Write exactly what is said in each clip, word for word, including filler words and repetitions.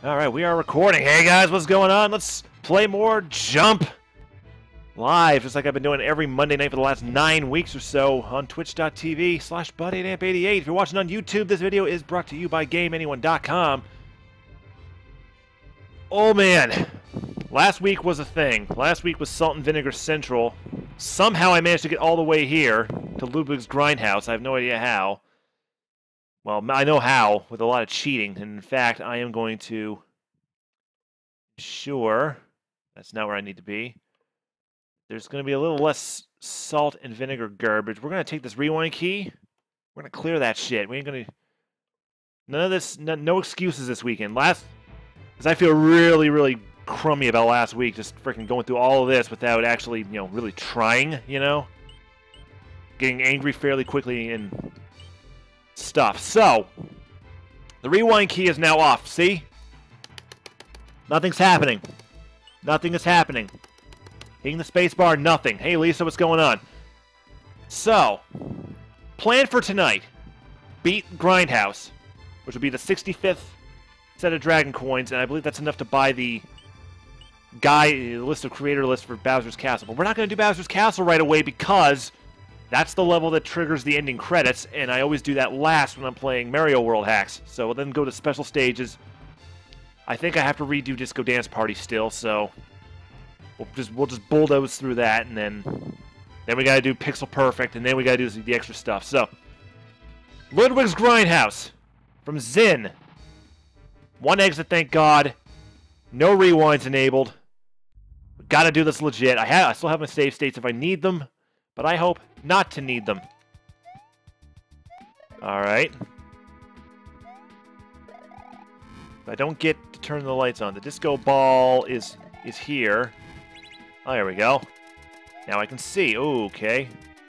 Alright, we are recording. Hey guys, what's going on? Let's play more Jump live, just like I've been doing every Monday night for the last nine weeks or so on twitch.tv slash buddy amp eighty-eight. If you're watching on YouTube, this video is brought to you by game anyone dot com. Oh man, last week was a thing. Last week was Salt and Vinegar Central. Somehow I managed to get all the way here to Ludwig's Grindhouse. I have no idea how. Well, I know how, with a lot of cheating. And in fact, I am going to... Sure, that's not where I need to be. There's going to be a little less salt and vinegar garbage. We're going to take this rewind key. We're going to clear that shit. We ain't going to... None of this... No, no excuses this weekend. Last... Because I feel really, really crummy about last week. Just freaking going through all of this without actually, you know, really trying, you know? Getting angry fairly quickly and... stuff. So, the rewind key is now off. See? Nothing's happening. Nothing is happening. Hitting the space bar, nothing. Hey, Lisa, what's going on? So, plan for tonight. Beat Grindhouse, which will be the sixty-fifth set of Dragon Coins, and I believe that's enough to buy the guy the list of creator list for Bowser's Castle. But we're not going to do Bowser's Castle right away because that's the level that triggers the ending credits, and I always do that last when I'm playing Mario World hacks. So we'll then go to special stages. I think I have to redo Disco Dance Party still, so we'll just we'll just bulldoze through that, and then then we gotta do Pixel Perfect, and then we gotta do the extra stuff. So Ludwig's Grindhouse from Zin. One exit, thank God. No rewinds enabled. Gotta do this legit. I have I still have my save states if I need them, but I hope not to need them. Alright. I don't get to turn the lights on. The disco ball is is here. Oh, there we go. Now I can see. Ooh, okay.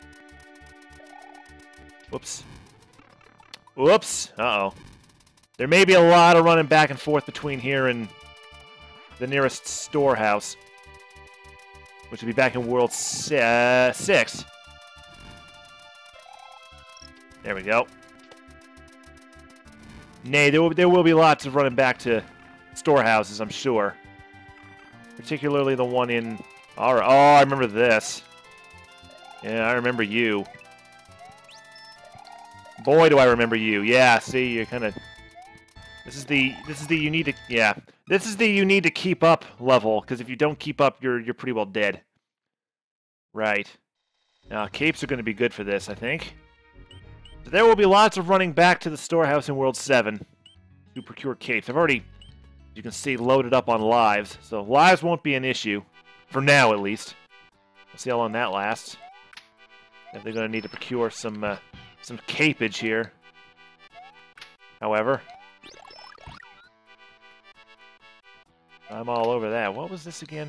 Whoops. Whoops. Uh-oh. There may be a lot of running back and forth between here and the nearest storehouse, which would be back in World si uh, six. There we go. Nay, there will, there will be lots of running back to storehouses, I'm sure. Particularly the one in... All right. Oh, I remember this. Yeah, I remember you. Boy, do I remember you. Yeah, see, you're kind of... This is the... This is the you need to... Yeah. This is the you need to keep up level, because if you don't keep up, you're, you're pretty well dead. Right. Now, capes are going to be good for this, I think. So there will be lots of running back to the storehouse in World seven to procure capes. I've already, you can see, loaded up on lives, so lives won't be an issue. For now, at least. We'll see how long that lasts. If they're going to need to procure some, uh, some capage here. However. I'm all over that. What was this again?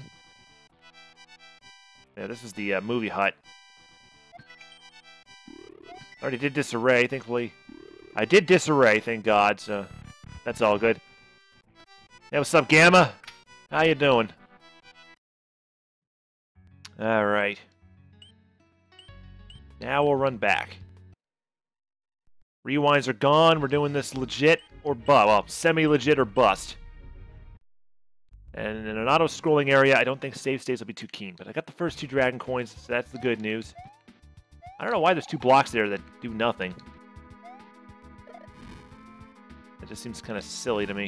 Yeah, this is the uh, movie hut. Already did disarray, thankfully. I did disarray, thank God, so that's all good. Hey, what's up, Gamma? How you doing? Alright. Now we'll run back. Rewinds are gone. We're doing this legit or bust. Well, semi-legit or bust. And in an auto-scrolling area, I don't think save states will be too keen. But I got the first two Dragon Coins, so that's the good news. I don't know why there's two blocks there that do nothing. It just seems kind of silly to me.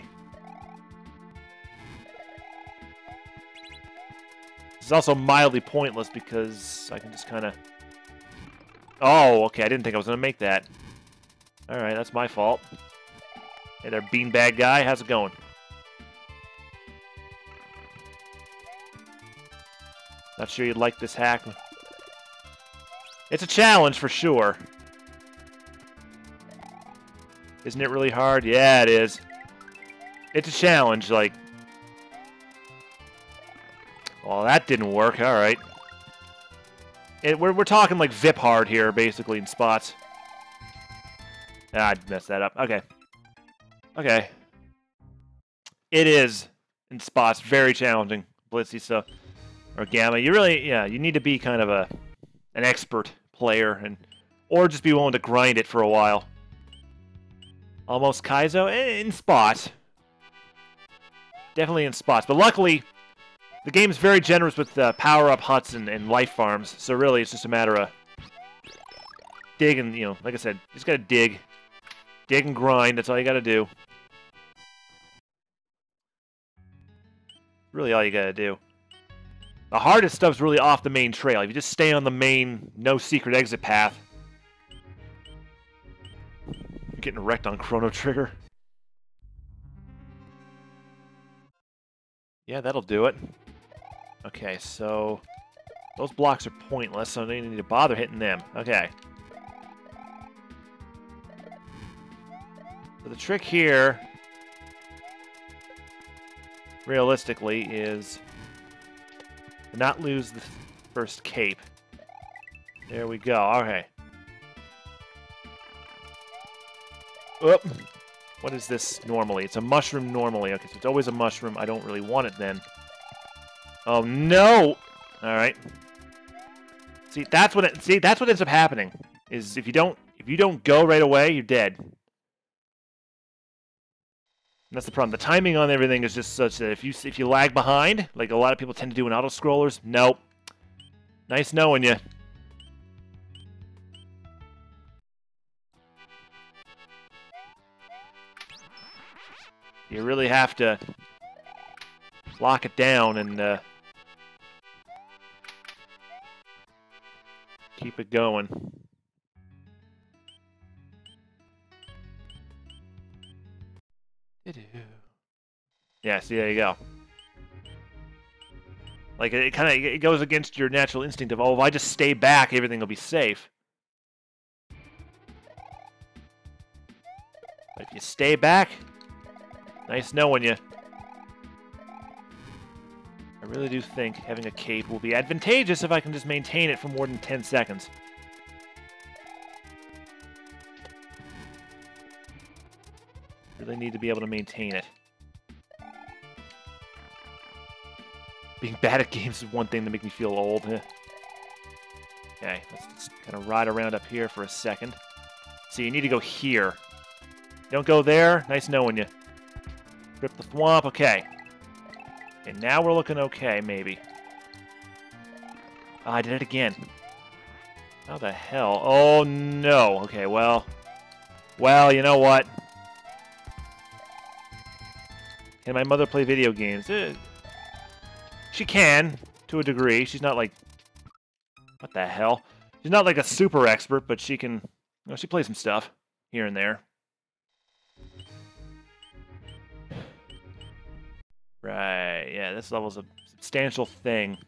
It's also mildly pointless because I can just kind of... Oh, okay, I didn't think I was going to make that. Alright, that's my fault. Hey there, beanbag guy, how's it going? Not sure you'd like this hack. It's a challenge for sure. Isn't it really hard? Yeah, it is. It's a challenge, like... Well, that didn't work. All right. It, we're, we're talking like V I P hard here, basically, in spots. Ah, I messed that up. Okay. Okay. It is, in spots, very challenging, Blitzy, so... Or Gamma. You really, yeah, you need to be kind of a... an expert player, and or just be willing to grind it for a while. Almost Kaizo in spot. definitely in spots. But luckily, the game's very generous with uh, power-up huts and, and life farms. So really, it's just a matter of digging, you know, like I said, you just gotta dig. Dig and grind, that's all you gotta do. Really all you gotta do. The hardest stuff's really off the main trail. If you just stay on the main, no secret exit path. You're getting wrecked on Chrono Trigger. Yeah, that'll do it. Okay, so those blocks are pointless, so I don't need to bother hitting them. Okay. So the trick here, realistically, is to not lose the first cape. There we go. Okay. Oop. What is this normally? It's a mushroom normally. Okay, so it's always a mushroom. I don't really want it then. Oh no! Alright. See, that's what it, see, that's what ends up happening. Is if you don't if you don't go right away, you're dead. And that's the problem. The timing on everything is just such that if you if you lag behind, like a lot of people tend to do in auto scrollers, nope. Nice knowing you. You really have to lock it down and uh, keep it going. Yeah, see, there you go. Like, it kind of it goes against your natural instinct of, oh, if I just stay back, everything will be safe. But if you stay back, nice knowing you. I really do think having a cape will be advantageous if I can just maintain it for more than ten seconds. Really need to be able to maintain it. Being bad at games is one thing that makes me feel old. Okay, let's just kind of ride around up here for a second. So you need to go here. Don't go there. Nice knowing you. Rip the thwomp. Okay. And now we're looking okay, maybe. Oh, I did it again. How the hell? Oh, no. Okay, well. Well, you know what? Can my mother play video games? Eh, she can, to a degree. She's not like... What the hell? She's not like a super expert, but she can... You know, she plays some stuff here and there. Right, yeah, this level's a substantial thing.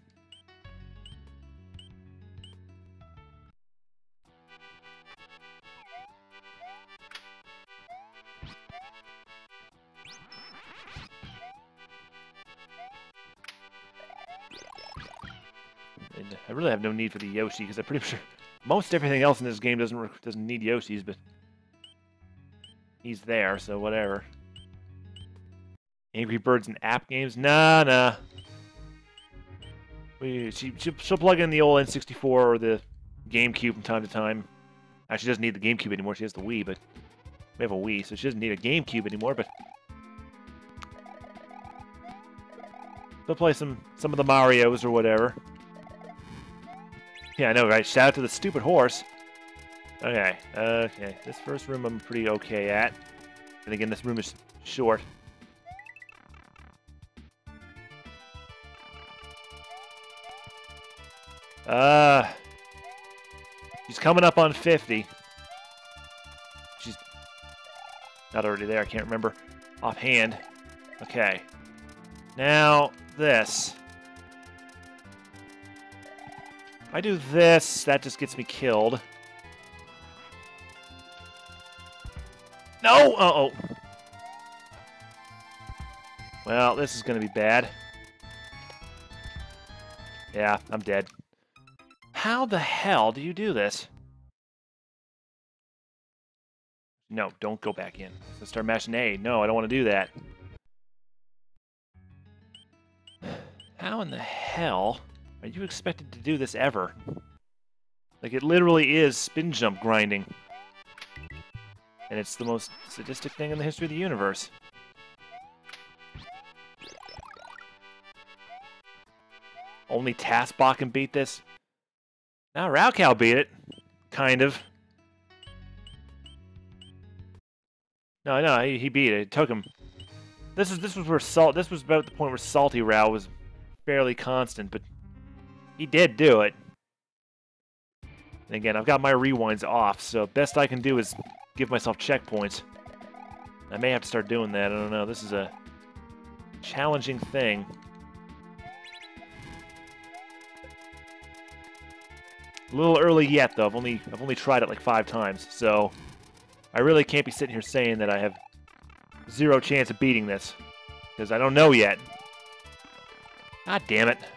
And I really have no need for the Yoshi, because I'm pretty sure most everything else in this game doesn't doesn't need Yoshis, but he's there, so whatever. Angry Birds and app games? Nah, nah. We, she, she'll plug in the old N sixty-four or the GameCube from time to time. Actually, she doesn't need the GameCube anymore. She has the Wii, but we have a Wii, so she doesn't need a GameCube anymore, but she'll play some, some of the Marios or whatever. Yeah, I know, right? Shout out to the stupid horse. Okay, okay. This first room I'm pretty okay at. And again, this room is short. Uh, she's coming up on fifty. She's not already there. I can't remember offhand. Okay. Now, this. If I do this, that just gets me killed. No! Uh-oh. Well, this is going to be bad. Yeah, I'm dead. How the hell do you do this? No, don't go back in. Let's start mashing A. No, I don't want to do that. How in the hell are you expected to do this ever? Like, it literally is spin jump grinding. And it's the most sadistic thing in the history of the universe. Only Taskbot can beat this. Now Raocow beat it. Kind of. No, no, he, he beat it. It took him. This is this was where Salt. This was about the point where Salty Rao was fairly constant, but he did do it. And again, I've got my rewinds off, so best I can do is give myself checkpoints. I may have to start doing that. I don't know. This is a challenging thing. A little early yet, though. I've only I've only tried it like five times, so I really can't be sitting here saying that I have zero chance of beating this, because I don't know yet. God damn it.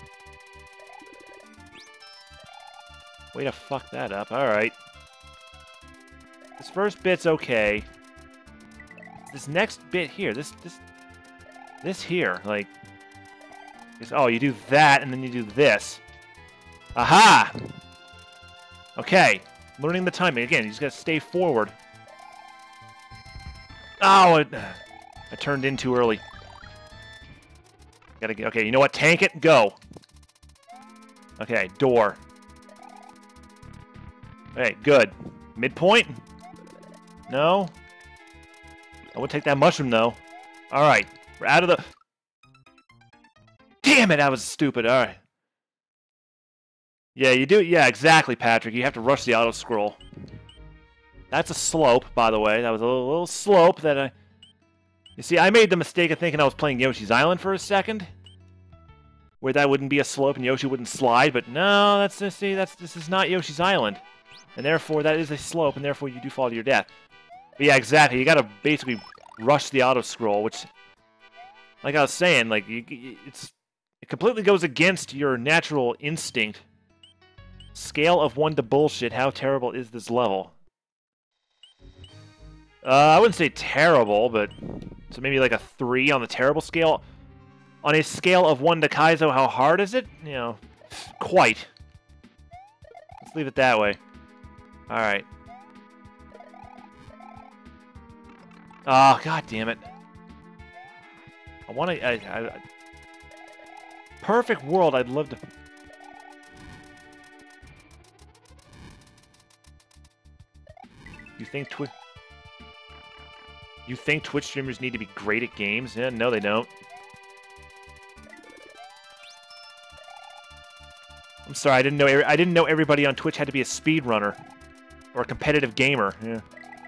Way to fuck that up. Alright. This first bit's okay. This next bit here, this, this, this here, like, is, oh, you do that, and then you do this. Aha! Okay. Learning the timing. Again, you just gotta stay forward. Oh, it, I turned in too early. Gotta get, okay, you know what? Tank it, go. Okay, door. Okay, good. Midpoint? No? I would take that mushroom, though. Alright, we're out of the... Damn it, that was stupid, alright. Yeah, you do, yeah, exactly, Patrick. You have to rush the auto-scroll. That's a slope, by the way. That was a little, little slope that I... You see, I made the mistake of thinking I was playing Yoshi's Island for a second. Where that wouldn't be a slope and Yoshi wouldn't slide, but no, that's, see, that's, this is not Yoshi's Island. And therefore, that is a slope, and therefore you do fall to your death. But yeah, exactly. You gotta basically rush the auto-scroll, which, like I was saying, like, you, it's, it completely goes against your natural instinct. Scale of one to bullshit, how terrible is this level? Uh, I wouldn't say terrible, but... So maybe like a three on the terrible scale. On a scale of one to Kaizo, how hard is it? You know, quite. Let's leave it that way. Alright. Oh, god damn it. I want to... I, I, perfect world, I'd love to... You think Twitch... You think Twitch streamers need to be great at games? Yeah, no, they don't. I'm sorry, I didn't know. I didn't know everybody on Twitch had to be a speedrunner or a competitive gamer. Yeah.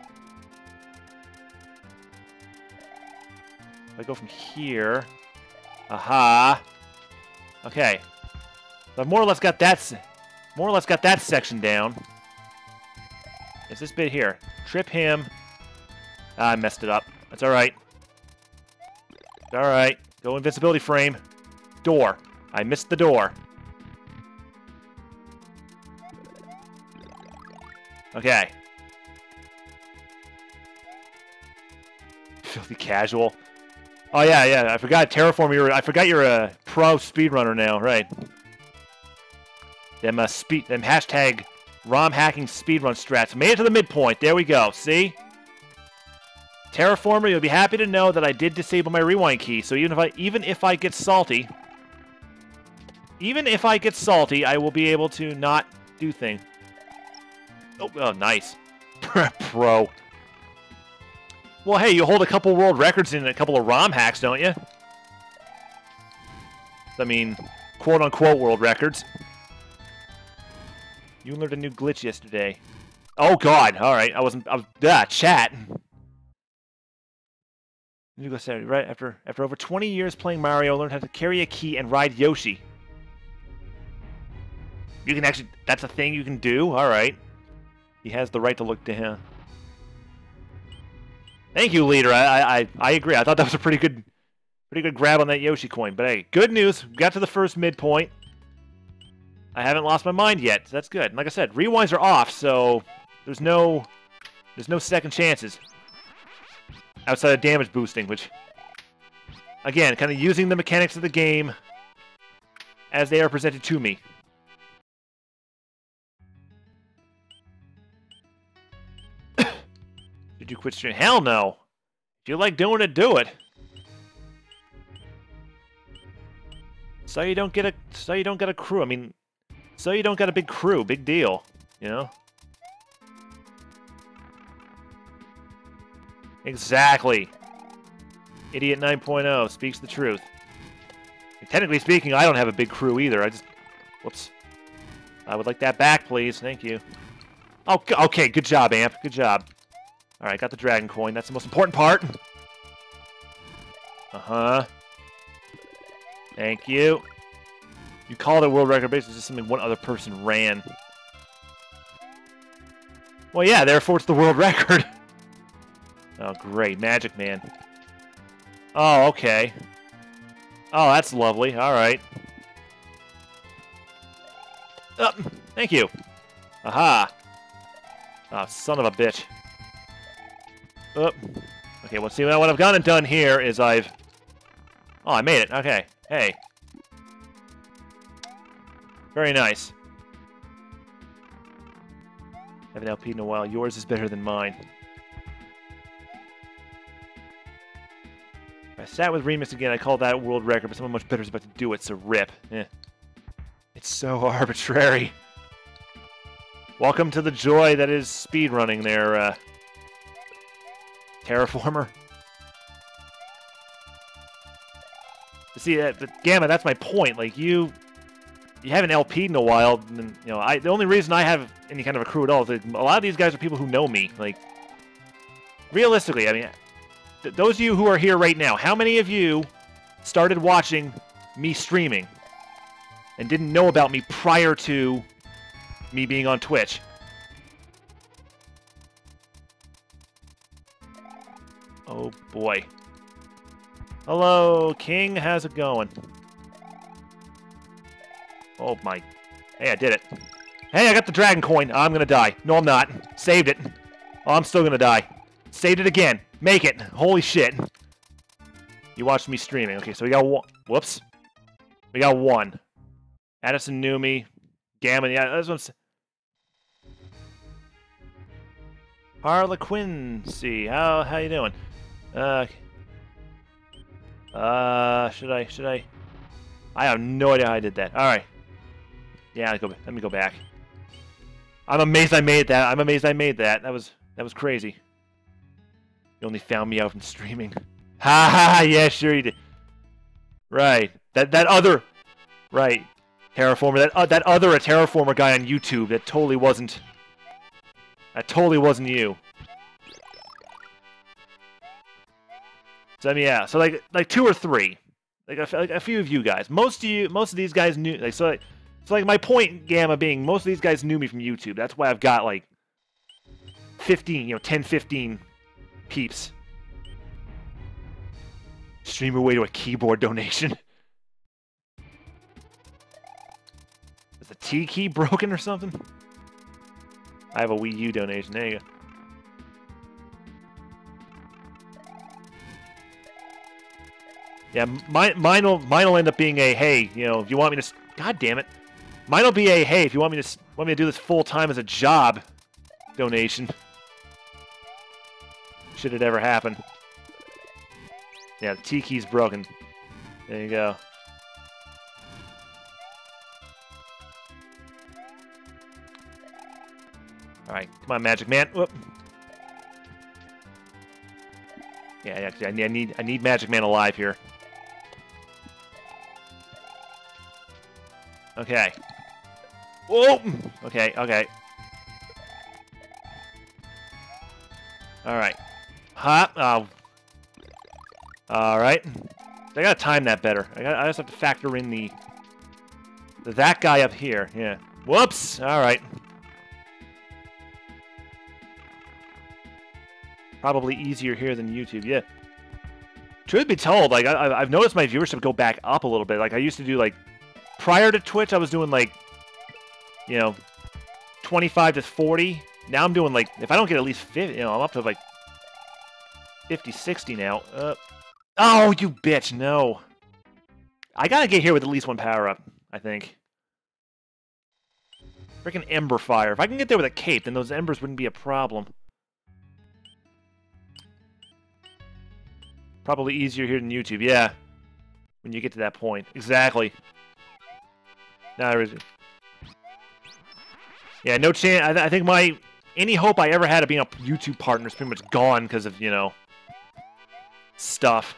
If I go from here, aha. Okay, so I've more or less got that. More or less got that section down. It's this bit here. Trip him. Ah, I messed it up. That's alright. Alright. Go invincibility frame. Door. I missed the door. Okay. Filthy casual. Oh yeah, yeah. I forgot Terraform. You're. I forgot you're a pro speedrunner now. Right. Them uh, speed. Them hashtag ROM hacking speedrun strats. Made it to the midpoint. There we go. See. Terraformer, you'll be happy to know that I did disable my rewind key, so even if I even if I get salty, even if I get salty, I will be able to not do things. Oh, oh, nice. Pro. Well, hey, you hold a couple world records in a couple of ROM hacks, don't you? I mean, quote-unquote world records. You learned a new glitch yesterday. Oh, God. All right. I wasn't... I was... Ah, chat. You go say right after after over twenty years playing Mario, I learned how to carry a key and ride Yoshi. You can actually, that's a thing you can do? Alright. He has the right to look to him. Thank you, leader. I, I I agree. I thought that was a pretty good pretty good grab on that Yoshi coin. But hey, good news. We got to the first midpoint. I haven't lost my mind yet. So that's good. And like I said, rewinds are off, so there's no there's no second chances. Outside of damage boosting, which, again, kind of using the mechanics of the game as they are presented to me. Did you quit streaming? Hell no! If you like doing it, do it. So you don't get a so you don't get a crew. I mean, so you don't get a big crew. Big deal, you know? Exactly. Idiot nine point oh speaks the truth. And technically speaking, I don't have a big crew either. I just... Whoops. I would like that back, please. Thank you. Oh, okay. Good job, Amp. Good job. All right, got the dragon coin. That's the most important part. Uh-huh. Thank you. You call it a world record, but it's just something one other person ran. Well, yeah, therefore it's the world record. Oh, great. Magic Man. Oh, okay. Oh, that's lovely. All right. Oh, thank you. Aha. Oh, son of a bitch. Oh. Okay, well, see, what I've gone and done here is I've... Oh, I made it. Okay. Hey. Very nice. Haven't L P'd in a while. Yours is better than mine. If I sat with Remus again, I called that a world record, but someone much better is about to do it, so rip. Eh. It's so arbitrary. Welcome to the joy that is speedrunning there, uh... Terraformer. See, uh, but Gamma, that's my point. Like, you... You haven't L P'd in a while, and, you know, I, the only reason I have any kind of a crew at all is that a lot of these guys are people who know me. Like, realistically, I mean, th those of you who are here right now, how many of you started watching me streaming and didn't know about me prior to me being on Twitch? Oh, boy. Hello, King. How's it going? Oh, my... Hey, I did it. Hey, I got the dragon coin. I'm gonna die. No, I'm not. Saved it. Oh, I'm still gonna die. Saved it again. Make it. Holy shit. You watched me streaming. Okay, so we got one. Whoops. We got one. Addison knew me. Gammon. Yeah, that's what I'm saying. Harlequincy. How, how you doing? Uh... Uh, should I, should I... I have no idea how I did that. Alright. Yeah, go, let me go back. I'm amazed I made that. I'm amazed I made that. That was that was crazy. You only found me out from streaming. Ha ha! Yeah, sure you did. Right. That that other, right, Terraformer. That uh, that other a Terraformer guy on YouTube. That totally wasn't. That totally wasn't you. So I mean, yeah. So like like two or three, like a, like a few of you guys. Most of you, most of these guys knew. Like so. Like, So, like, my point, Gamma, being most of these guys knew me from YouTube. That's why I've got, like, fifteen, you know, ten, fifteen peeps. Stream away to a keyboard donation. Is the T key broken or something? I have a Wii U donation. There you go. Yeah, mine, mine, will, mine will end up being a, hey, you know, if you want me to... God damn it. Mine will be a, hey, if you want me to want me to do this full-time as a job donation. Should it ever happen. Yeah, the T-key's broken. There you go. Alright, come on, Magic Man. Whoop. Yeah, actually, I need, I need, I need Magic Man alive here. Okay. Whoa! Okay, okay. Alright. Hop. Oh. Alright. I gotta time that better. I, gotta, I just have to factor in the... That guy up here. Yeah. Whoops! Alright. Probably easier here than YouTube, yeah. Truth be told, like, I, I've noticed my viewership go back up a little bit. Like, I used to do, like... Prior to Twitch, I was doing, like... You know, twenty-five to forty. Now I'm doing, like, if I don't get at least fifty, you know, I'm up to, like, fifty, sixty now. Uh, oh, you bitch, no. I gotta get here with at least one power-up, I think. Freaking Ember Fire. If I can get there with a cape, then those embers wouldn't be a problem. Probably easier here than YouTube, yeah. When you get to that point. Exactly. Nah, there is. Yeah, no chance. I, th I think my any hope I ever had of being a YouTube partner is pretty much gone because of, you know, stuff.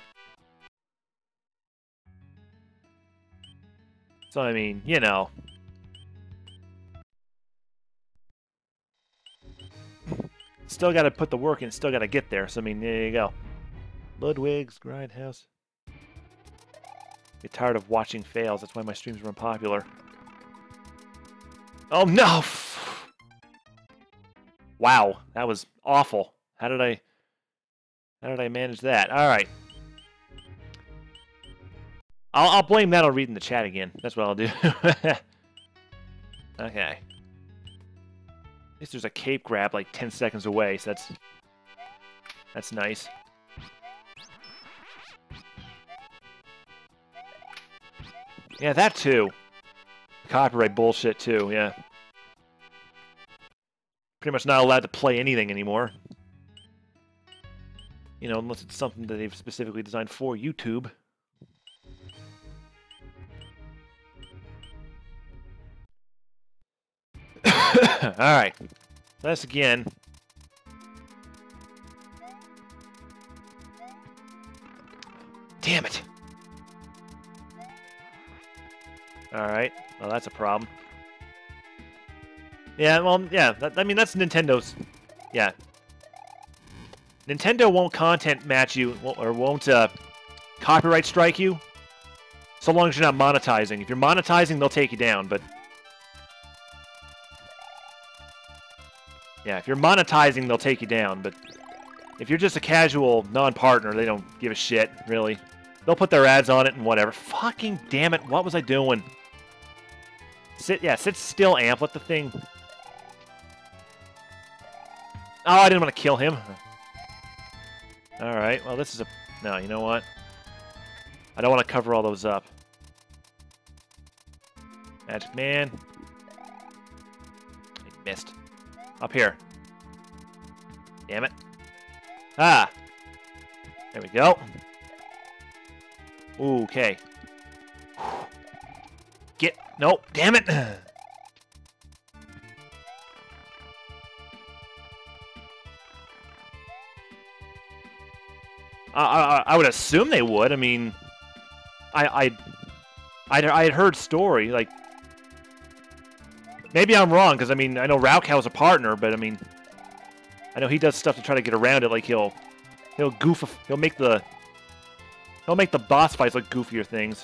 So, I mean, you know. Still got to put the work in, still got to get there. So, I mean, there you go. Ludwig's Grindhouse. Get tired of watching fails. That's why my streams are unpopular. Oh, no! Wow, that was awful. How did I... How did I manage that? All right. I'll, I'll blame that on reading the chat again. That's what I'll do. Okay. At least there's a cape grab like ten seconds away, so that's... That's nice. Yeah, that too. Copyright bullshit too, yeah. Pretty much not allowed to play anything anymore. You know, unless it's something that they've specifically designed for YouTube. Alright. Let's again. Damn it! Alright. Well, that's a problem. Yeah, well, yeah. That, I mean, that's Nintendo's... Yeah. Nintendo won't content match you, or won't uh, copyright strike you, so long as you're not monetizing. If you're monetizing, they'll take you down, but... Yeah, if you're monetizing, they'll take you down, but... If you're just a casual non-partner, they don't give a shit, really. They'll put their ads on it and whatever. Fucking damn it, what was I doing? Sit, yeah, sit still, Amp. Let the thing... Oh, I didn't want to kill him. Alright, well, this is a... No, you know what? I don't want to cover all those up. Magic Man. I missed. Up here. Damn it. Ah! There we go. Ooh, okay. Get... Nope, damn it! I, I, I would assume they would. I mean, I I I'd, I had heard story like maybe I'm wrong because I mean I know Raukow's a partner, but I mean I know he does stuff to try to get around it. Like he'll he'll goof he'll make the he'll make the boss fights like goofier things.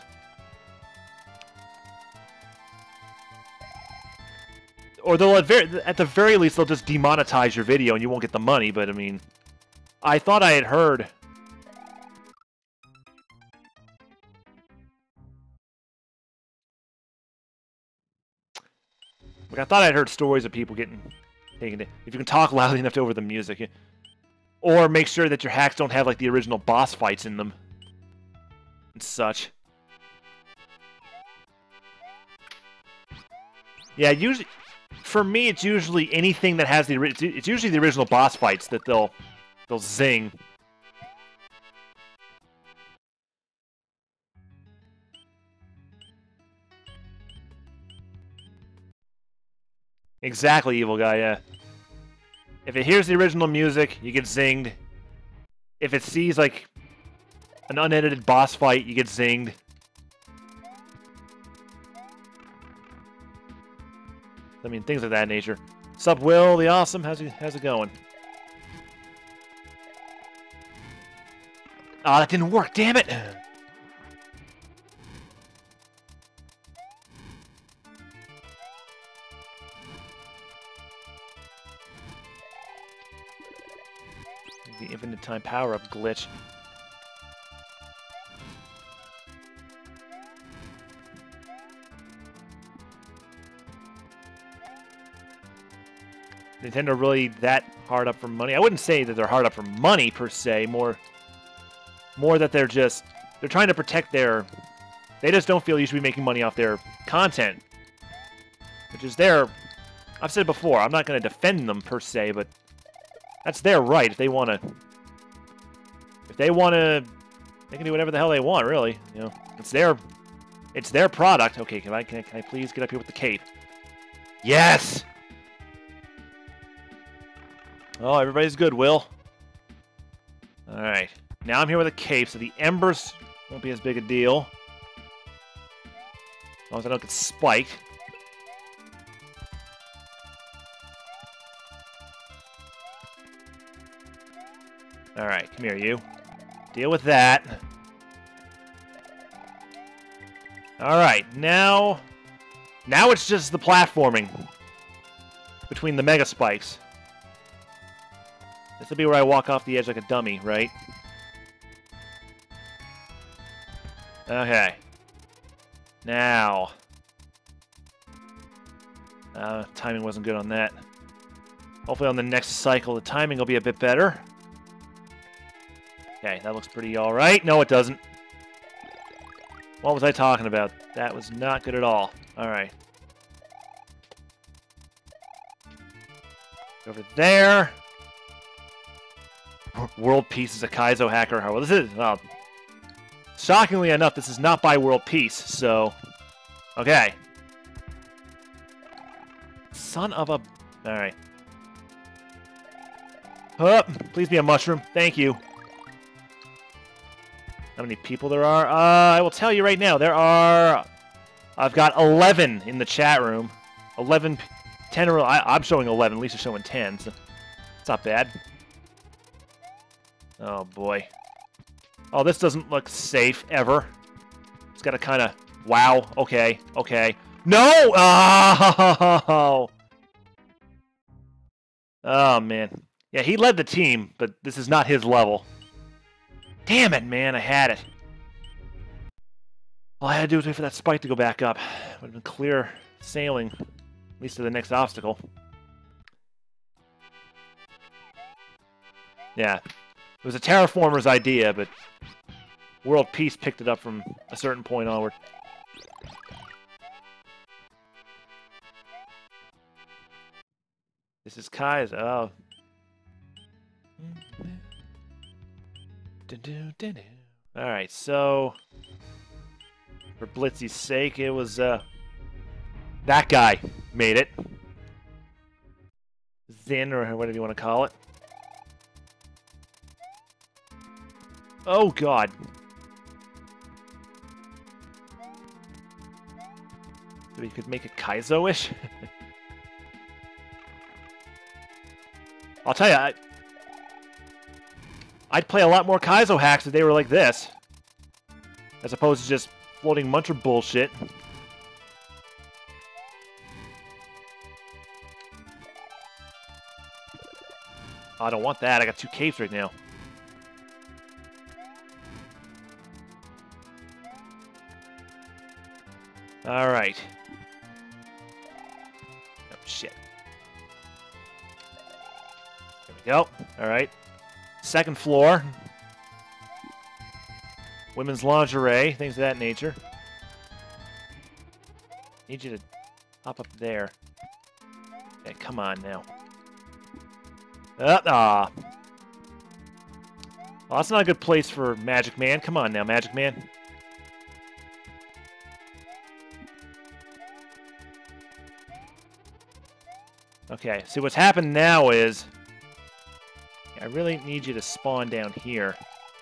Or they'll at, very, at the very least they'll just demonetize your video and you won't get the money. But I mean, I thought I had heard. Like, I thought I'd heard stories of people getting taken in. If you can talk loudly enough over the music. Or make sure that your hacks don't have, like, the original boss fights in them. And such. Yeah, usually... For me, it's usually anything that has the... It's usually the original boss fights that they'll... They'll zing. Exactly, evil guy, yeah. If it hears the original music, you get zinged. If it sees, like, an unedited boss fight, you get zinged. I mean, things of that nature. Sup, Will, the awesome? How's it, how's it going? Ah, oh, that didn't work, damn it! The infinite time power-up glitch. Nintendo really that hard up for money? I wouldn't say that they're hard up for money per se. More, more that they're just they're trying to protect their. They just don't feel you should be making money off their content, which is their. I've said it before. I'm not going to defend them per se, but. That's their right if they want to. If they want to, they can do whatever the hell they want. Really, you know, it's their, It's their product. Okay, can I, can I, can I please get up here with the cape? Yes! Oh, everybody's good, Will. Alright. Now I'm here with a cape, so the embers won't be as big a deal. As long as I don't get spiked. Alright, come here, you. Deal with that. Alright, now... Now it's just the platforming between the mega spikes. This will be where I walk off the edge like a dummy, right? Okay. Now. Uh, timing wasn't good on that. Hopefully on the next cycle the timing will be a bit better. Okay, that looks pretty alright. No, it doesn't. What was I talking about? That was not good at all. Alright. Over there. World Peace is a Kaizo hacker. Well, this is... Well, shockingly enough, this is not by World Peace, so... Okay. Son of a... Alright. Oh, please be a mushroom. Thank you. How many people there are? Uh, I will tell you right now. There are... I've got eleven in the chat room. eleven... ten or... I, I'm showing eleven. Lisa's showing ten, so... It's not bad. Oh, boy. Oh, this doesn't look safe, ever. It's got to kind of... Wow. Okay. Okay. No! Oh! Oh, man. Yeah, he led the team, but this is not his level. Damn it, man. I had it. All I had to do was wait for that spike to go back up. Would have been clear sailing, at least to the next obstacle. Yeah. It was a terraformer's idea, but World Peace picked it up from a certain point onward. This is Kai's. Oh. Alright, so for Blitzy's sake, it was uh that guy made it. Zin, or whatever you want to call it. Oh, God. So we could make it Kaizo-ish? I'll tell you, I, I'd play a lot more Kaizo hacks if they were like this. As opposed to just floating muncher bullshit. I don't want that. I got two capes right now. All right. Oh, shit. There we go. All right. Second floor. Women's lingerie, things of that nature. Need you to hop up there. Okay, come on now. Uh, ah. Well, that's not a good place for Magic Man. Come on now, Magic Man. Okay, see what's happened now is I really need you to spawn down here.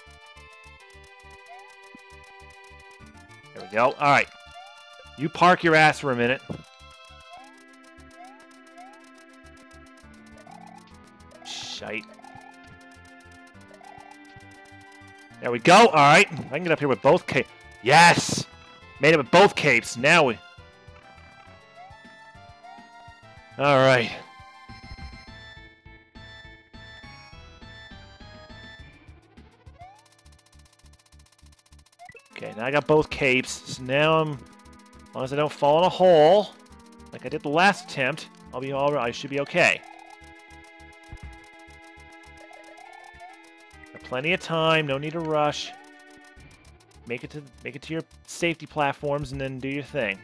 There we go. Alright. You park your ass for a minute. Shite. There we go. Alright. I can get up here with both capes. Yes! Made it with both capes. Now we... Alright. Okay, now I got both capes. So now I'm... As long as I don't fall in a hole, like I did the last attempt, I'll be all right. I should be okay. Got plenty of time. No need to rush. Make it to make it to your safety platforms and then do your thing.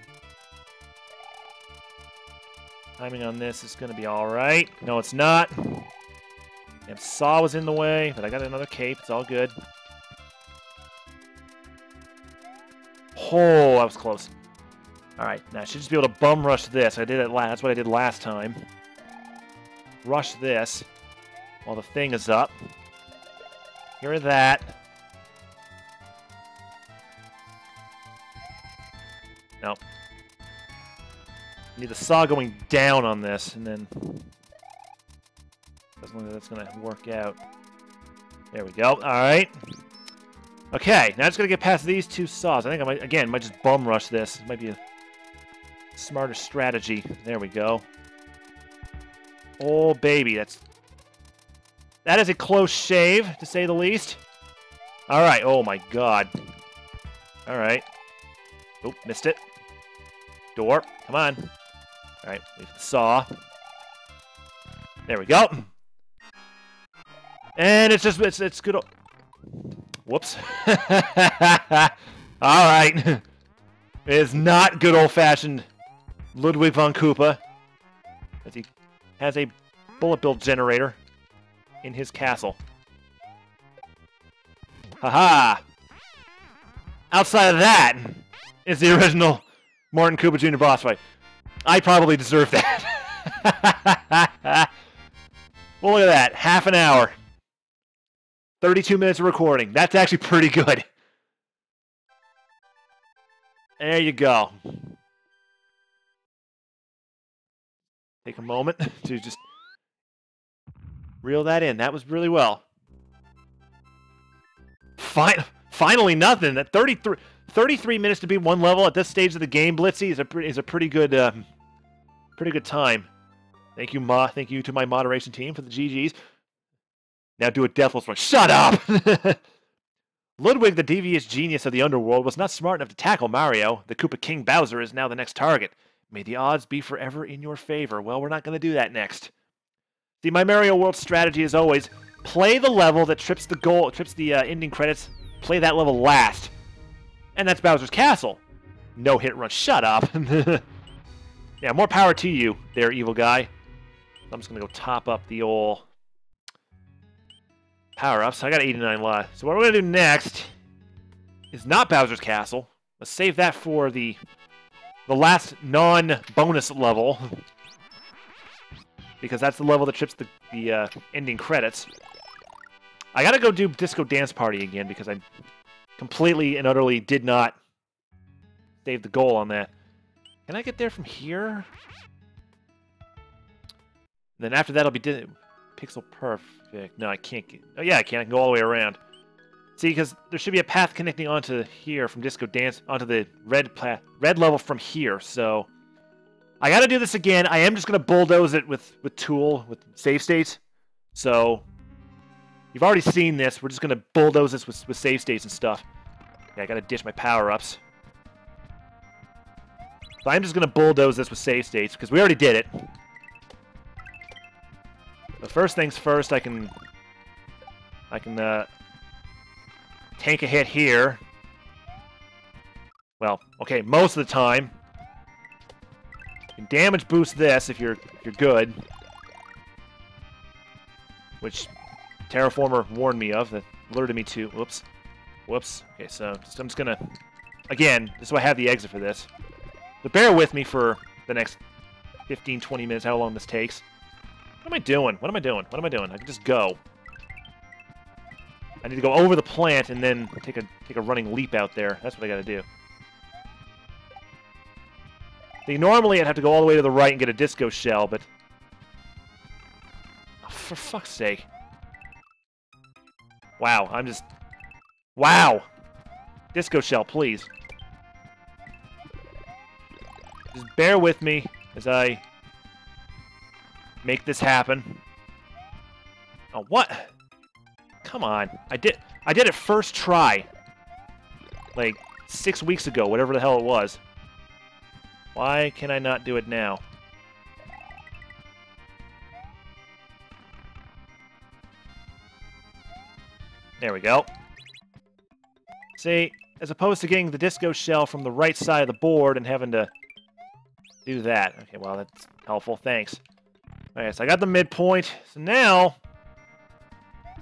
Timing on this is going to be alright. No, it's not. Damn saw was in the way, but I got another cape. It's all good. Oh, I was close. Alright, now I should just be able to bum rush this. I did it last. That's what I did last time. Rush this while the thing is up. Hear that. No. Need the saw going down on this, and then doesn't look like that's gonna work out. There we go. All right. Okay, now I just gotta get past these two saws. I think I might again might just bum rush this. It might be a smarter strategy. There we go. Oh baby, that's that is a close shave to say the least. All right. Oh my God. All right. Oop, missed it. Door. Come on. All right, leave the saw. There we go. And it's just, it's, it's good. Whoops. All right. It is not good old-fashioned Ludwig von Koopa, as he has a bullet bill generator in his castle. Haha. Outside of that is the original Martin Koopa Junior boss fight. I probably deserve that. Well, look at that. Half an hour. thirty-two minutes of recording. That's actually pretty good. There you go. Take a moment to just reel that in. That was really well. Fine. Finally nothing. At thirty-three, thirty-three minutes to beat one level at this stage of the game, Blitzy, is a, is a pretty good uh, pretty good time. Thank you, Ma. Thank you to my moderation team for the G Gs. Now do a deathless one. Shut up! Ludwig, the devious genius of the underworld, was not smart enough to tackle Mario. The Koopa King Bowser is now the next target. May the odds be forever in your favor. Well, we're not going to do that next. See, my Mario World strategy is always play the level that trips the goal, trips the uh, ending credits. Play that level last. And that's Bowser's Castle. No hit run. Shut up. Yeah, more power to you there, evil guy. I'm just going to go top up the old power-ups. I got eighty-nine left. So what we're going to do next is not Bowser's Castle. Let's save that for the, the last non-bonus level. Because that's the level that trips the, the uh, ending credits. I gotta go do Disco Dance Party again because I completely and utterly did not save the goal on that. Can I get there from here? Then after that, I'll be pixel perfect. No, I can't get... Oh, yeah, I can. I can go all the way around. See, because there should be a path connecting onto here from Disco Dance, onto the red, red level from here, so... I gotta do this again. I am just gonna bulldoze it with, with Tool, with save states. So... You've already seen this. We're just going to bulldoze this with, with save states and stuff. Yeah, I got to ditch my power-ups. So I'm just going to bulldoze this with save states, because we already did it. But first things first, I can... I can, uh... tank a hit here. Well, okay, most of the time. You can damage boost this if you're, if you're good. Which... Terraformer warned me of, that alerted me to. Whoops. Whoops. Okay, so just, I'm just gonna... Again, this is why I have the exit for this. But bear with me for the next fifteen, twenty minutes, how long this takes. What am I doing? What am I doing? What am I doing? I can just go. I need to go over the plant and then take a take a running leap out there. That's what I gotta do. See, normally I'd have to go all the way to the right and get a disco shell, but... Oh, for fuck's sake. Wow, I'm just... Wow! Disco shell, please. Just bear with me as I make this happen. Oh, what? Come on. I did I did it first try. Like, six weeks ago, whatever the hell it was. Why can I not do it now? There we go. See, as opposed to getting the disco shell from the right side of the board and having to do that. Okay, well, that's helpful. Thanks. Okay, so I got the midpoint. So now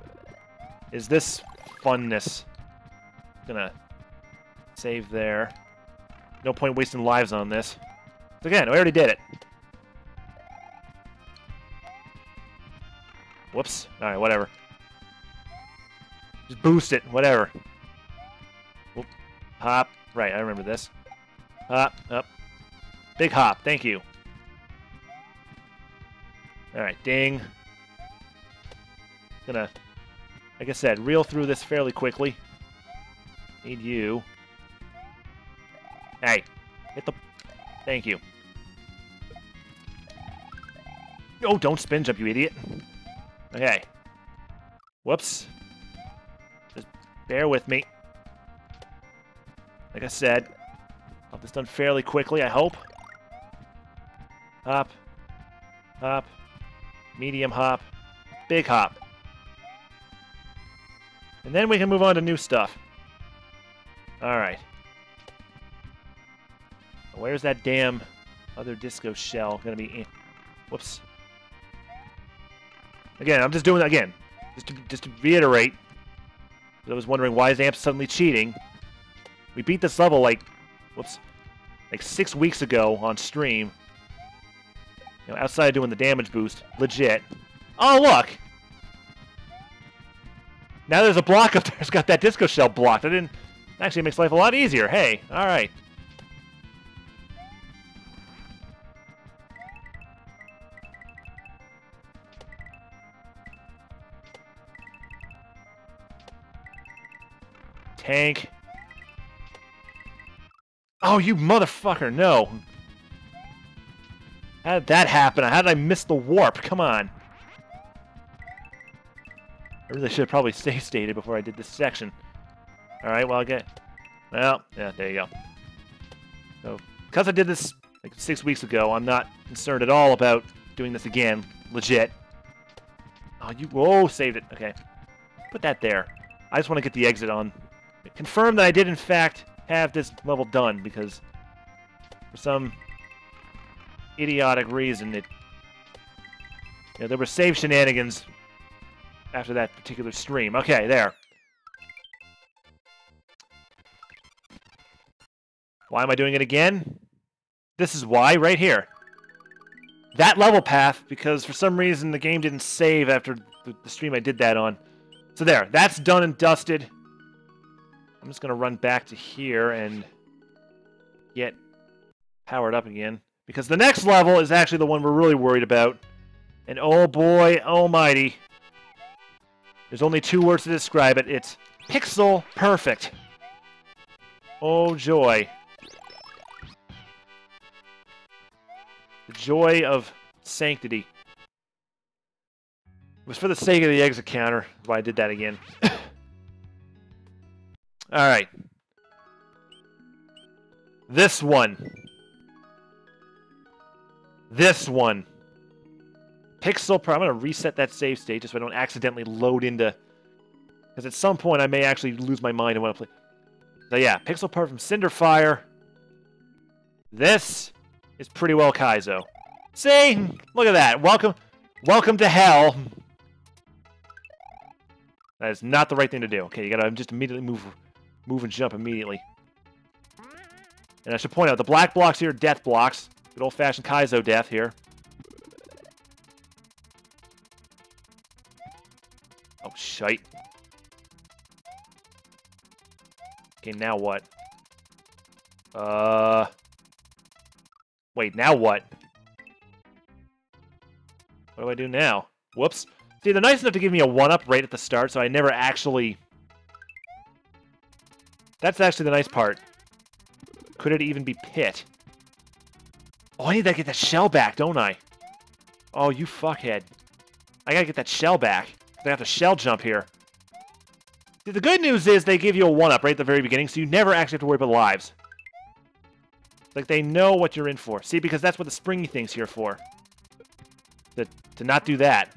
is this funness. Gonna save there. No point wasting lives on this. Again, I already did it. Whoops. Alright, whatever. Just boost it, whatever. Whoop. Hop. Right, I remember this. Hop, up. Big hop, thank you. Alright, ding. Gonna, like I said, reel through this fairly quickly. Need you. Hey, hit the... Thank you. Oh, don't spin jump, you idiot. Okay. Whoops. Just bear with me. Like I said, I'll have this done fairly quickly, I hope. Hop. Hop. Medium hop. Big hop. And then we can move on to new stuff. Alright. Where's that damn other disco shell gonna be in? Whoops. Again, I'm just doing that again. Just to, just to reiterate. I was wondering why is Amp suddenly cheating. We beat this level like, whoops, like six weeks ago on stream. You know, outside doing the damage boost. Legit. Oh, look! Now there's a block up there. It's got that disco shell blocked. I didn't... Actually, it makes life a lot easier. Hey, alright. Tank. Oh, you motherfucker, no. How did that happen? How did I miss the warp? Come on. I really should have probably save stated before I did this section. Alright, well, I get... Well, yeah, there you go. So, because I did this like six weeks ago, I'm not concerned at all about doing this again. Legit. Oh, you... Whoa, saved it. Okay. Put that there. I just want to get the exit on. Confirm that I did, in fact, have this level done, because for some idiotic reason, it... You know, there were save shenanigans after that particular stream. Okay, there. Why am I doing it again? This is why, right here. That level path, because for some reason the game didn't save after the, the stream I did that on. So there, that's done and dusted. I'm just going to run back to here and get powered up again. Because the next level is actually the one we're really worried about. And oh boy, almighty. There's only two words to describe it. It's pixel perfect. Oh joy. The joy of sanctity. It was for the sake of the exit counter why I did that again. Alright. This one. This one. Pixel per... I'm going to reset that save state just so I don't accidentally load into... Because at some point I may actually lose my mind and want to play... So yeah, Pixel per from Cinderfire. This is pretty well Kaizo. See? Look at that. Welcome, welcome to hell. That is not the right thing to do. Okay, you gotta just immediately move... Move and jump immediately. And I should point out, the black blocks here are death blocks. Good old-fashioned Kaizo death here. Oh, shite. Okay, now what? Uh... Wait, now what? What do I do now? Whoops. See, they're nice enough to give me a one-up right at the start, so I never actually... That's actually the nice part. Could it even be Pit? Oh, I need to get that shell back, don't I? Oh, you fuckhead. I gotta get that shell back. I have to shell jump here. See, the good news is they give you a one-up right at the very beginning, so you never actually have to worry about lives. Like, they know what you're in for. See, because that's what the springy thing's here for. To, to not do that.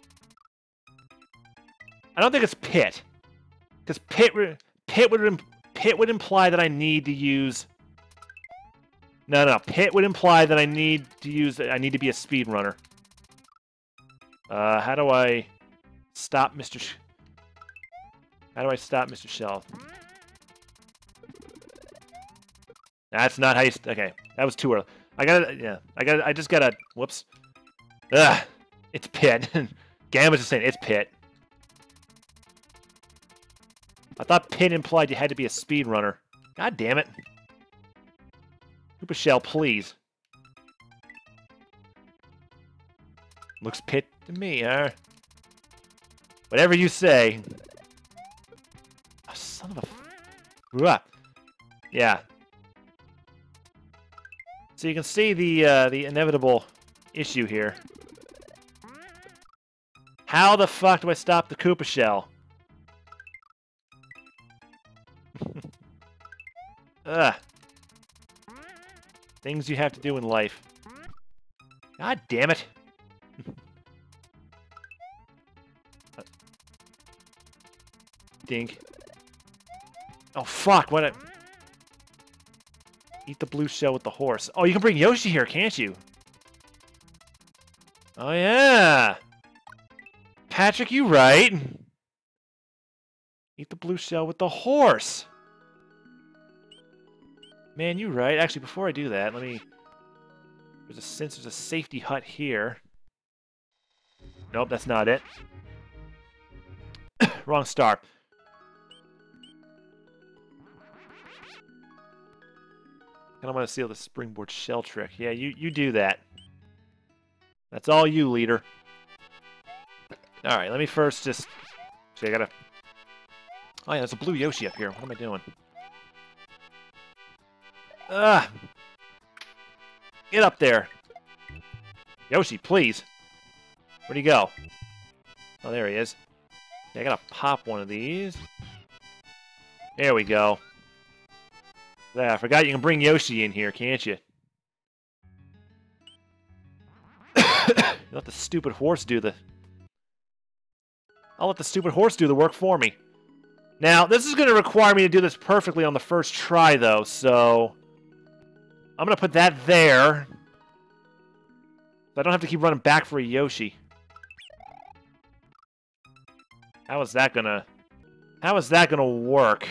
I don't think it's Pit. Because Pit, Pit would... Pit would imply that I need to use... No, no, Pit would imply that I need to use... I need to be a speedrunner. Uh, how do I stop Mister Sh... How do I stop Mister Shell? That's not how you... Okay, that was too early. I gotta... Yeah, I gotta... I just gotta... Whoops. Ugh. It's Pit. Gambit's just saying, it's Pit. I thought Pit implied you had to be a speedrunner. God damn it. Koopa Shell, please. Looks Pit to me, huh? Whatever you say. Oh, son of a... Ugh. Yeah. So you can see the uh, the inevitable issue here. How the fuck do I stop the Koopa Shell? Ugh. Things you have to do in life. God damn it. Dink. Oh fuck, what a... Eat the blue shell with the horse. Oh, you can bring Yoshi here, can't you? Oh yeah! Patrick, you right. Eat the blue shell with the horse. Man, you right. Actually, before I do that, let me... There's a, since there's a safety hut here. Nope, that's not it. Wrong star. And I'm going to seal the springboard shell trick. Yeah, you, you do that. That's all you, leader. Alright, let me first just... See, I gotta... Oh yeah, there's a blue Yoshi up here. What am I doing? Ugh! Get up there! Yoshi, please! Where'd he go? Oh, there he is. Yeah, I gotta pop one of these. There we go. Yeah, I forgot you can bring Yoshi in here, can't you? You let the stupid horse do the... I'll let the stupid horse do the work for me. Now, this is going to require me to do this perfectly on the first try, though, so... I'm going to put that there. So I don't have to keep running back for a Yoshi. How is that going to... How is that going to work?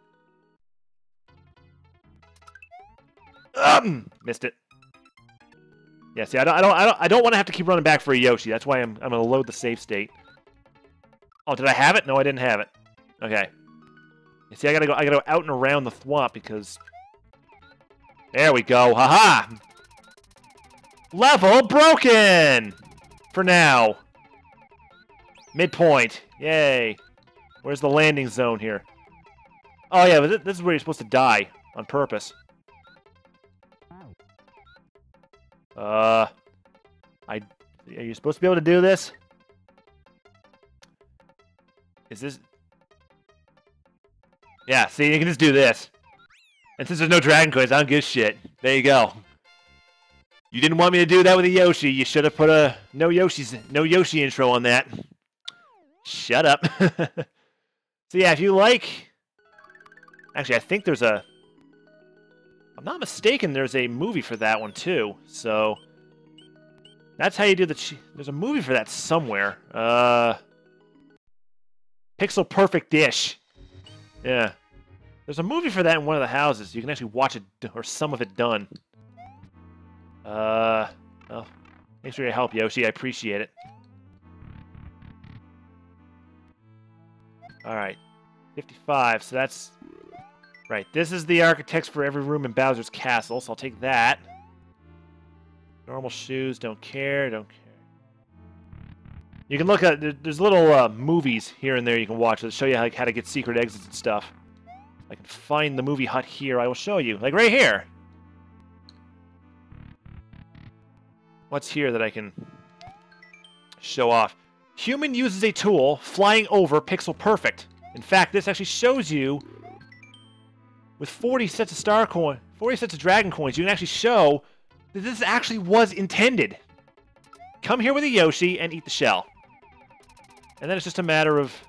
Um, missed it. Yeah, see, I don't, I don't, I don't, I don't want to have to keep running back for a Yoshi. That's why I'm, I'm going to load the save state. Oh, did I have it? No, I didn't have it. Okay. You see, I gotta go, I gotta go out and around the thwomp because... There we go. Haha! Level broken! For now. Midpoint. Yay. Where's the landing zone here? Oh, yeah, but this is where you're supposed to die. On purpose. Uh... I... Are you supposed to be able to do this? Is this... Yeah, see, you can just do this. And since there's no Dragon Coins, I don't give a shit. There you go. You didn't want me to do that with a Yoshi. You should have put a no Yoshi's no Yoshi intro on that. Shut up. So yeah, if you like... Actually, I think there's a... If I'm not mistaken, there's a movie for that one, too. So... That's how you do the... Ch there's a movie for that somewhere. Uh... Pixel Perfect Dish. Yeah. There's a movie for that in one of the houses. You can actually watch it, or some of it done. Uh, well, thanks for your help, Yoshi. I appreciate it. Alright. fifty-five, so that's... Right, this is the architects for every room in Bowser's Castle, so I'll take that. Normal shoes, don't care, don't care. You can look at... There's little uh, movies here and there you can watch that show you how, how to get secret exits and stuff. I can find the movie hut here. I will show you. Like right here. What's here that I can show off? Human uses a tool flying over Pixel Perfect. In fact, this actually shows you with forty sets of star coin, forty sets of dragon coins, you can actually show that this actually was intended. Come here with a Yoshi and eat the shell. And then it's just a matter of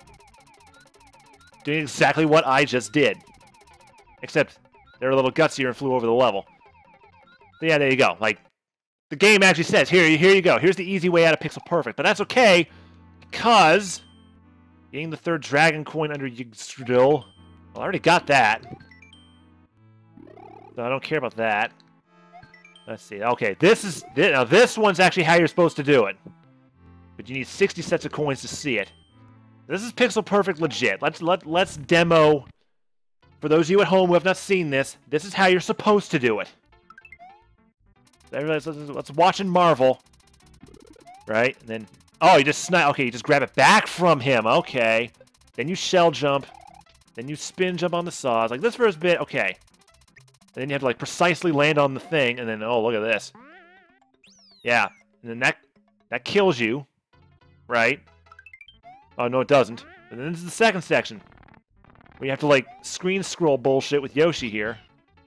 doing exactly what I just did. Except they're a little gutsier and flew over the level. So yeah, there you go. Like, the game actually says, here, here you go. Here's the easy way out of Pixel Perfect. But that's okay, because getting the third dragon coin under Yggdrasil, well, I already got that. So I don't care about that. Let's see. Okay, this is this, now this one's actually how you're supposed to do it. But you need sixty sets of coins to see it. This is pixel perfect legit. Let's let let's demo. For those of you at home who have not seen this, this is how you're supposed to do it. Everybody, let's, let's watch and marvel. Right? And then, oh, you just snipe. Okay, you just grab it back from him. Okay. Then you shell jump. Then you spin jump on the saws. Like this first bit, okay. And then you have to like precisely land on the thing, and then, oh, look at this. Yeah. And then that that kills you. Right? Oh, no, it doesn't. And then this is the second section. Where you have to, like, screen scroll bullshit with Yoshi here.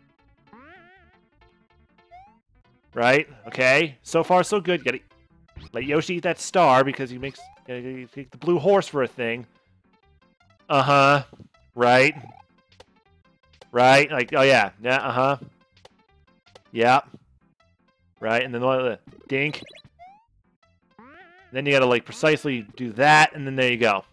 Right? Okay. So far, so good. You gotta let Yoshi eat that star because he makes... You take the blue horse for a thing. Uh-huh. Right. Right? Like, oh, yeah. Yeah, uh-huh. Yeah. Right? And then the dink. Then you gotta, like, precisely do that, and then there you go.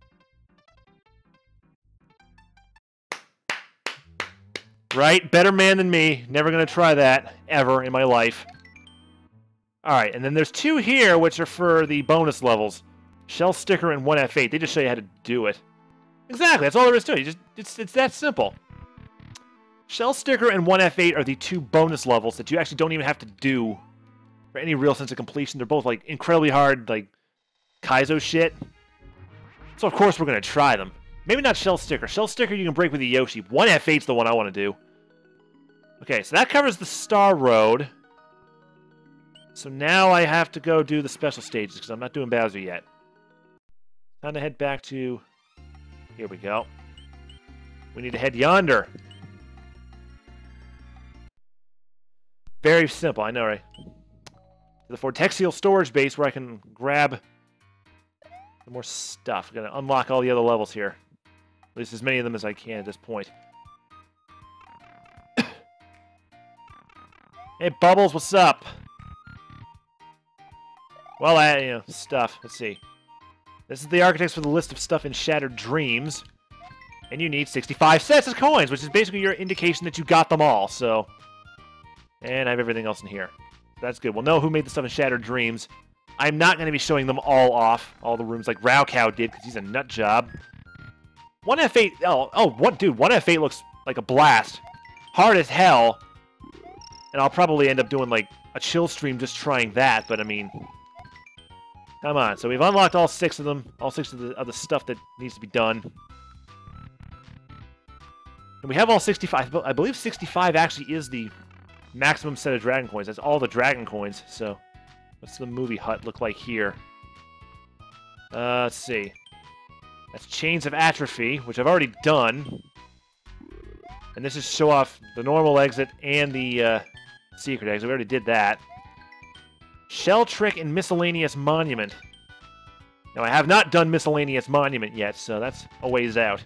Right? Better man than me. Never gonna try that, ever, in my life. Alright, and then there's two here, which are for the bonus levels. Shell Sticker and one F eight. They just show you how to do it. Exactly, that's all there is to it. You just, it's, it's that simple. Shell Sticker and one F eight are the two bonus levels that you actually don't even have to do for any real sense of completion. They're both, like, incredibly hard, like, Kaizo shit. So, of course, we're going to try them. Maybe not Shell Sticker. Shell Sticker you can break with the Yoshi. one F eight's the one I want to do. Okay, so that covers the Star Road. So now I have to go do the special stages, because I'm not doing Bowser yet. Time to head back to... Here we go. We need to head yonder. Very simple, I know, right? The Vortexial storage base where I can grab some more stuff. I'm gonna unlock all the other levels here. At least as many of them as I can at this point. Hey, Bubbles, what's up? Well, I, you know, stuff. Let's see. This is the architects for the list of stuff in Shattered Dreams. And you need sixty-five sets of coins, which is basically your indication that you got them all, so... And I have everything else in here. That's good. We'll know who made the stuff in Shattered Dreams. I'm not going to be showing them all off, all the rooms like Raucow did, because he's a nut job. one F eight, oh, oh, what, dude, one F eight looks like a blast. Hard as hell. And I'll probably end up doing, like, a chill stream just trying that, but I mean... Come on, so we've unlocked all six of them, all six of the, of the stuff that needs to be done. And we have all sixty-five, but I believe sixty-five actually is the maximum set of dragon coins. That's all the dragon coins, so... What's the movie hut look like here? Uh, let's see. That's Chains of Atrophy, which I've already done. And this is show off the normal exit and the uh, secret exit. We already did that. Shell Trick and Miscellaneous Monument. Now, I have not done Miscellaneous Monument yet, so that's a ways out.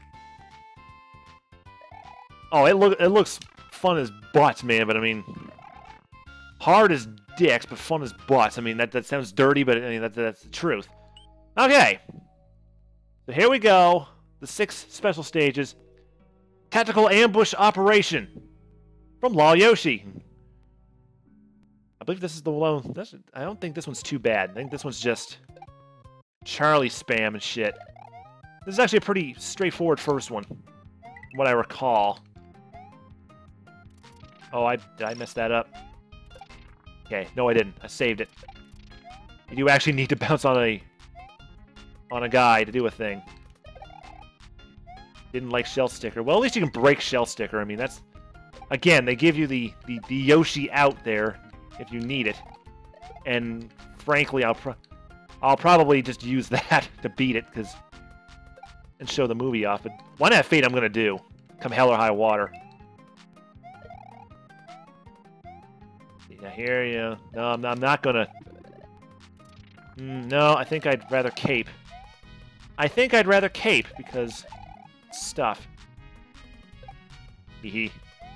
Oh, it, look, it looks fun as butts, man, but I mean... Hard as dicks, but fun as butts. I mean, that, that sounds dirty, but I mean, that, that's the truth. Okay. So here we go. The six special stages. Tactical Ambush Operation. From Law Yoshi. I believe this is the one... This, I don't think this one's too bad. I think this one's just... Charlie spam and shit. This is actually a pretty straightforward first one. From what I recall. Oh, I, did I mess that up? Okay, no I didn't. I saved it. You do actually need to bounce on a on a guy to do a thing. Didn't like Shell Sticker. Well, at least you can break Shell Sticker. I mean, that's... Again, they give you the, the, the Yoshi out there if you need it. And frankly, I'll, pro I'll probably just use that to beat it, because... And show the movie off. But one F eight I'm going to do. Come hell or high water. Now here, you no, I'm not, I'm not gonna. Mm, no, I think I'd rather cape. I think I'd rather cape because stuff. Hee hee.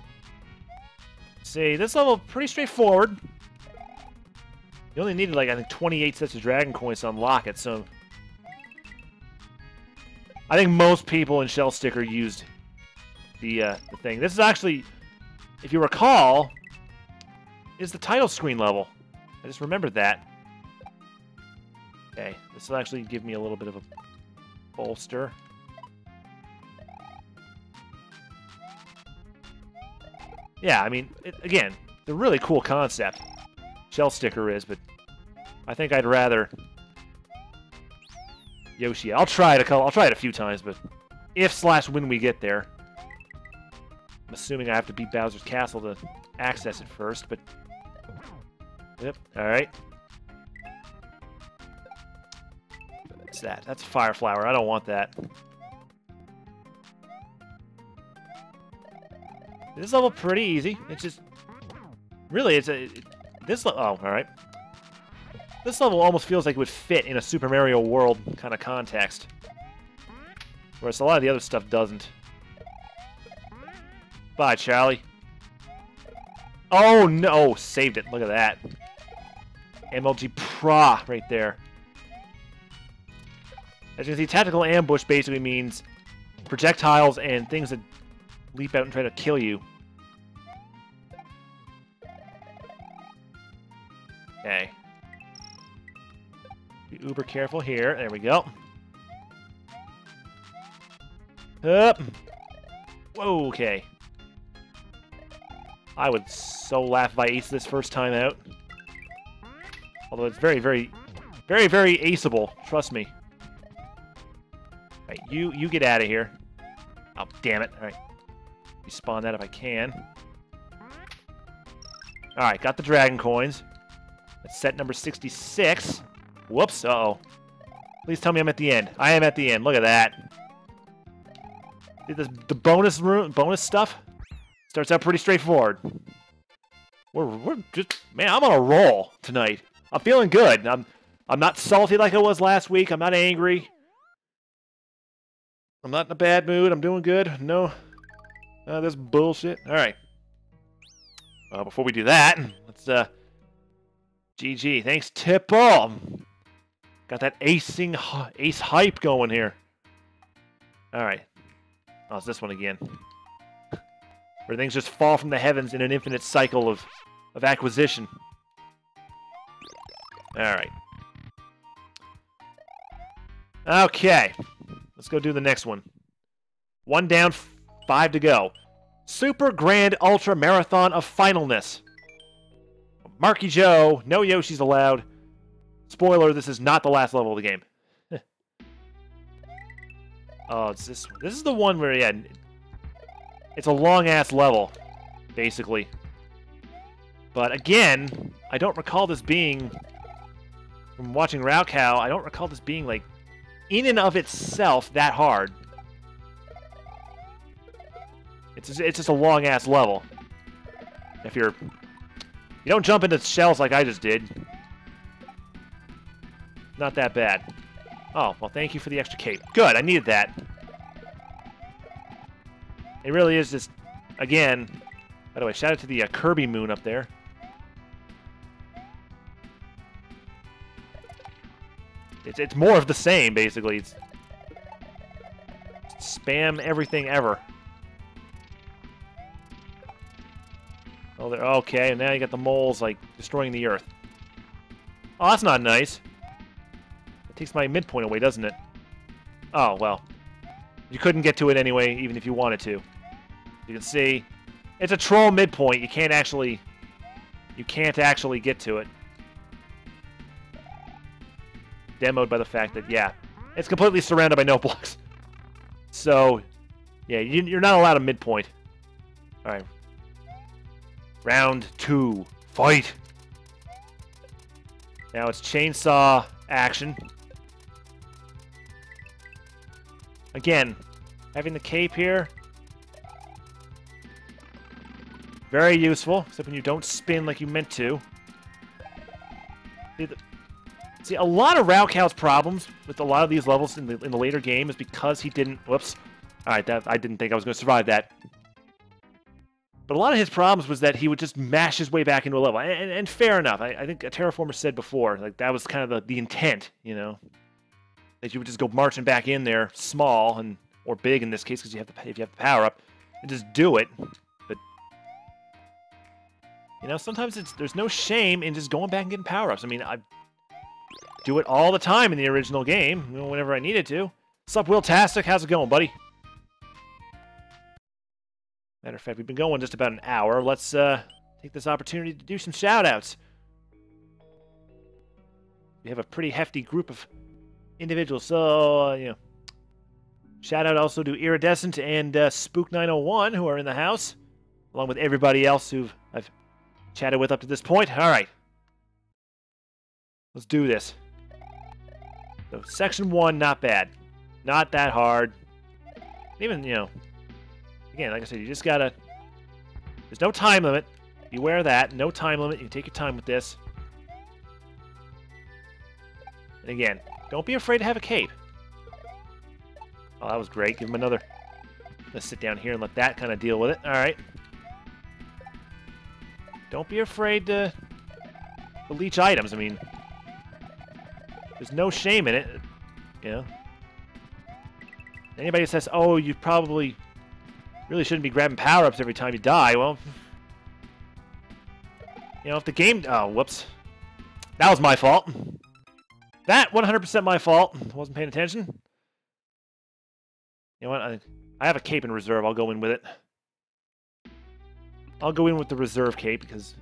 See, this level pretty straightforward. You only needed like I think twenty-eight sets of dragon coins to unlock it, so I think most people in Shell Sticker used the uh, the thing. This is actually. if you recall, is the title screen level. I just remembered that. Okay, this will actually give me a little bit of a bolster. Yeah, I mean, it, again, it's a really cool concept. Shell sticker is, but I think I'd rather Yoshi. I'll try it a couple. I'll try it a few times, but if slash when we get there, I'm assuming I have to beat Bowser's Castle to access it first. But yep, all right. What's that? That's a fire flower. I don't want that. This level pretty easy. It's just really it's a it, this level. Oh, all right. This level almost feels like it would fit in a Super Mario World kind of context, whereas a lot of the other stuff doesn't. Bye, Charlie. Oh no! Saved it. Look at that. M L G Pra right there. As you can see, tactical ambush basically means projectiles and things that leap out and try to kill you. Okay. Be uber careful here. There we go. Up. Whoa, okay. I would so laugh if I aced this first time out. Although it's very, very, very, very aceable. Trust me. Alright, you, you get out of here. Oh, damn it. Alright. Respawn that if I can. Alright, got the dragon coins. That's set number sixty-six. Whoops, uh-oh. Please tell me I'm at the end. I am at the end. Look at that. See, this, the bonus room, bonus stuff starts out pretty straightforward. We're, we're just, man, I'm on a roll tonight. I'm feeling good. I'm, I'm not salty like I was last week. I'm not angry. I'm not in a bad mood. I'm doing good. No, uh, this bullshit. All right. Uh, before we do that, let's uh, G G. Thanks, Tipple. Got that acing ace hype going here. All right. Oh, it's this one again. Where things just fall from the heavens in an infinite cycle of of acquisition. All right. Okay. Let's go do the next one. One down, five to go. Super Grand Ultra Marathon of Finalness. Marky Joe, no Yoshi's allowed. Spoiler, this is not the last level of the game. Oh, it's this one. This is the one where, yeah, it's a long-ass level, basically. But again, I don't recall this being, from watching Raocow, I don't recall this being, like, in and of itself that hard. It's just, it's just a long-ass level. If you're... You don't jump into shells like I just did. Not that bad. Oh, well, thank you for the extra cape. Good, I needed that. It really is just, again... By the way, shout out to the uh, Kirby moon up there. It's, it's more of the same, basically. It's spam everything ever. Oh, there. Okay, and now you got the moles, like, destroying the earth. Oh, that's not nice. That takes my midpoint away, doesn't it? Oh, well. You couldn't get to it anyway, even if you wanted to. You can see, it's a troll midpoint. You can't actually... You can't actually get to it. Demoed by the fact that, yeah, it's completely surrounded by no blocks. So, yeah, you, you're not allowed a midpoint. All right. Round two. Fight! Now it's chainsaw action. Again, having the cape here. Very useful, except when you don't spin like you meant to. See, the, see a lot of Raocow's problems with a lot of these levels in the, in the later game is because he didn't... Whoops. Alright, that I didn't think I was going to survive that. But a lot of his problems was that he would just mash his way back into a level. And, and, and fair enough. I, I think a Terraformer said before, like that was kind of the, the intent, you know? That you would just go marching back in there, small, and or big in this case, because you have the if you have the power up, and just do it. But You know, sometimes it's there's no shame in just going back and getting power-ups. I mean, I do it all the time in the original game, you know, whenever I needed to. Sup, Will-tastic? How's it going, buddy? Matter of fact, we've been going just about an hour. Let's uh, take this opportunity to do some shout-outs. We have a pretty hefty group of individuals, so, uh, you know. Shout-out also to Iridescent and uh, Spook nine oh one, who are in the house, along with everybody else who I've chatted with up to this point. All right. Let's do this. So, section one, not bad. Not that hard. Even, you know, again, like I said, you just gotta... There's no time limit. Beware of that. No time limit. You can take your time with this. And again, don't be afraid to have a cape. Oh, that was great. Give him another... Let's sit down here and let that kind of deal with it. All right. Don't be afraid to, to leech items. I mean, there's no shame in it. You know? Anybody who says, oh, you probably really shouldn't be grabbing power-ups every time you die, well... You know, if the game... Oh, whoops. That was my fault. That, one hundred percent my fault. Wasn't paying attention. You know what? I, I have a cape in reserve. I'll go in with it. I'll go in with the reserve cape, because...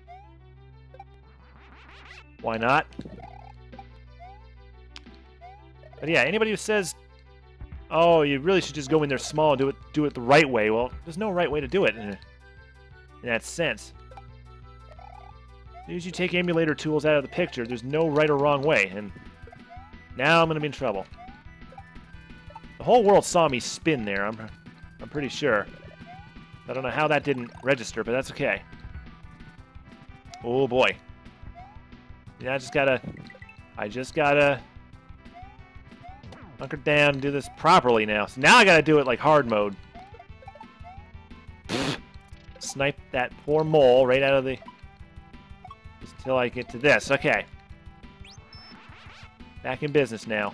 Why not? But yeah, anybody who says, oh, you really should just go in there small and do it do it the right way, well, there's no right way to do it in, a, in that sense. As soon as you take emulator tools out of the picture, there's no right or wrong way, and now I'm going to be in trouble. The whole world saw me spin there, I'm, I'm pretty sure. I don't know how that didn't register, but that's okay. Oh boy. Yeah, I just gotta... I just gotta... hunker down and do this properly now. So now I gotta do it like hard mode. Snipe that poor mole right out of the... Just until I get to this. Okay. Back in business now.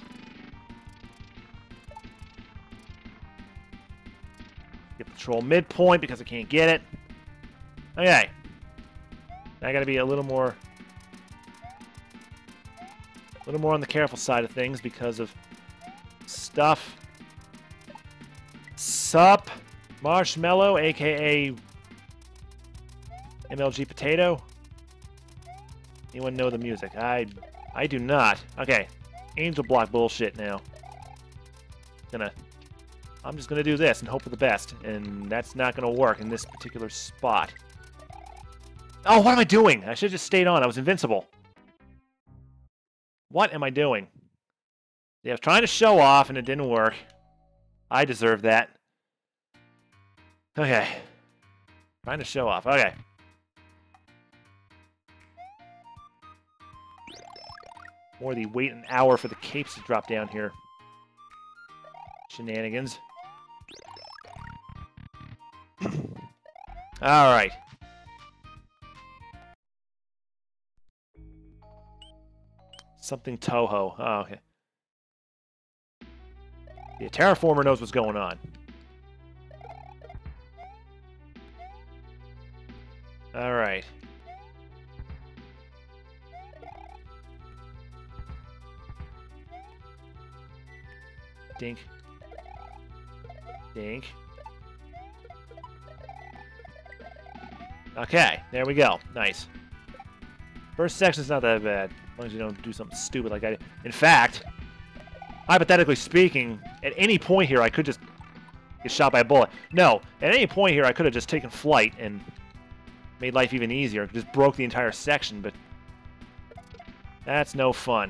Get patrol midpoint because I can't get it. Okay. Now I gotta be a little more... A little more on the careful side of things because of stuff. Sup, Marshmallow, aka M L G Potato. Anyone know the music? I I do not. Okay. Angel block bullshit now. Gonna I'm just gonna do this and hope for the best. And that's not gonna work in this particular spot. Oh, what am I doing? I should have just stayed on. I was invincible. What am I doing? Yeah, I was trying to show off and it didn't work. I deserve that. Okay. Trying to show off. Okay. More the wait an hour for the capes to drop down here. Shenanigans. Alright. Something Toho. Oh, okay. The Terraformer knows what's going on. Alright. Dink. Dink. Okay, there we go. Nice. First section's not that bad, as long as you don't do something stupid like I did. In fact, hypothetically speaking, at any point here I could just get shot by a bullet. No, at any point here I could have just taken flight and made life even easier. Just broke the entire section, but that's no fun.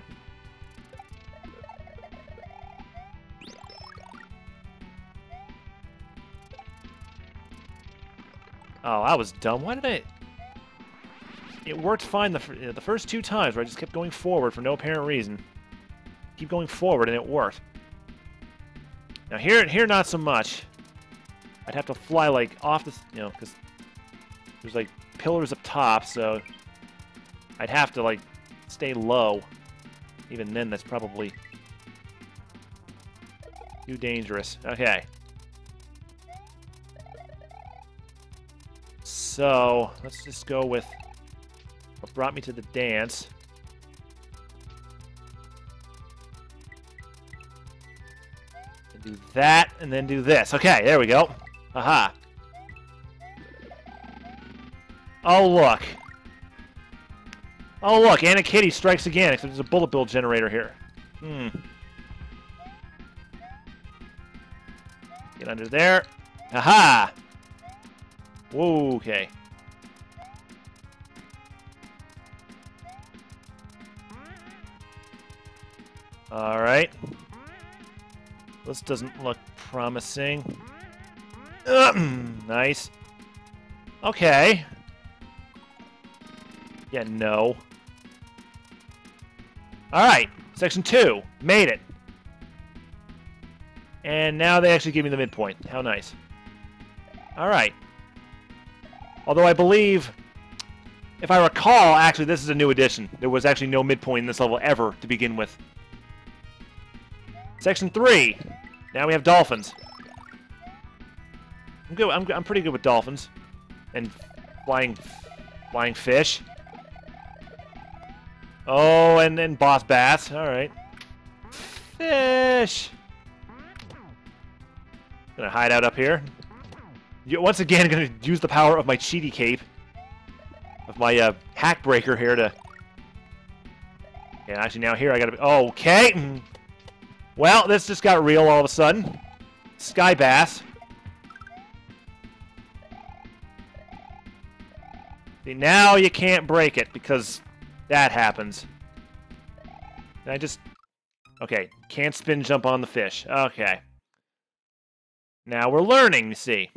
Oh, I was dumb. Why did I... It worked fine the, the first two times where I just kept going forward for no apparent reason. Keep going forward and it worked. Now here, here not so much. I'd have to fly like off the, you know, because there's like pillars up top, so I'd have to like stay low. Even then, that's probably too dangerous. Okay. So, let's just go with what brought me to the dance. And do that, and then do this. Okay, there we go. Aha. Oh, look. Oh, look, Anna Kitty strikes again, except there's a bullet bill generator here. Hmm. Get under there. Aha! Whoa, okay. Alright. This doesn't look promising. Nice. Okay. Yeah, no. Alright, section two. Made it. And now they actually give me the midpoint. How nice. Alright. Although I believe, if I recall, actually this is a new addition. There was actually no midpoint in this level ever to begin with. Section three. Now we have dolphins. I'm good. I'm, I'm pretty good with dolphins. And flying, flying fish. Oh, and then boss bass. Alright. Fish! Gonna hide out up here. Once again, gonna use the power of my cheaty cape. Of my uh, hack breaker here to... Yeah, actually now here I gotta be... Oh, okay! Well, this just got real all of a sudden. Sky bass. See, now you can't break it because that happens. And I just... Okay, can't spin jump on the fish. Okay. Now we're learning, you see.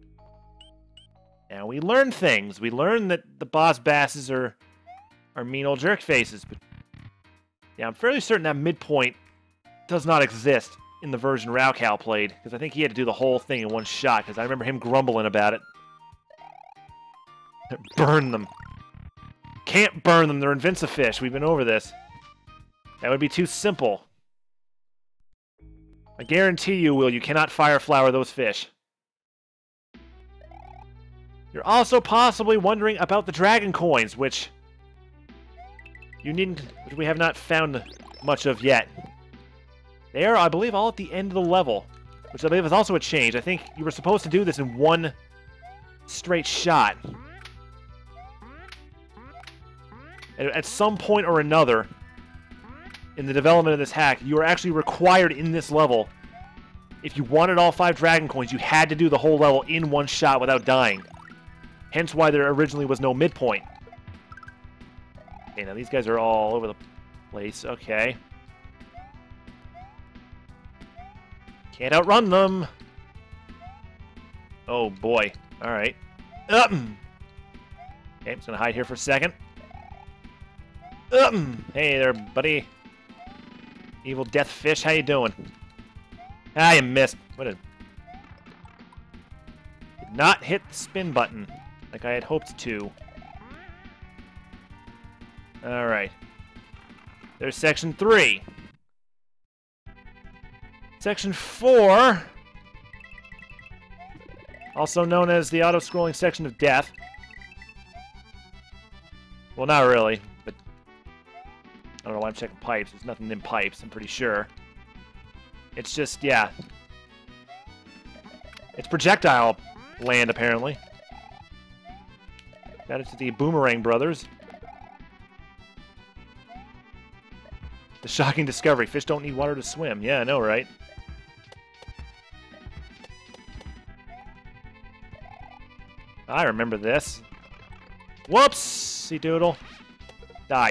Now we learn things. We learn that the boss basses are, are mean old jerk faces. But yeah, I'm fairly certain that midpoint does not exist in the version Raocow played, because I think he had to do the whole thing in one shot, because I remember him grumbling about it. Burn them. Can't burn them, they're Invincifish. We've been over this. That would be too simple. I guarantee you, Will, you cannot fire flower those fish. You're also possibly wondering about the dragon coins, which you needn't, which we have not found much of yet. They are, I believe, all at the end of the level, which I believe is also a change. I think you were supposed to do this in one straight shot. And at some point or another in the development of this hack, you were actually required in this level, if you wanted all five dragon coins, you had to do the whole level in one shot without dying. Hence why there originally was no midpoint. Okay, now these guys are all over the place. Okay. Can't outrun them. Oh, boy. All right. Uh, okay, I'm just going to hide here for a second. Uh, hey there, buddy. Evil death fish, how you doing? Ah, you missed. What a... Did not hit the spin button like I had hoped to. All right. There's section three. Section four, also known as the auto-scrolling section of death. Well, not really, but I don't know why I'm checking pipes. There's nothing in pipes, I'm pretty sure. It's just, yeah. It's projectile land, apparently. That is to the Boomerang Brothers. The shocking discovery. Fish don't need water to swim. Yeah, I know, right? I remember this. Whoopsie doodle. Die.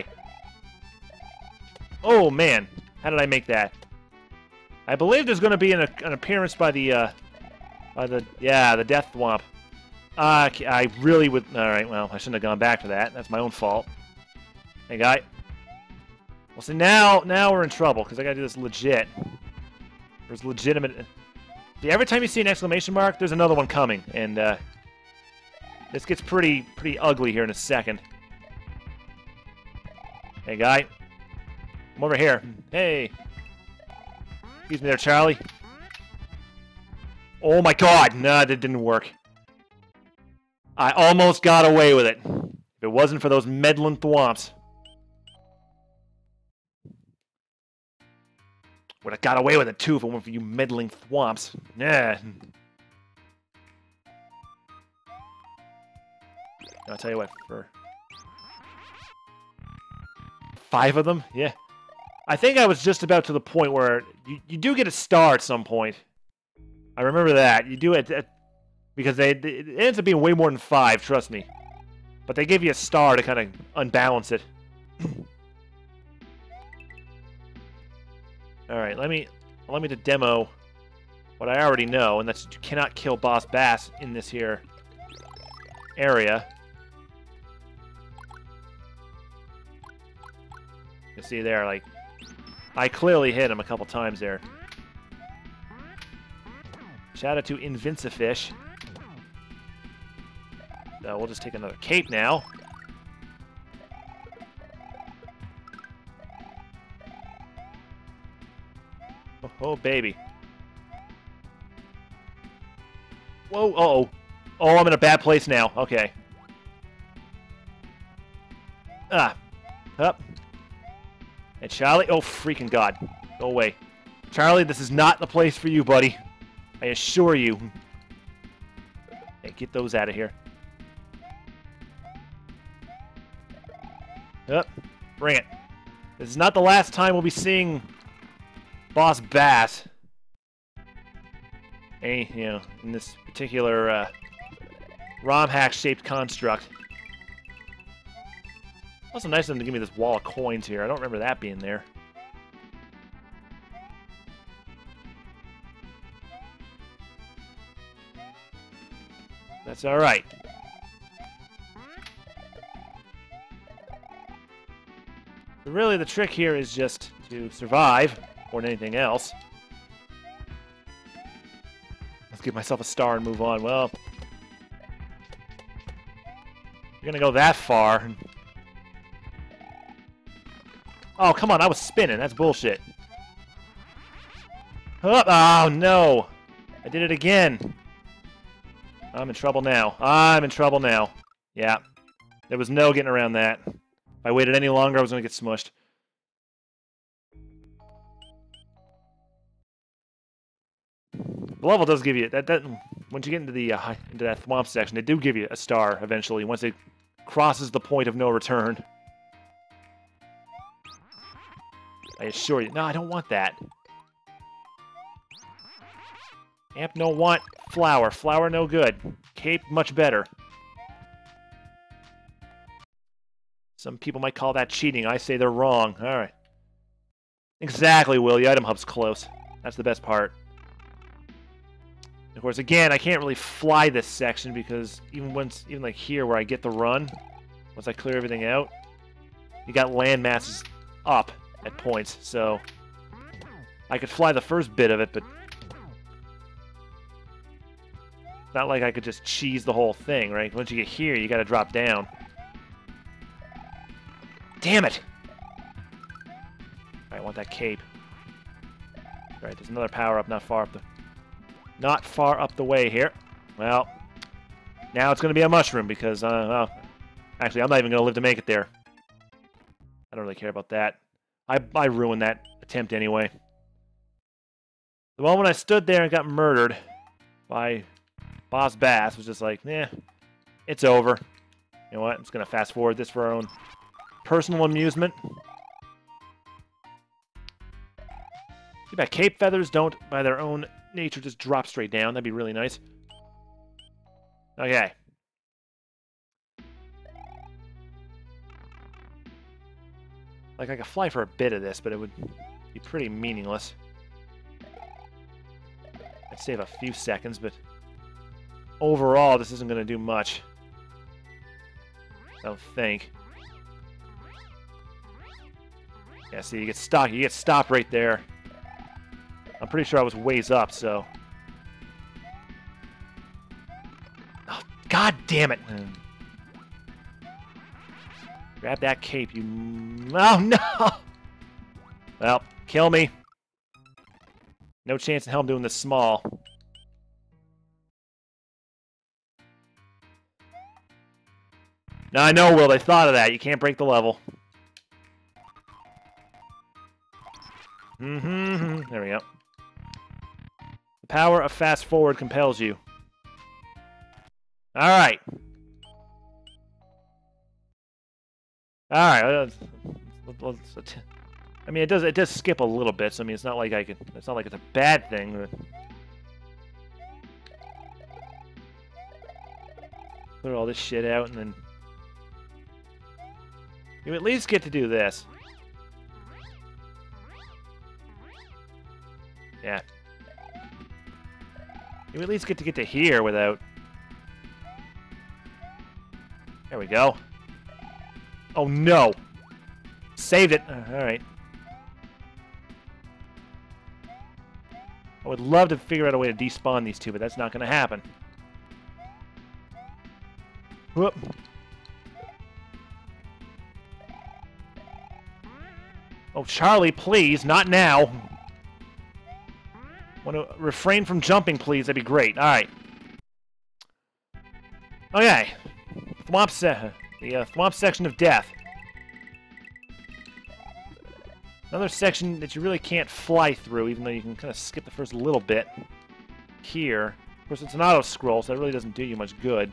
Oh, man. How did I make that? I believe there's going to be an, an appearance by the, uh, by the, yeah, the Death Thwomp. Uh, I really would, alright, well, I shouldn't have gone back to that. That's my own fault. Hey, guy. Well, see, now, now we're in trouble, because I gotta do this legit. There's legitimate... See, every time you see an exclamation mark, there's another one coming, and, uh... this gets pretty, pretty ugly here in a second. Hey, guy. I'm over here. Hey. Excuse me there, Charlie. Oh my god! Nah, that didn't work. I almost got away with it. If it wasn't for those meddling thwomps. Would have got away with it, too, if it weren't for you meddling thwomps. Yeah. I'll tell you what, for... Five of them? Yeah. I think I was just about to the point where you, you do get a star at some point. I remember that. You do it... At, because they, it ends up being way more than five, trust me. But they give you a star to kind of unbalance it. Alright, let me let me to demo what I already know, and that's you cannot kill Boss Bass in this here area. You see there, like, I clearly hit him a couple times there. Shout out to Invincifish. So we'll just take another cape now. Oh, oh baby. Whoa, uh-oh. Oh, I'm in a bad place now. Okay. Ah. Up. And Charlie, oh, freaking God. Go away. Charlie, this is not the place for you, buddy. I assure you. Hey, get those out of here. Up. Bring it. This is not the last time we'll be seeing Boss Bass. Any, you know, in this particular uh, ROM hack-shaped construct. Also nice of them to give me this wall of coins here. I don't remember that being there. That's alright. So really the trick here is just to survive more than anything else. Let's give myself a star and move on. Well, you're gonna go that far. Oh, come on, I was spinning. That's bullshit. Oh, oh, no. I did it again. I'm in trouble now. I'm in trouble now. Yeah. There was no getting around that. If I waited any longer, I was going to get smushed. The level does give you... that. That once you get into the uh, into that thwomp section, they do give you a star eventually, once it crosses the point of no return. I assure you. No, I don't want that. Amp no want. Flower. Flower no good. Cape much better. Some people might call that cheating. I say they're wrong. Alright. Exactly, Will. The item hub's close. That's the best part. Of course, again, I can't really fly this section because even once, even like here where I get the run, once I clear everything out, you got land masses up at points, so I could fly the first bit of it, but it's not like I could just cheese the whole thing, right? Once you get here, you gotta drop down. Damn it! I want that cape. Right, there's another power-up not far up the... Not far up the way here. Well, now it's gonna be a mushroom because, uh, well, actually, I'm not even gonna live to make it there. I don't really care about that. I, I ruined that attempt anyway. The moment I stood there and got murdered by Boss Bass was just like, eh, it's over. You know what? I'm just going to fast forward this for our own personal amusement. Too bad cape feathers don't, by their own nature, just drop straight down. That'd be really nice. Okay. Like, I could fly for a bit of this, but it would be pretty meaningless. I'd save a few seconds, but overall, this isn't going to do much. I don't think. Yeah, see, you get stuck. You get stopped right there. I'm pretty sure I was ways up, so... Oh, God damn it! Grab that cape, you... Oh, no! Well, kill me. No chance in hell I'm doing this small. Now I know, Will, they thought of that. You can't break the level. Mm-hmm. There we go. The power of fast forward compels you. All right. All right. Let's, let's, let's, I mean, it does it does skip a little bit. So I mean, it's not like I could. It's not like it's a bad thing. But clear all this shit out, and then you at least get to do this. Yeah. You at least get to get to here without... There we go. Oh, no. Saved it. Uh, Alright. I would love to figure out a way to despawn these two, but that's not going to happen. Whoop. Oh, Charlie, please. Not now. Want to refrain from jumping, please? That'd be great. All right. Okay. Thwomp se the uh, Thwomp section of death. Another section that you really can't fly through, even though you can kind of skip the first little bit. Here. Of course, it's an auto-scroll, so that really doesn't do you much good.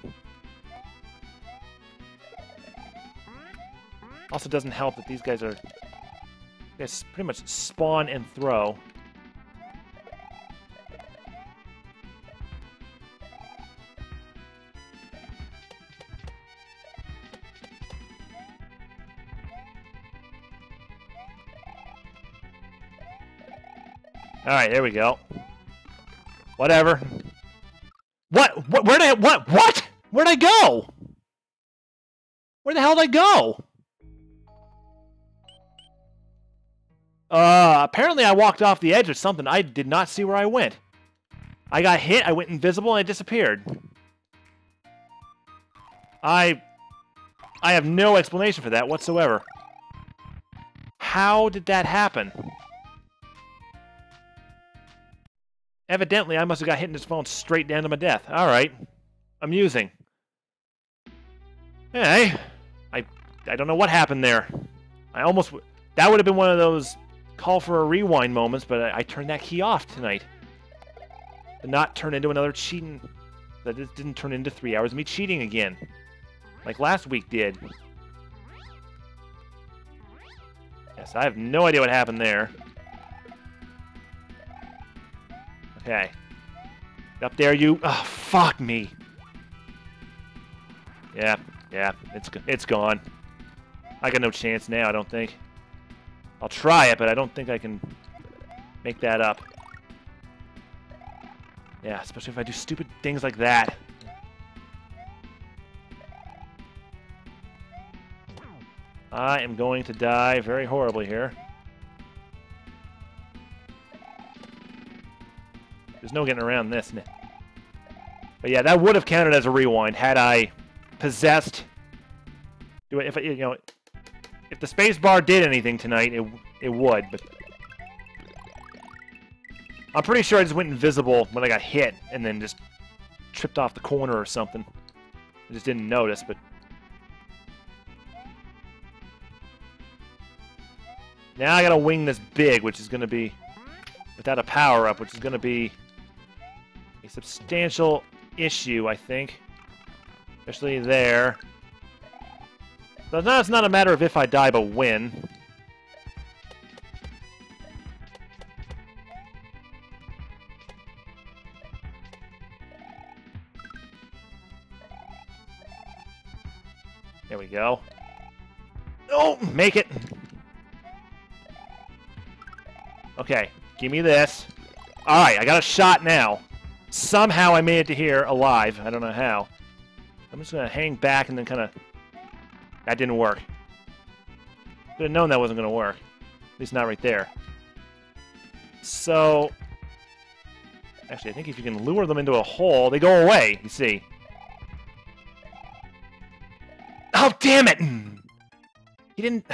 Also doesn't help that these guys are... They pretty much spawn and throw. Alright, there we go. Whatever. What? What? Where'd I... What? What? Where'd I go? Where the hell did I go? Uh, apparently I walked off the edge or something. I did not see where I went. I got hit, I went invisible, and I disappeared. I... I have no explanation for that whatsoever. How did that happen? Evidently, I must have got hit and just fallen straight down to my death. Alright. Amusing. Hey. I, I don't know what happened there. I almost... That would have been one of those call for a rewind moments, but I, I turned that key off tonight. To not turn into another cheating... That it didn't turn into three hours of me cheating again. Like last week did. Yes, I have no idea what happened there. Okay. Up there, you... Oh, fuck me. Yeah, yeah, it's, it's gone. I got no chance now, I don't think. I'll try it, but I don't think I can make that up. Yeah, especially if I do stupid things like that. I am going to die very horribly here. There's no getting around this. But yeah, that would have counted as a rewind had I possessed... Do it if I, you know, if the space bar did anything tonight, it it would. But I'm pretty sure I just went invisible when I got hit, and then just tripped off the corner or something. I just didn't notice, but now I gotta wing this big, which is gonna be without a power up, which is gonna be a substantial issue, I think. Especially there. So now it's not a matter of if I die, but when. There we go. Oh, make it! Okay, give me this. Alright, I got a shot now. Somehow I made it to here alive. I don't know how. I'm just gonna hang back and then kind of... That didn't work. Should have known that wasn't gonna work. At least not right there. So... Actually, I think if you can lure them into a hole, they go away, you see. Oh, damn it! He didn't...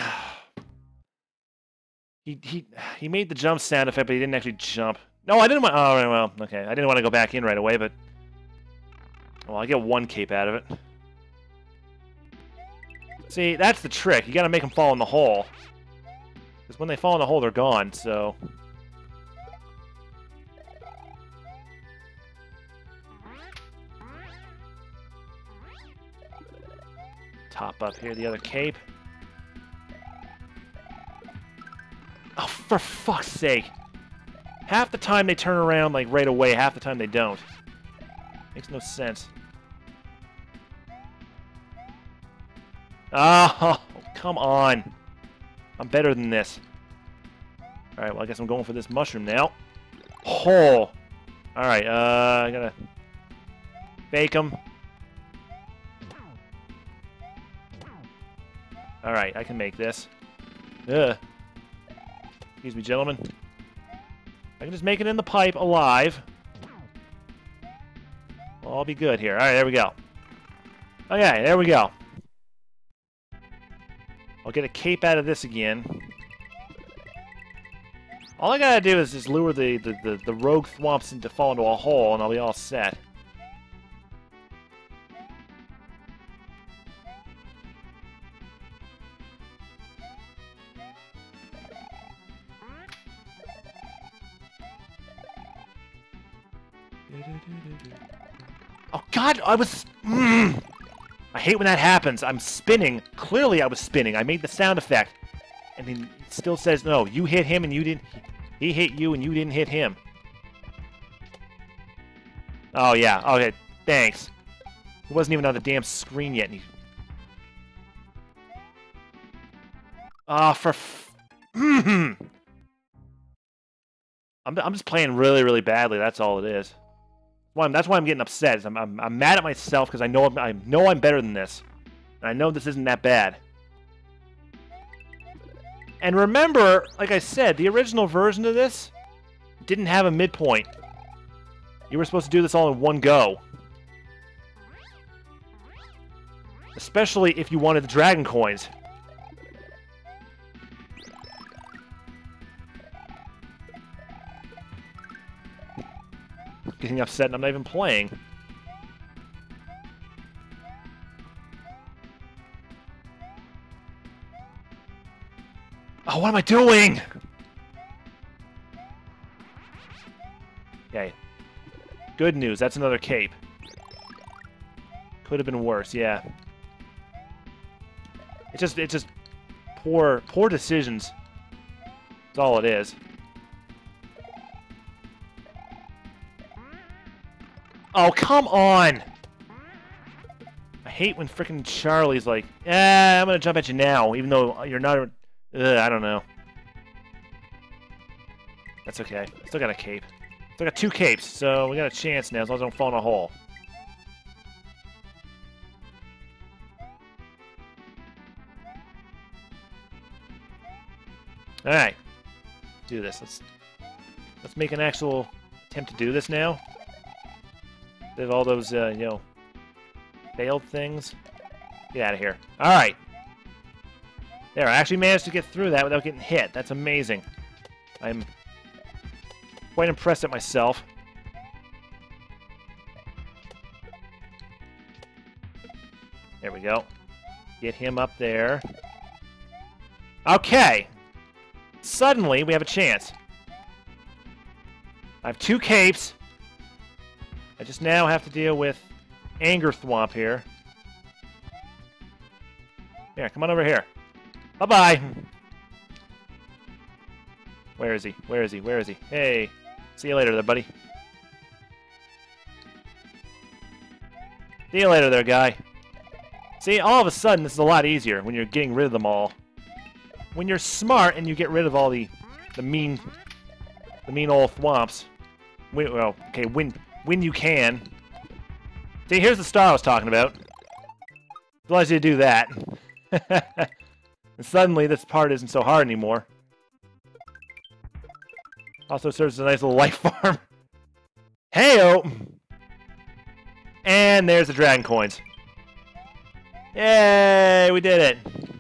He, he, he made the jump sound effect, but he didn't actually jump. No, I didn't want... Oh, well, okay. I didn't want to go back in right away, but... Well, I get one cape out of it. See, that's the trick. You gotta make them fall in the hole. Because when they fall in the hole, they're gone, so... Top up here the other cape. Oh, for fuck's sake. Half the time they turn around, like, right away. Half the time they don't. Makes no sense. Oh, come on. I'm better than this. Alright, well, I guess I'm going for this mushroom now. Oh! Alright, uh, I gotta... Bake them. Alright, I can make this. Ugh. Excuse me, gentlemen. I can just make it in the pipe alive. Well, I'll be good here. Alright, there we go. Okay, there we go. I'll get a cape out of this again. All I gotta do is just lure the, the, the, the rogue thwomps into fall into a hole, and I'll be all set. Oh God, I was... Mm. I hate when that happens. I'm spinning. Clearly I was spinning. I made the sound effect. And he still says, no, you hit him and you didn't... He hit you and you didn't hit him. Oh, yeah. Okay, thanks. It wasn't even on the damn screen yet. And he... Oh, for... F I'm, I'm just playing really, really badly. That's all it is. Well, that's why I'm getting upset. I'm, I'm, I'm mad at myself because I know I'm, I know I'm better than this. And I know this isn't that bad. And remember, like I said, the original version of this didn't have a midpoint. You were supposed to do this all in one go. Especially if you wanted the dragon coins. Getting upset and I'm not even playing. Oh, what am I doing? Okay. Good news, that's another cape. Could have been worse, yeah. It's just, it's just poor, poor decisions. That's all it is. Oh, come on! I hate when frickin' Charlie's like, eh, I'm gonna jump at you now, even though you're not... Ugh, I don't know. That's okay. Still got a cape. Still got two capes, so we got a chance now, as long as I don't fall in a hole. Alright. Do this. Let's, let's make an actual attempt to do this now. Instead of all those, uh, you know, failed things. Get out of here. Alright. There, I actually managed to get through that without getting hit. That's amazing. I'm quite impressed at myself. There we go. Get him up there. Okay. Suddenly, we have a chance. I have two capes. I just now have to deal with Anger Thwomp here. Here, come on over here. Bye-bye! Where is he? Where is he? Where is he? Hey! See you later there, buddy. See you later there, guy. See, all of a sudden, this is a lot easier when you're getting rid of them all. When you're smart and you get rid of all the the mean the mean old thwomps. When, well, okay, when when you can. See, here's the star I was talking about. It allows you to do that. And suddenly, this part isn't so hard anymore. Also serves as a nice little life farm. Hey-o! And there's the dragon coins. Yay! We did it!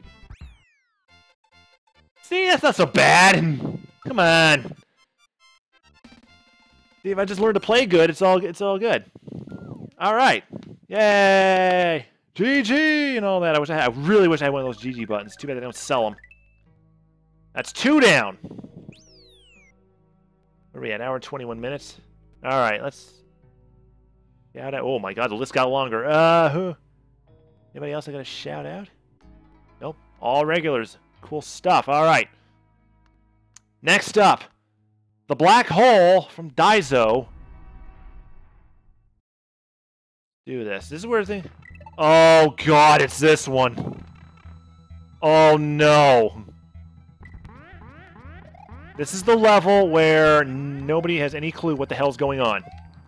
See, that's not so bad! Come on! See, if I just learn to play good, it's all it's all good. Alright. Yay! G G and all that. I wish I had. I really wish I had one of those G G buttons. Too bad they don't sell them. That's two down. Where are we at? An hour and twenty-one minutes. All right, let's. Shout out. Oh my God, the list got longer. Uh, who? Anybody else I got to shout out? Nope. All regulars. Cool stuff. All right. Next up, the black hole from Daizo. Do this. This is where the. Oh God, it's this one. Oh no. This is the level where nobody has any clue what the hell's going on.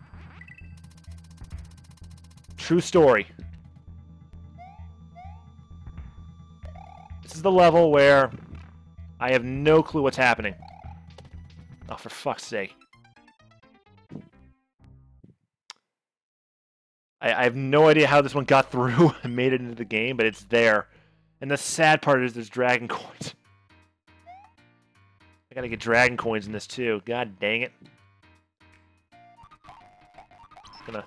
True story. This is the level where I have no clue what's happening. Oh, for fuck's sake. I, I have no idea how this one got through and made it into the game, but it's there. And the sad part is there's dragon coins. I gotta get dragon coins in this too. God dang it. Gonna...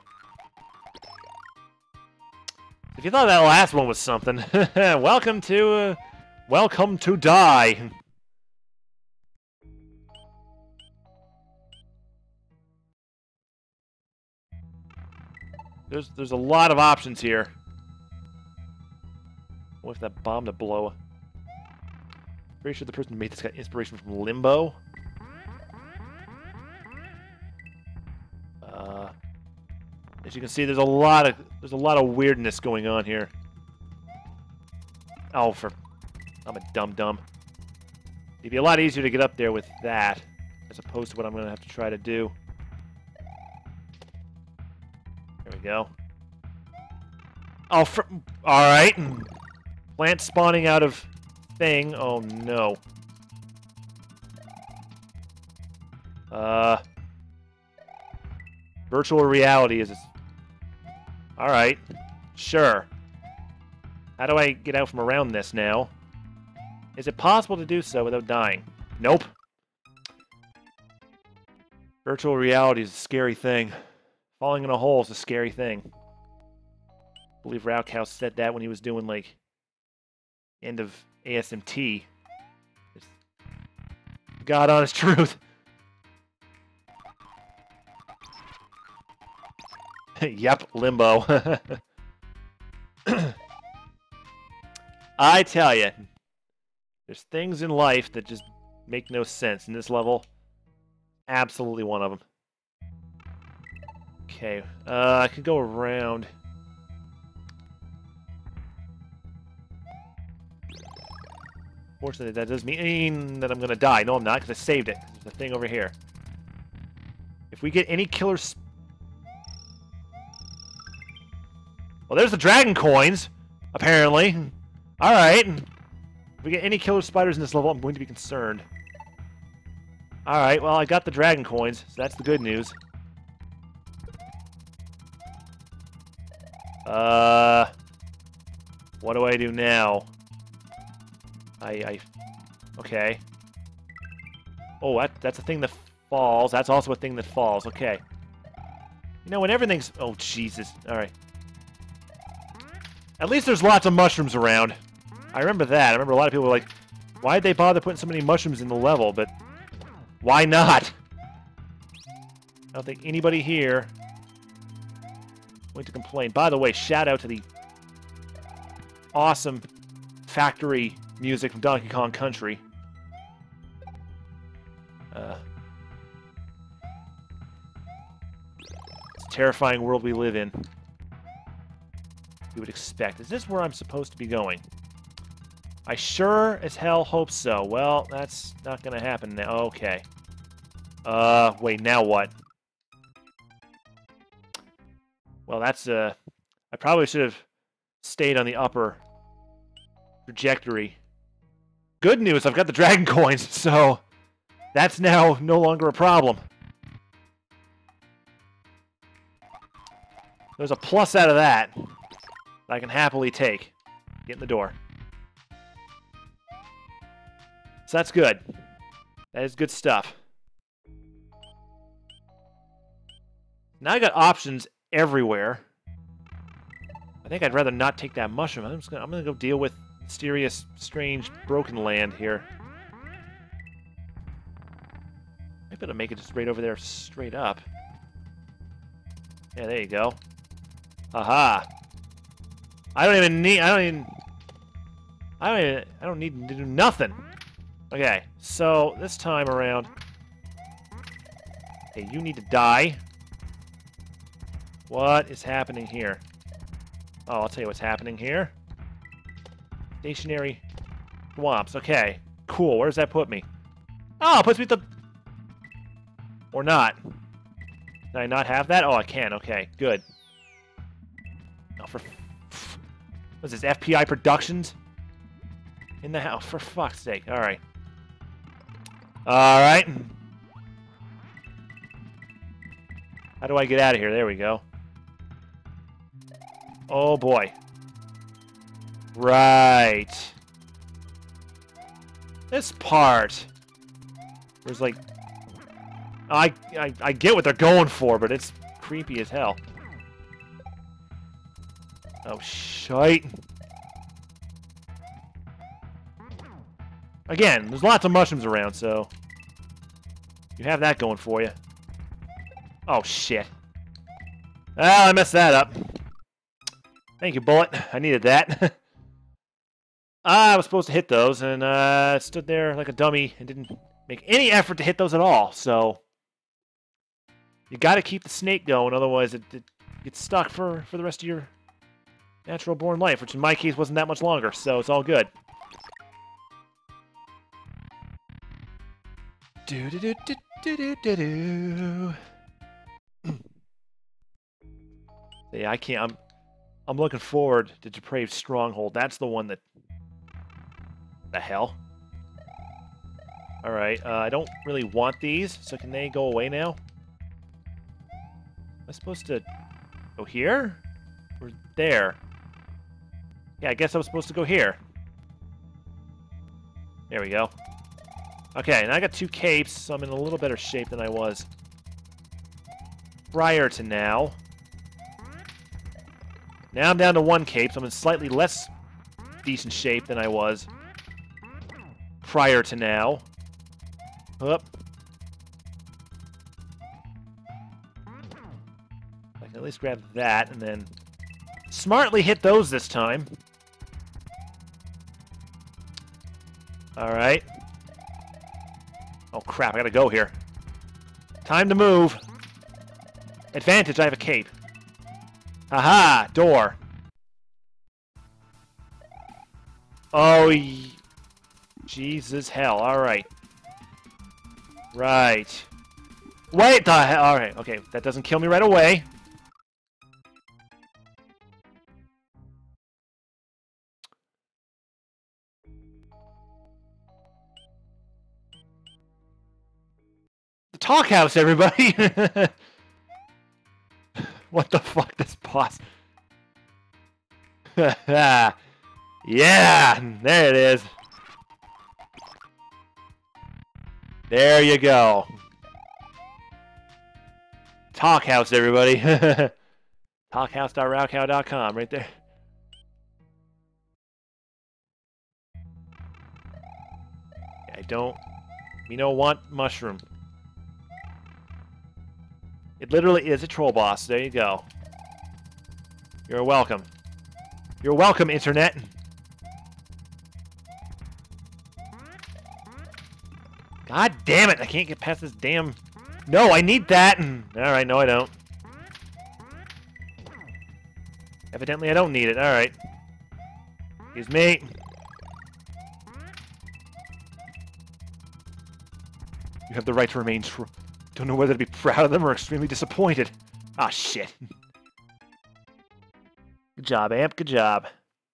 If you thought that last one was something, welcome to, uh, welcome to die. There's there's a lot of options here. What if that bomb to blow? Pretty sure the person who made this got inspiration from Limbo. Uh, as you can see, there's a lot of there's a lot of weirdness going on here. Oh, for I'm a dum dum. It'd be a lot easier to get up there with that, as opposed to what I'm gonna have to try to do. There we go. Oh, for, all right. Plant spawning out of thing. Oh no. Uh, virtual reality is. All right. Sure. How do I get out from around this now? Is it possible to do so without dying? Nope. Virtual reality is a scary thing. Falling in a hole is a scary thing. I believe Raukhouse said that when he was doing, like, end of A S M T. It's God honest truth. Yep, Limbo. I tell you, there's things in life that just make no sense. In this level, absolutely one of them. Okay, uh, I could go around. Fortunately, that does mean that I'm gonna die. No, I'm not, because I saved it. There's a thing over here. If we get any killer... Sp well, there's the dragon coins, apparently. Alright. If we get any killer spiders in this level, I'm going to be concerned. Alright, well, I got the dragon coins, so that's the good news. Uh... What do I do now? I... I... Okay. Oh, that, that's a thing that falls. That's also a thing that falls. Okay. You know, when everything's... Oh, Jesus. Alright. At least there's lots of mushrooms around. I remember that. I remember a lot of people were like, why'd they bother putting so many mushrooms in the level? But why not? I don't think anybody here is going to complain. By the way, shout out to the awesome factory music from Donkey Kong Country. Uh, it's a terrifying world we live in. You would expect. Is this where I'm supposed to be going? I sure as hell hope so. Well, that's not gonna happen now. Okay. Uh, wait, now what? Well, that's, uh... I probably should have stayed on the upper trajectory. Good news, I've got the dragon coins, so that's now no longer a problem. There's a plus out of that that I can happily take. Get in the door. So that's good. That is good stuff. Now I got options everywhere. I think I'd rather not take that mushroom. I'm just gonna, I'm gonna go deal with mysterious, strange, broken land here. I better make it just right over there, straight up. Yeah, there you go. Aha! I don't even need. I don't even. I don't even. I don't need to do nothing. Okay, so this time around. Hey, you need to die. What is happening here? Oh, I'll tell you what's happening here. Stationary swamps. Okay, cool. Where does that put me? Oh, it puts me at the... Or not. Can I not have that? Oh, I can. Okay, good. Oh, for... What's this, F P I Productions? In the house, for fuck's sake. Alright. Alright. How do I get out of here? There we go. Oh, boy. Right. This part. There's like... I, I, I get what they're going for, but it's creepy as hell. Oh, shite. Again, there's lots of mushrooms around, so... You have that going for you. Oh, shit. Ah, I messed that up. Thank you, bullet. I needed that. I was supposed to hit those, and uh, stood there like a dummy and didn't make any effort to hit those at all, so... You gotta keep the snake going, otherwise it, it gets stuck for, for the rest of your natural-born life, which in my case wasn't that much longer, so it's all good. Do do do do do do do do. Yeah, I can't. I'm, I'm looking forward to Depraved Stronghold. That's the one that. The hell. All right. Uh, I don't really want these, so can they go away now? Am I supposed to go here or there? Yeah, I guess I was supposed to go here. There we go. Okay, and I got two capes, so I'm in a little better shape than I was prior to now. Now I'm down to one cape, so I'm in slightly less decent shape than I was prior to now. Up. I can at least grab that, and then smartly hit those this time. Alright. Oh crap, I gotta go here. Time to move. Advantage, I have a cape. Aha! Door. Oh, y Jesus hell. Alright. Right. Wait the hell. Alright, okay. That doesn't kill me right away. The talk house, everybody! What the fuck, this boss? Yeah! There it is. There you go. Talk house, everybody. talkhouse dot rowcow dot com, right there. I don't... We don't want mushroom. It literally is a troll boss. There you go. You're welcome. You're welcome, Internet. God damn it! I can't get past this damn... No, I need that! Alright, no I don't. Evidently I don't need it. Alright. Excuse me. You have the right to remain true. Don't know whether to be proud of them or extremely disappointed. Ah, shit. Good job, Amp. Good job.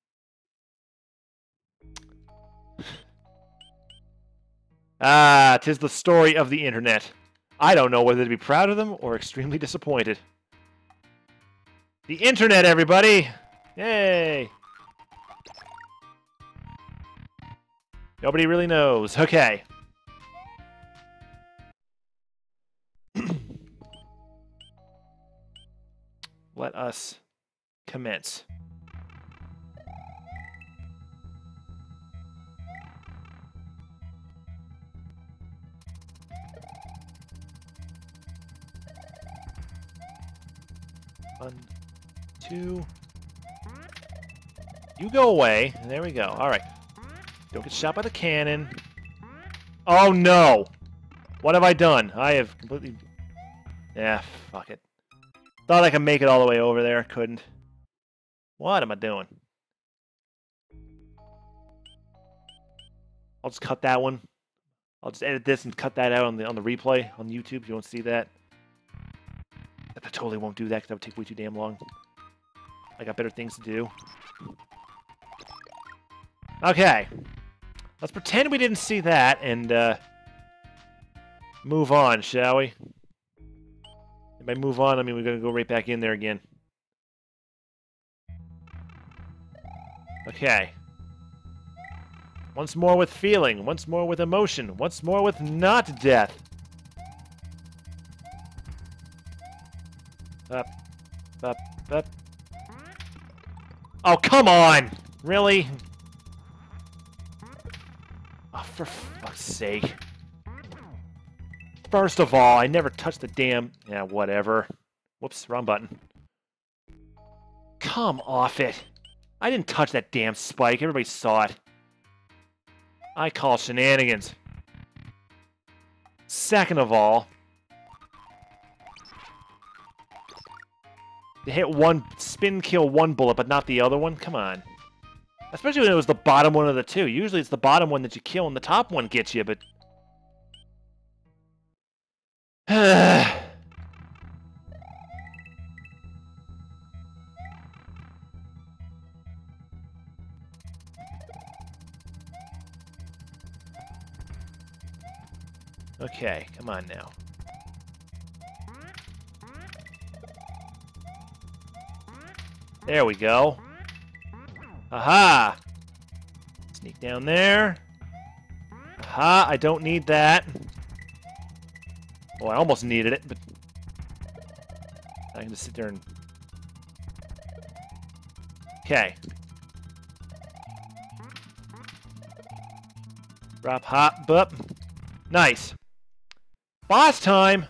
Ah, 'tis the story of the internet. I don't know whether to be proud of them or extremely disappointed. The internet, everybody! Yay! Nobody really knows. Okay. Let us commence. One, two. You go away. There we go. All right. Don't get shot by the cannon. Oh, no. What have I done? I have completely... Yeah, fuck it. Thought I could make it all the way over there. Couldn't. What am I doing? I'll just cut that one. I'll just edit this and cut that out on the on the replay on YouTube. You won't see that. I totally won't do that because that would take way too damn long. I got better things to do. Okay. Let's pretend we didn't see that and uh, move on, shall we? And by move on, I mean we're going to go right back in there again. Okay. Once more with feeling. Once more with emotion. Once more with not death. Up. Up. Up. Oh, come on! Really? Oh, for fuck's sake. First of all, I never touched the damn... Yeah, whatever. Whoops, wrong button. Come off it. I didn't touch that damn spike. Everybody saw it. I call shenanigans. Second of all... To hit one... Spin kill one bullet, but not the other one? Come on. Especially when it was the bottom one of the two. Usually it's the bottom one that you kill and the top one gets you, but... Okay, come on now. There we go. Aha! Sneak down there. Aha, I don't need that. Oh, I almost needed it, but... I can just sit there and... Okay. Drop, hop, bup. Nice. Boss time!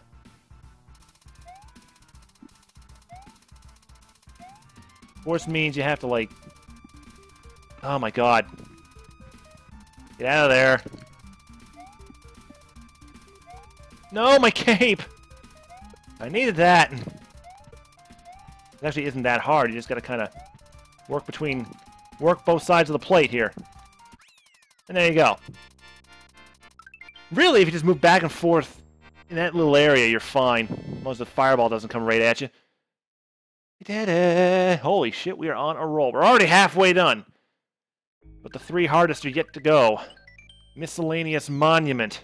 Force means you have to, like... Oh my god. Get out of there. No, my cape! I needed that. It actually isn't that hard. You just gotta kind of work between... Work both sides of the plate here. And there you go. Really, if you just move back and forth in that little area, you're fine. As long as the fireball doesn't come right at you. We did it! Holy shit, we are on a roll. We're already halfway done. But the three hardest are yet to go. Miscellaneous Monument.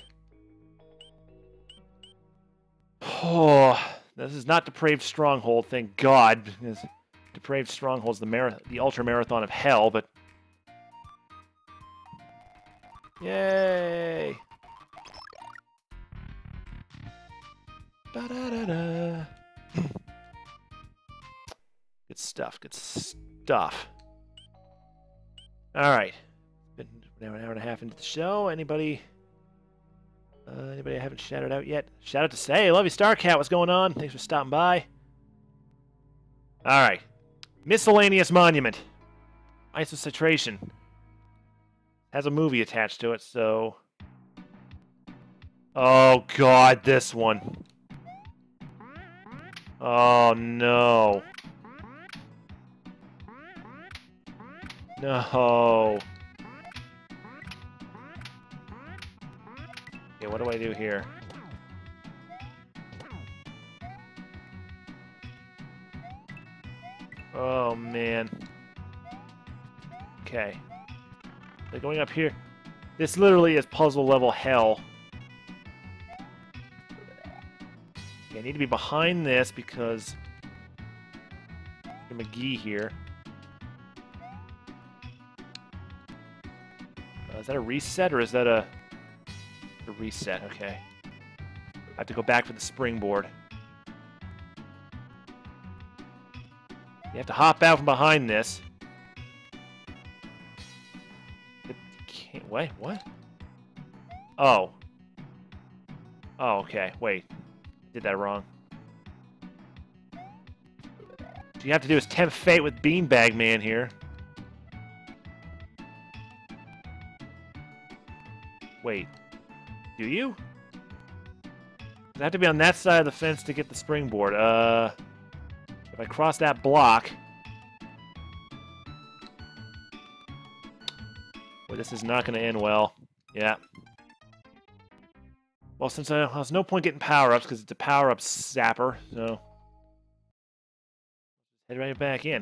Oh, this is not Depraved Stronghold, thank God. Because Depraved Stronghold is the, marath the ultra marathon of hell, but... Yay! Da-da-da-da. Good stuff, good stuff. Alright. Been an hour and a half into the show. Anybody... Uh, anybody I haven't shouted out yet? Shout out to Say, love you, Starcat. What's going on? Thanks for stopping by. Alright. Miscellaneous Monument. Isocitration. Has a movie attached to it, so... Oh, God, this one. Oh, no. No. Okay, what do I do here? Oh, man. Okay. They're going up here. This literally is puzzle level hell. Okay, I need to be behind this because... McGee here. Uh, is that a reset or is that a... A reset, okay. I have to go back for the springboard. You have to hop out from behind this. It can't, wait, what? Oh. Oh, okay, wait. Did that wrong. you have to do is tempt fate with Beanbag Man here. Wait. Do you? I have to be on that side of the fence to get the springboard. Uh, if I cross that block... Boy, this is not going to end well. Yeah. Well, since I, well, there's no point getting power-ups, because it's a power-up zapper, so... Head right back in.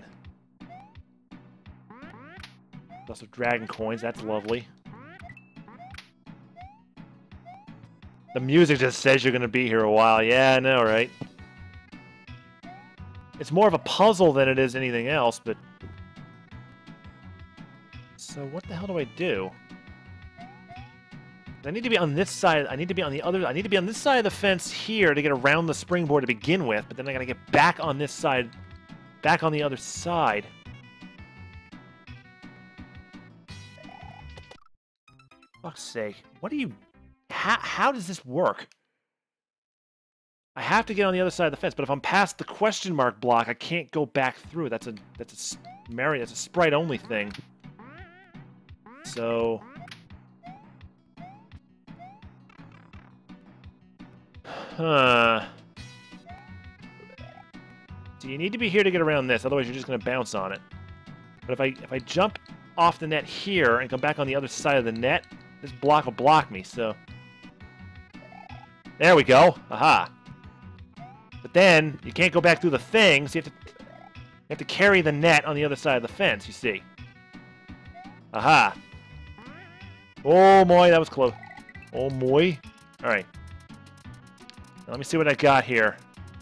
Also dragon coins, that's lovely. The music just says you're going to be here a while. Yeah, I know, right? It's more of a puzzle than it is anything else, but... So what the hell do I do? I need to be on this side. I need to be on the other... I need to be on this side of the fence here to get around the springboard to begin with, but then I gotta get back on this side... Back on the other side. Fuck's sake. What do you... How, how does this work? I have to get on the other side of the fence, but if I'm past the question mark block, I can't go back through. That's a... That's a... Mary, that's a sprite-only thing. So... Huh... So you need to be here to get around this, otherwise you're just going to bounce on it. But if I if I jump off the net here and come back on the other side of the net, this block will block me, so... There we go! Aha! But then, you can't go back through the thing, so you have to, you have to carry the net on the other side of the fence, you see. Aha! Oh, boy, that was close. Oh, boy. Alright. Let me see what I got here.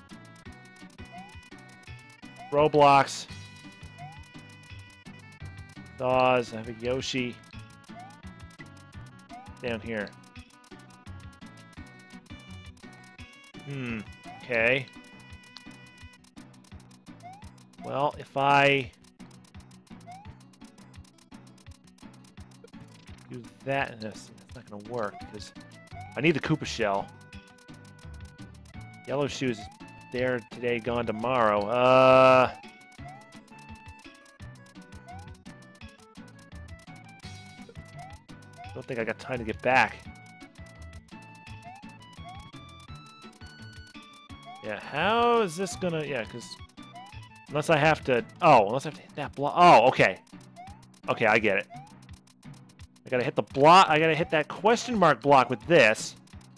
Roblox. Saws. I have a Yoshi. Down here. Hmm. Okay. Well, if I do that, that's not going to work because I need the Koopa shell. Yellow shoes. There today, gone tomorrow. Uh... Don't think I got time to get back. Yeah, how is this gonna... Yeah, because... Unless I have to... Oh, unless I have to hit that block... Oh, okay. Okay, I get it. I gotta hit the block... I gotta hit that question mark block with this.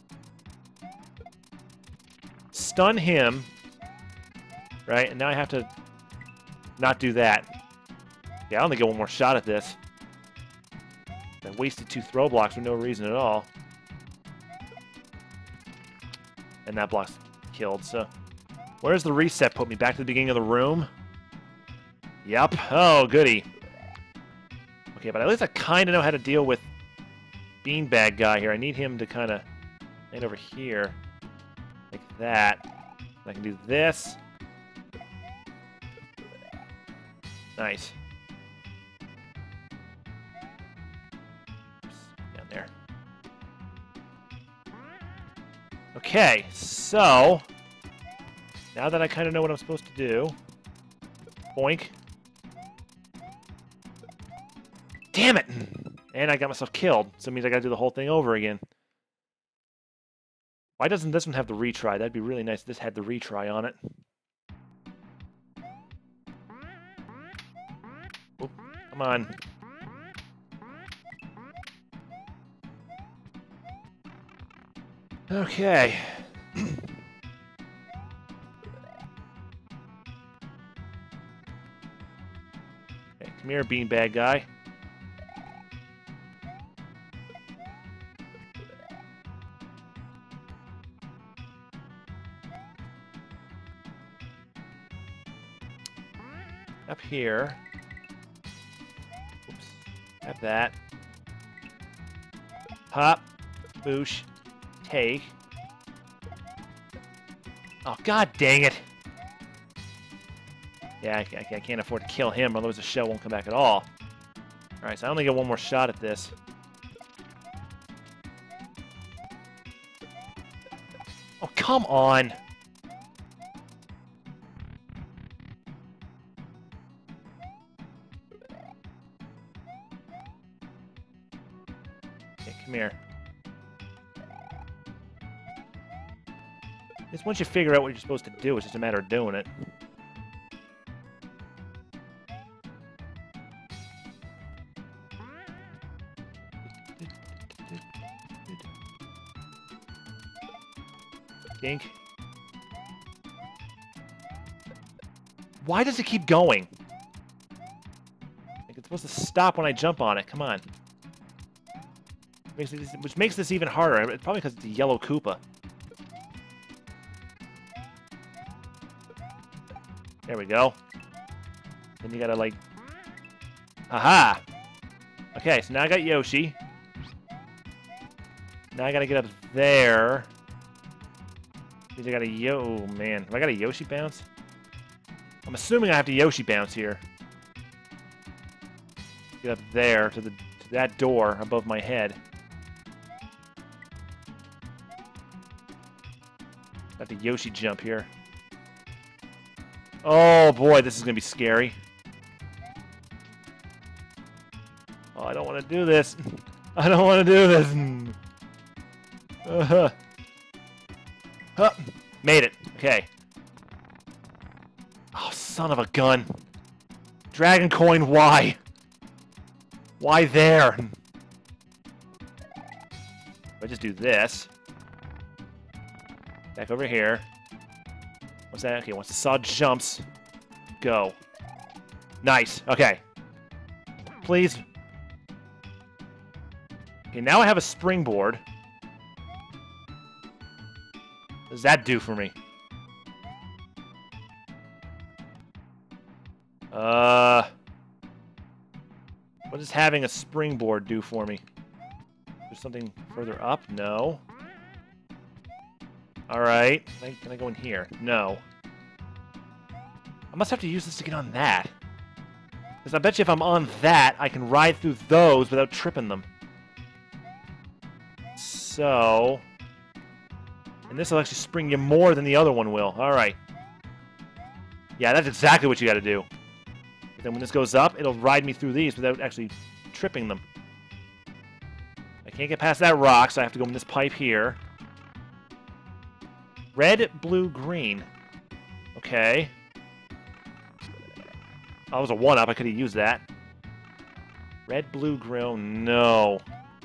Stun him, right? And now I have to not do that. Yeah, I only get one more shot at this. I wasted two throw blocks for no reason at all. And that block's killed, so... Where's the reset put me? Back to the beginning of the room? Yep. Oh, goody. Okay, but at least I kind of know how to deal with Beanbag Guy here. I need him to kind of land over here. Like that. I can do this. Nice. Oops, down there. Okay, so now that I kind of know what I'm supposed to do, boink. Damn it! And I got myself killed, so it means I gotta do the whole thing over again. Why doesn't this one have the retry? That'd be really nice if this had the retry on it. Oop, come on. Okay. Okay, come here, Beanbag Guy. Up here. Oops. Have that. Pop. Boosh. Take. Oh, god dang it. Yeah, I, I, I can't afford to kill him, otherwise the shell won't come back at all. Alright, so I only get one more shot at this. Oh, come on! Okay, come here. Just once you figure out what you're supposed to do, it's just a matter of doing it. Dink. Why does it keep going? Like it's supposed to stop when I jump on it. Come on. Makes it, which makes this even harder. It's probably because it's a yellow Koopa. There we go. Then you gotta like... Aha! Okay, so now I got Yoshi. Now I gotta get up there. Means I got a Yo... Oh, man. Have I got a Yoshi bounce? I'm assuming I have to Yoshi bounce here. Get up there to the to that door above my head. Got the Yoshi jump here. Oh boy, this is gonna be scary. Oh, I don't want to do this. I don't want to do this. Uh-huh. Huh. Made it. Okay. Oh, son of a gun. Dragon coin, why? Why there? If I just do this. Back over here. What's that? Okay, once the saw jumps, go. Nice. Okay. Please. Okay, now I have a springboard. What does that do for me? Uh, what does having a springboard do for me? There's something further up? No. Alright. Can I, can I go in here? No. I must have to use this to get on that. Because I bet you if I'm on that, I can ride through those without tripping them. So... And this will actually spring you more than the other one will. Alright. Yeah, that's exactly what you gotta do. Then when this goes up, it'll ride me through these without actually tripping them. I can't get past that rock, so I have to go in this pipe here. Red, blue, green. Okay. Oh, that was a one-up. I could have used that. Red, blue, green. No.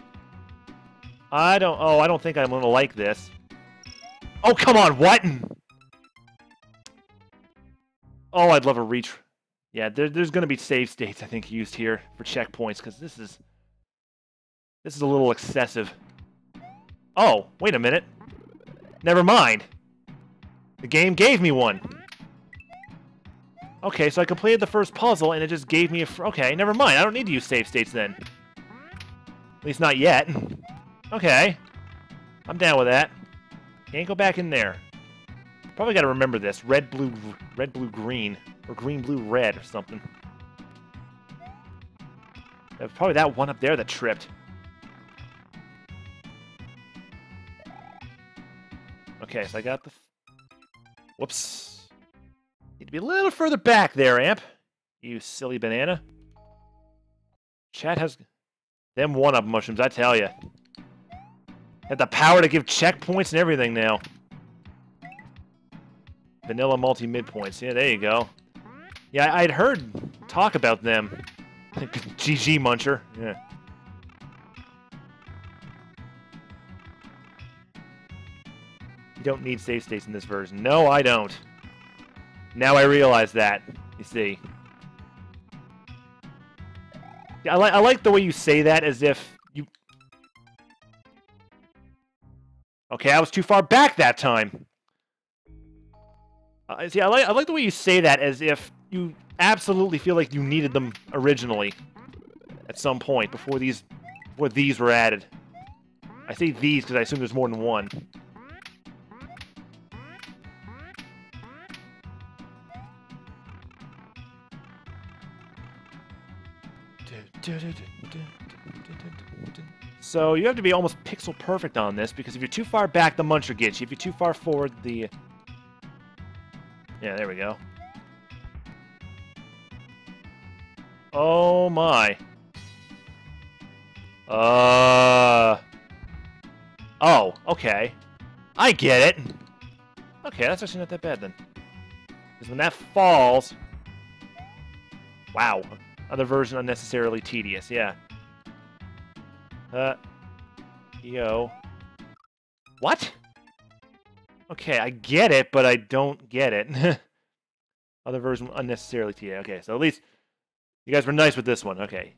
I don't... Oh, I don't think I'm going to like this. Oh, come on. What? Oh, I'd love a reach... Yeah, there, there's going to be save states, I think, used here for checkpoints, because this is... This is a little excessive. Oh, wait a minute. Never mind. The game gave me one. Okay, so I completed the first puzzle, and it just gave me a... Fr okay, never mind. I don't need to use save states then. At least not yet. Okay. I'm down with that. Can't go back in there. Probably got to remember this. Red, blue, red, blue, green. Or green, blue, red, or something. There's probably that one up there that tripped. Okay, so I got the... Whoops. Need to be a little further back there, Amp. You silly banana. Chat has... Them one-up mushrooms, I tell ya. Have the power to give checkpoints and everything now. Vanilla multi-midpoints. Yeah, there you go. Yeah, I'd heard talk about them. G G Muncher. Yeah. You don't need save states in this version. No, I don't. Now I realize that. You see. Yeah, I, li I like the way you say that as if you... Okay, I was too far back that time. Uh, see, I like, I like the way you say that as if you absolutely feel like you needed them originally at some point before these before these were added. I say these because I assume there's more than one. So you have to be almost pixel perfect on this because if you're too far back, the muncher gets you. If you're too far forward, the... Yeah, there we go. Oh my. Uh... Oh, okay. I get it. Okay, that's actually not that bad then. Because when that falls... Wow. Other version unnecessarily tedious, yeah. Uh... Yo. What? Okay, I get it, but I don't get it. Other version unnecessarily tedious. Okay, so at least you guys were nice with this one. Okay.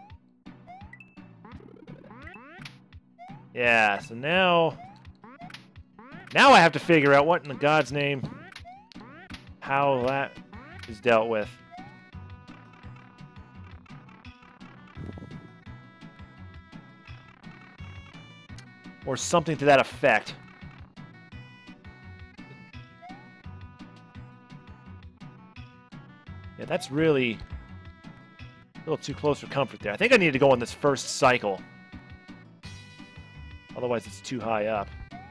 Yeah, so now... Now I have to figure out what in the God's name... How that is dealt with. Or something to that effect. Yeah, that's really a little too close for comfort there. I think I need to go on this first cycle. Otherwise, it's too high up.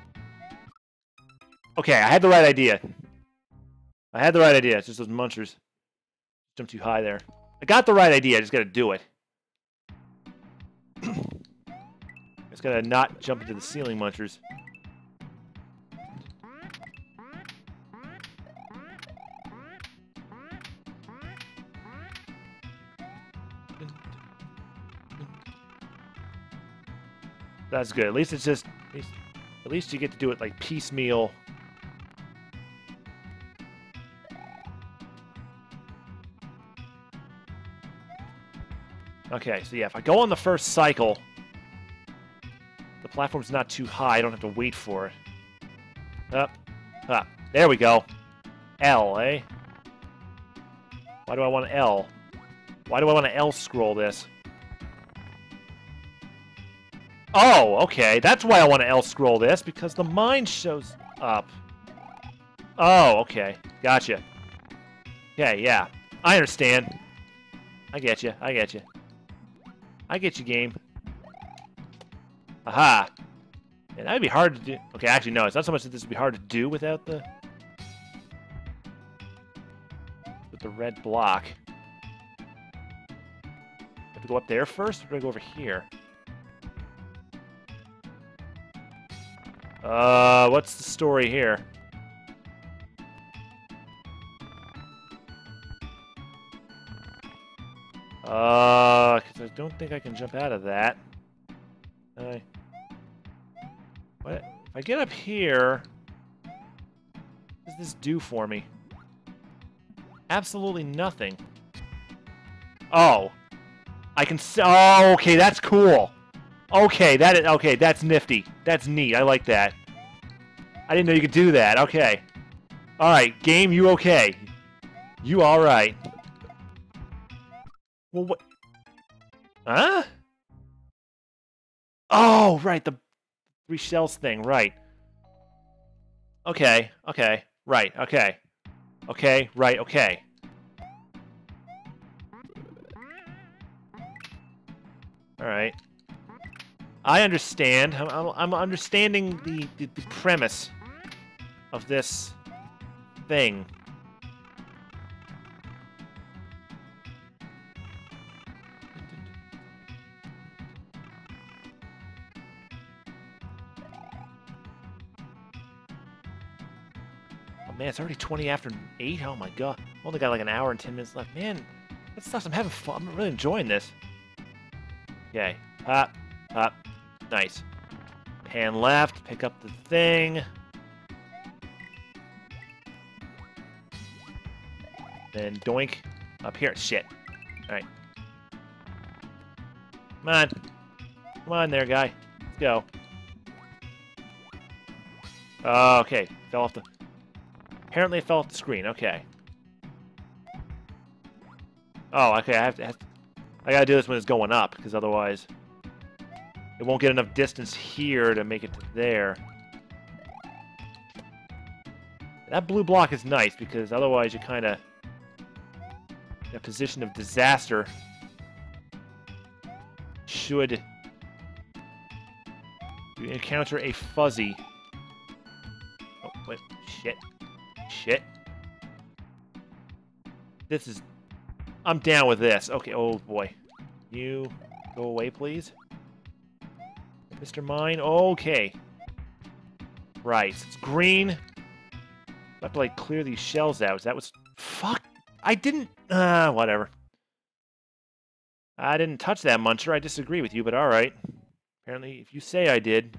Okay, I had the right idea. I had the right idea. It's just those munchers jump too high there. I got the right idea. I just got to do it. I just got to not jump into the ceiling munchers. That's good. At least it's just... At least, at least you get to do it like piecemeal. Okay, so yeah, if I go on the first cycle, the platform's not too high. I don't have to wait for it. Up, up. There we go. L, eh? Why do I want an L? Why do I want to L scroll this? Oh, okay. That's why I want to L scroll this, because the mine shows up. Oh, okay. Gotcha. Okay, yeah. I understand. I get you. I get you. I get you, game. Aha. Yeah, that'd be hard to do. Okay, actually, no. It's not so much that this would be hard to do without the... with the red block. Have to go up there first, or do I go over here? Uh, what's the story here? Uh, because I don't think I can jump out of that. I... What? If I get up here... What does this do for me? Absolutely nothing. Oh. I can... Oh, okay, that's cool. Okay, that is... Okay, that's nifty. That's neat. I like that. I didn't know you could do that. Okay. Alright, game, you okay? You alright. Well, what? Huh? Oh, right, the three shells thing, right. Okay, okay, right, okay. Okay, right, okay. Alright. I understand. I'm, I'm, I'm understanding the, the, the premise of this thing. Oh man, it's already twenty after eight? Oh my god. I've only got like an hour and ten minutes left. Man, that sucks. I'm having fun. I'm really enjoying this. Okay. Hop. Hop. Nice. Pan left. Pick up the thing. Then doink. Up here. Shit. Alright. Come on. Come on there, guy. Let's go. Oh, okay. Fell off the... Apparently it fell off the screen. Okay. Oh, okay. I have to... I, have to, I gotta do this when it's going up, because otherwise... It won't get enough distance here to make it to there. That blue block is nice, because otherwise you kind of... in a position of disaster. Should you encounter a fuzzy. Oh, wait. Shit. Shit. This is... I'm down with this. Okay, oh boy. You go away, please. Mister Mine. Okay. Right. It's green. I have to, like, clear these shells out. Is that what's... Fuck! I didn't... Uh, whatever. I didn't touch that muncher. I disagree with you, but alright. Apparently, if you say I did...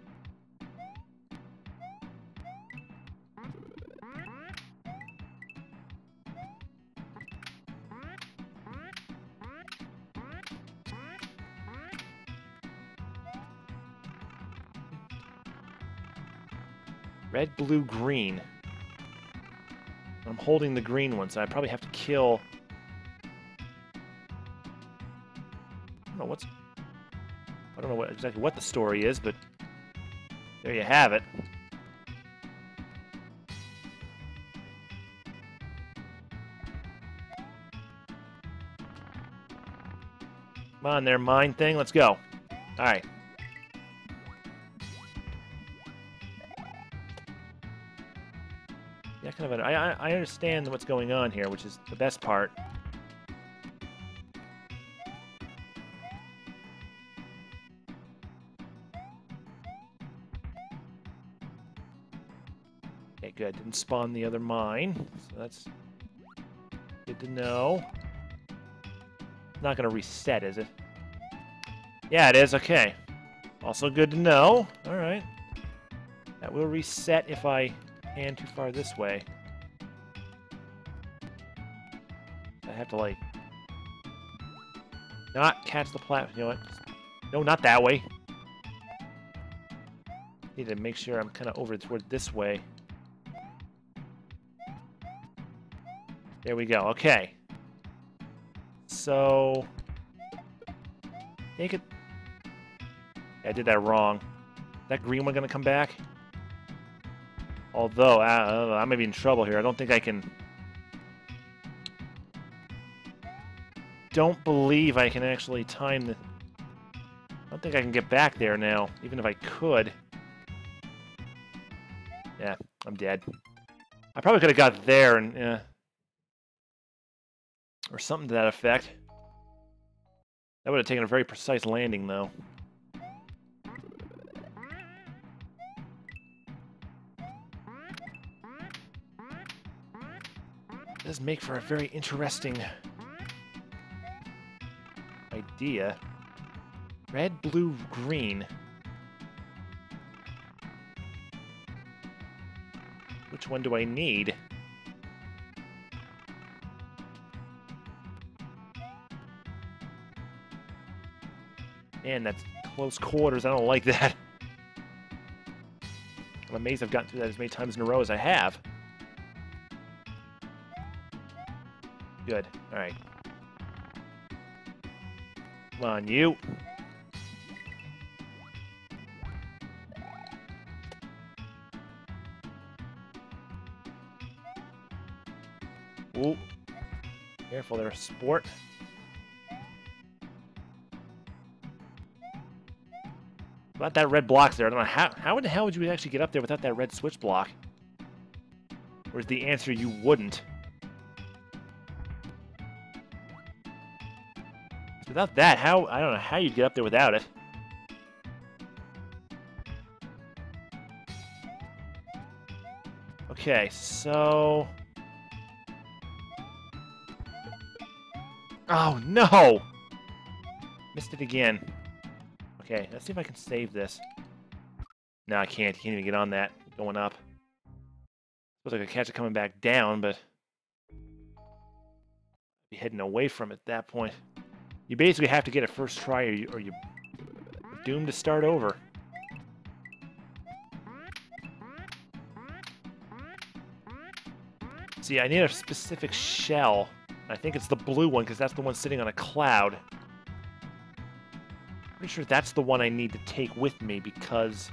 Red, blue, green. I'm holding the green one, so I probably have to kill... I don't know what's... I don't know what, exactly what the story is, but... There you have it. Come on there, mine thing. Let's go. Alright. Yeah, kind of. A, I I understand what's going on here, which is the best part. Okay, good. Didn't spawn the other mine, so that's good to know. Not gonna reset, is it? Yeah, it is. Okay. Also good to know. All right. That will reset if I hand too far this way. I have to, like, not catch the platform. You know what? No, not that way. Need to make sure I'm kind of over toward this way. There we go. Okay. So, take it. Yeah, I did that wrong. Is that green one gonna come back? Although, uh, I may be in trouble here. I don't think I can... Don't believe I can actually time the... I don't think I can get back there now, even if I could. Yeah, I'm dead. I probably could have got there and... Uh, or something to that effect. That would have taken a very precise landing, though. It does make for a very interesting idea. Red, blue, green. Which one do I need? Man, that's close quarters. I don't like that. I'm amazed I've gotten through that as many times in a row as I have. Good. Alright. Come on, you. Ooh. Careful there, sport. About that red block there. I don't know how how in the hell would you actually get up there without that red switch block? Or is the answer you wouldn't? Without that, how I don't know how you'd get up there without it. Okay, so oh no! Missed it again. Okay, let's see if I can save this. No, I can't. You can't even get on that. Going up. Suppose I could catch it coming back down, but I'd be heading away from it at that point. You basically have to get it first try, or, you, or you're doomed to start over. See, I need a specific shell. I think it's the blue one, because that's the one sitting on a cloud. Pretty sure that's the one I need to take with me, because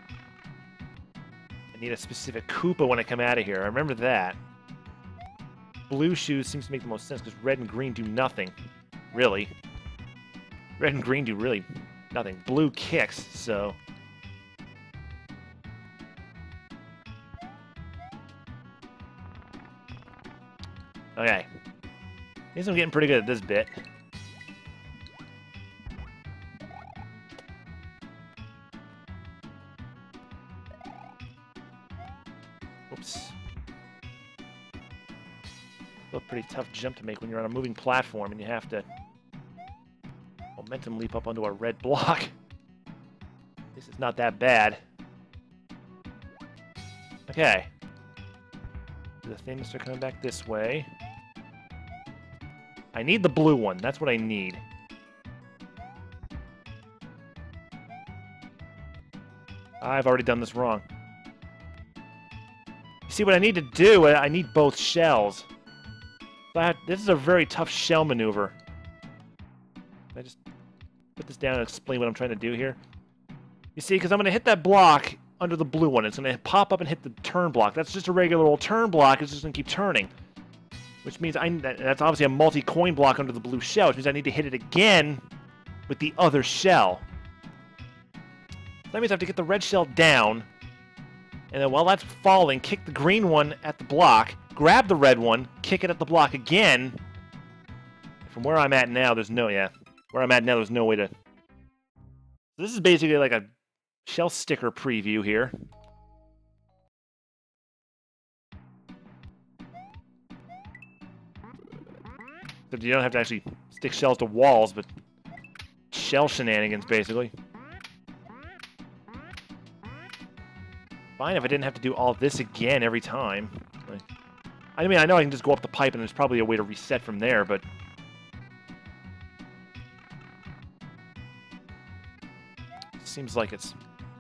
I need a specific Koopa when I come out of here. I remember that. Blue shoes seems to make the most sense, because red and green do nothing. Really. Red and green do really nothing. Blue kicks, so... Okay. I guess I'm getting pretty good at this bit. Whoops. A pretty tough jump to make when you're on a moving platform and you have to momentum leap up onto a red block. This is not that bad. Okay. The things are coming back this way. I need the blue one. That's what I need. I've already done this wrong. You see, what I need to do, I need both shells. But this is a very tough shell maneuver. Can I just put this down and explain what I'm trying to do here? You see, because I'm going to hit that block under the blue one. It's going to pop up and hit the turn block. That's just a regular old turn block. It's just going to keep turning. Which means I, that's obviously a multi-coin block under the blue shell, which means I need to hit it again with the other shell. That means I have to get the red shell down, and then while that's falling, kick the green one at the block, grab the red one, kick it at the block again. From where I'm at now, there's no, yeah, where I'm at now, there's no way to... This is basically like a shell sticker preview here. But you don't have to actually stick shells to walls, but shell shenanigans, basically. Fine if I didn't have to do all this again every time. I mean, I know I can just go up the pipe and there's probably a way to reset from there, but... Seems like it's...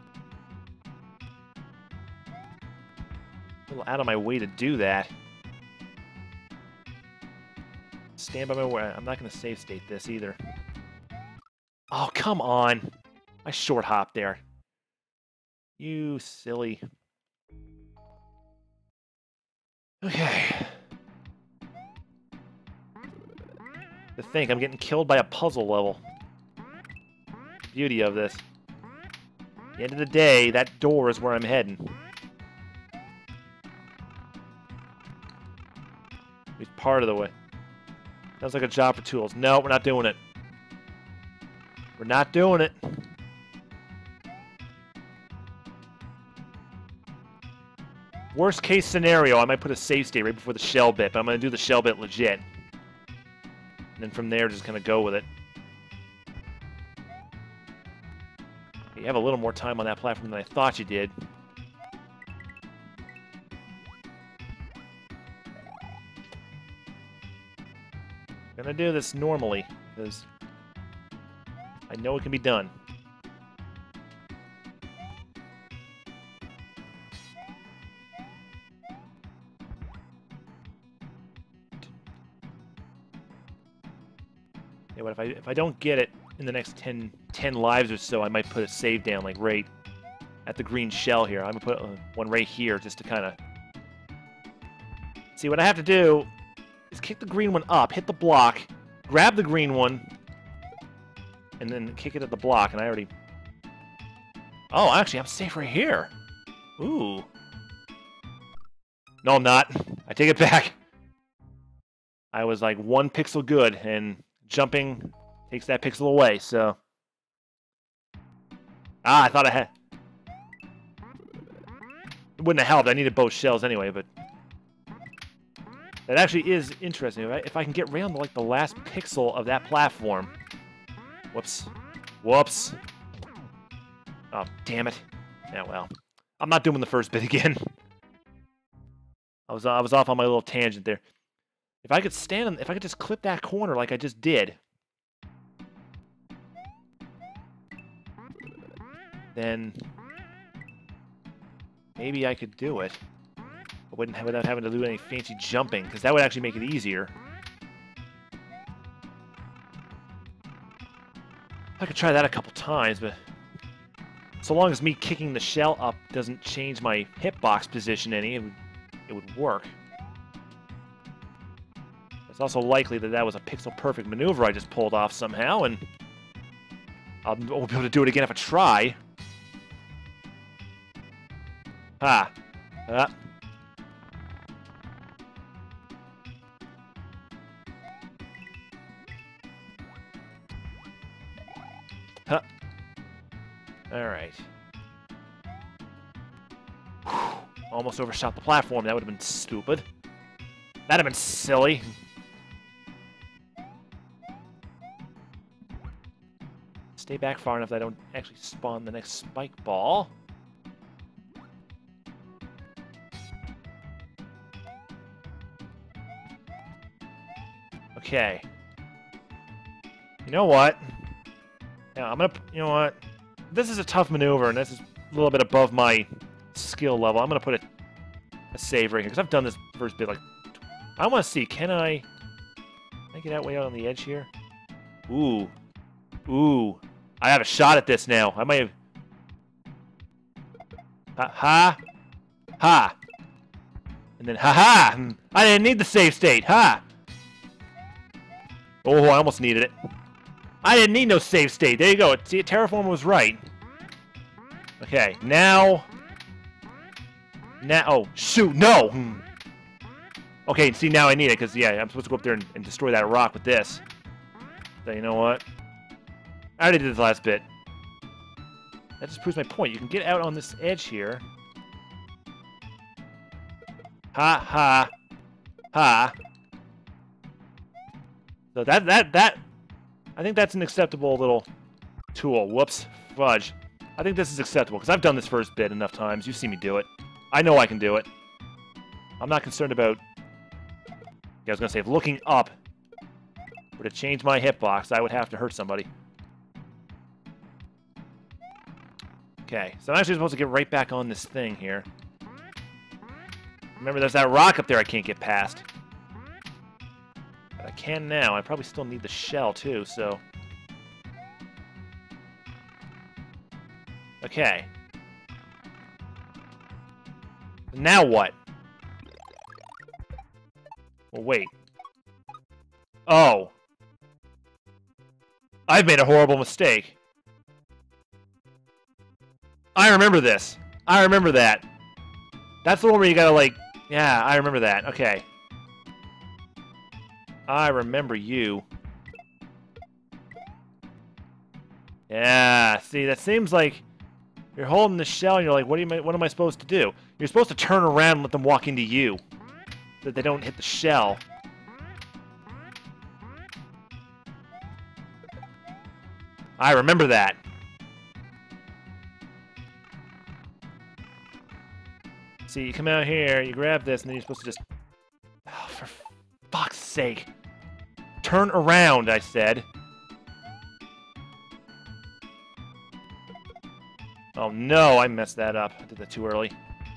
a little out of my way to do that. Stand by my word. I'm not going to save state this either. Oh, come on! I short hop there. You silly. Okay. To think, I'm getting killed by a puzzle level. Beauty of this. At the end of the day, that door is where I'm heading. At least part of the way. Sounds like a job for tools. No, we're not doing it. We're not doing it. Worst case scenario, I might put a save state right before the shell bit, but I'm going to do the shell bit legit. And then from there, just kind of go with it. You have a little more time on that platform than I thought you did. I'm going to do this normally, because I know it can be done. Yeah, but if I if I don't get it in the next ten, ten lives or so, I might put a save down, like right at the green shell here. I'm gonna put one right here just to kind of see what I have to do. Is kick the green one up, hit the block, grab the green one, and then kick it at the block. And I already. Oh, actually, I'm safe right here. Ooh. No, I'm not. I take it back. I was like one pixel good, and jumping takes that pixel away, so... Ah, I thought I had... It wouldn't have helped. I needed both shells anyway, but... That actually is interesting. If I, if I can get right on the, like, the last pixel of that platform... Whoops. Whoops. Oh, damn it. Yeah, well. I'm not doing the first bit again. I was, I was off on my little tangent there. If I could stand on, if I could just clip that corner like I just did, then maybe I could do it. I wouldn't have, without having to do any fancy jumping, because that would actually make it easier. I could try that a couple times, but so long as me kicking the shell up doesn't change my hitbox position any, it would, it would work. It's also likely that that was a pixel-perfect maneuver I just pulled off somehow, and I'll, I'll be able to do it again if I try. Ah. Ah. Huh. All right. Almost overshot the platform. That would have been stupid. That'd have been silly. Stay back far enough that I don't actually spawn the next spike ball. Okay. You know what? Yeah, I'm gonna... You know what? This is a tough maneuver, and this is a little bit above my skill level. I'm gonna put a, a save right here, because I've done this first bit, like... I want to see, can I... Can I get out way out on the edge here? Ooh. Ooh. I have a shot at this now. I might have... Ha! Ha! Ha! And then ha-ha! I didn't need the save state! Ha! Oh, I almost needed it. I didn't need no save state. There you go. See, Terraform was right. Okay, now... Now... Oh, shoot, no! Okay, see, now I need it, because, yeah, I'm supposed to go up there and, and destroy that rock with this. So, you know what? I already did this last bit. That just proves my point. You can get out on this edge here. Ha, ha, ha. So that, that, that... I think that's an acceptable little tool. Whoops. Fudge. I think this is acceptable, because I've done this first bit enough times. You've seen me do it. I know I can do it. I'm not concerned about... Yeah, I was going to say, if looking up were to change my hitbox, I would have to hurt somebody. Okay, so I'm actually supposed to get right back on this thing here. Remember, there's that rock up there I can't get past. But I can now. I probably still need the shell, too, so... Okay. Now what? Well, wait. Oh. I've made a horrible mistake. I remember this. I remember that. That's the one where you gotta, like... Yeah, I remember that. Okay. I remember you. Yeah, see, that seems like... You're holding the shell and you're like, what, do you, what am I supposed to do? You're supposed to turn around and let them walk into you. So that they don't hit the shell. I remember that. See, you come out here, you grab this, and then you're supposed to just... Oh, for fuck's sake. Turn around, I said. Oh no, I messed that up. I did that too early.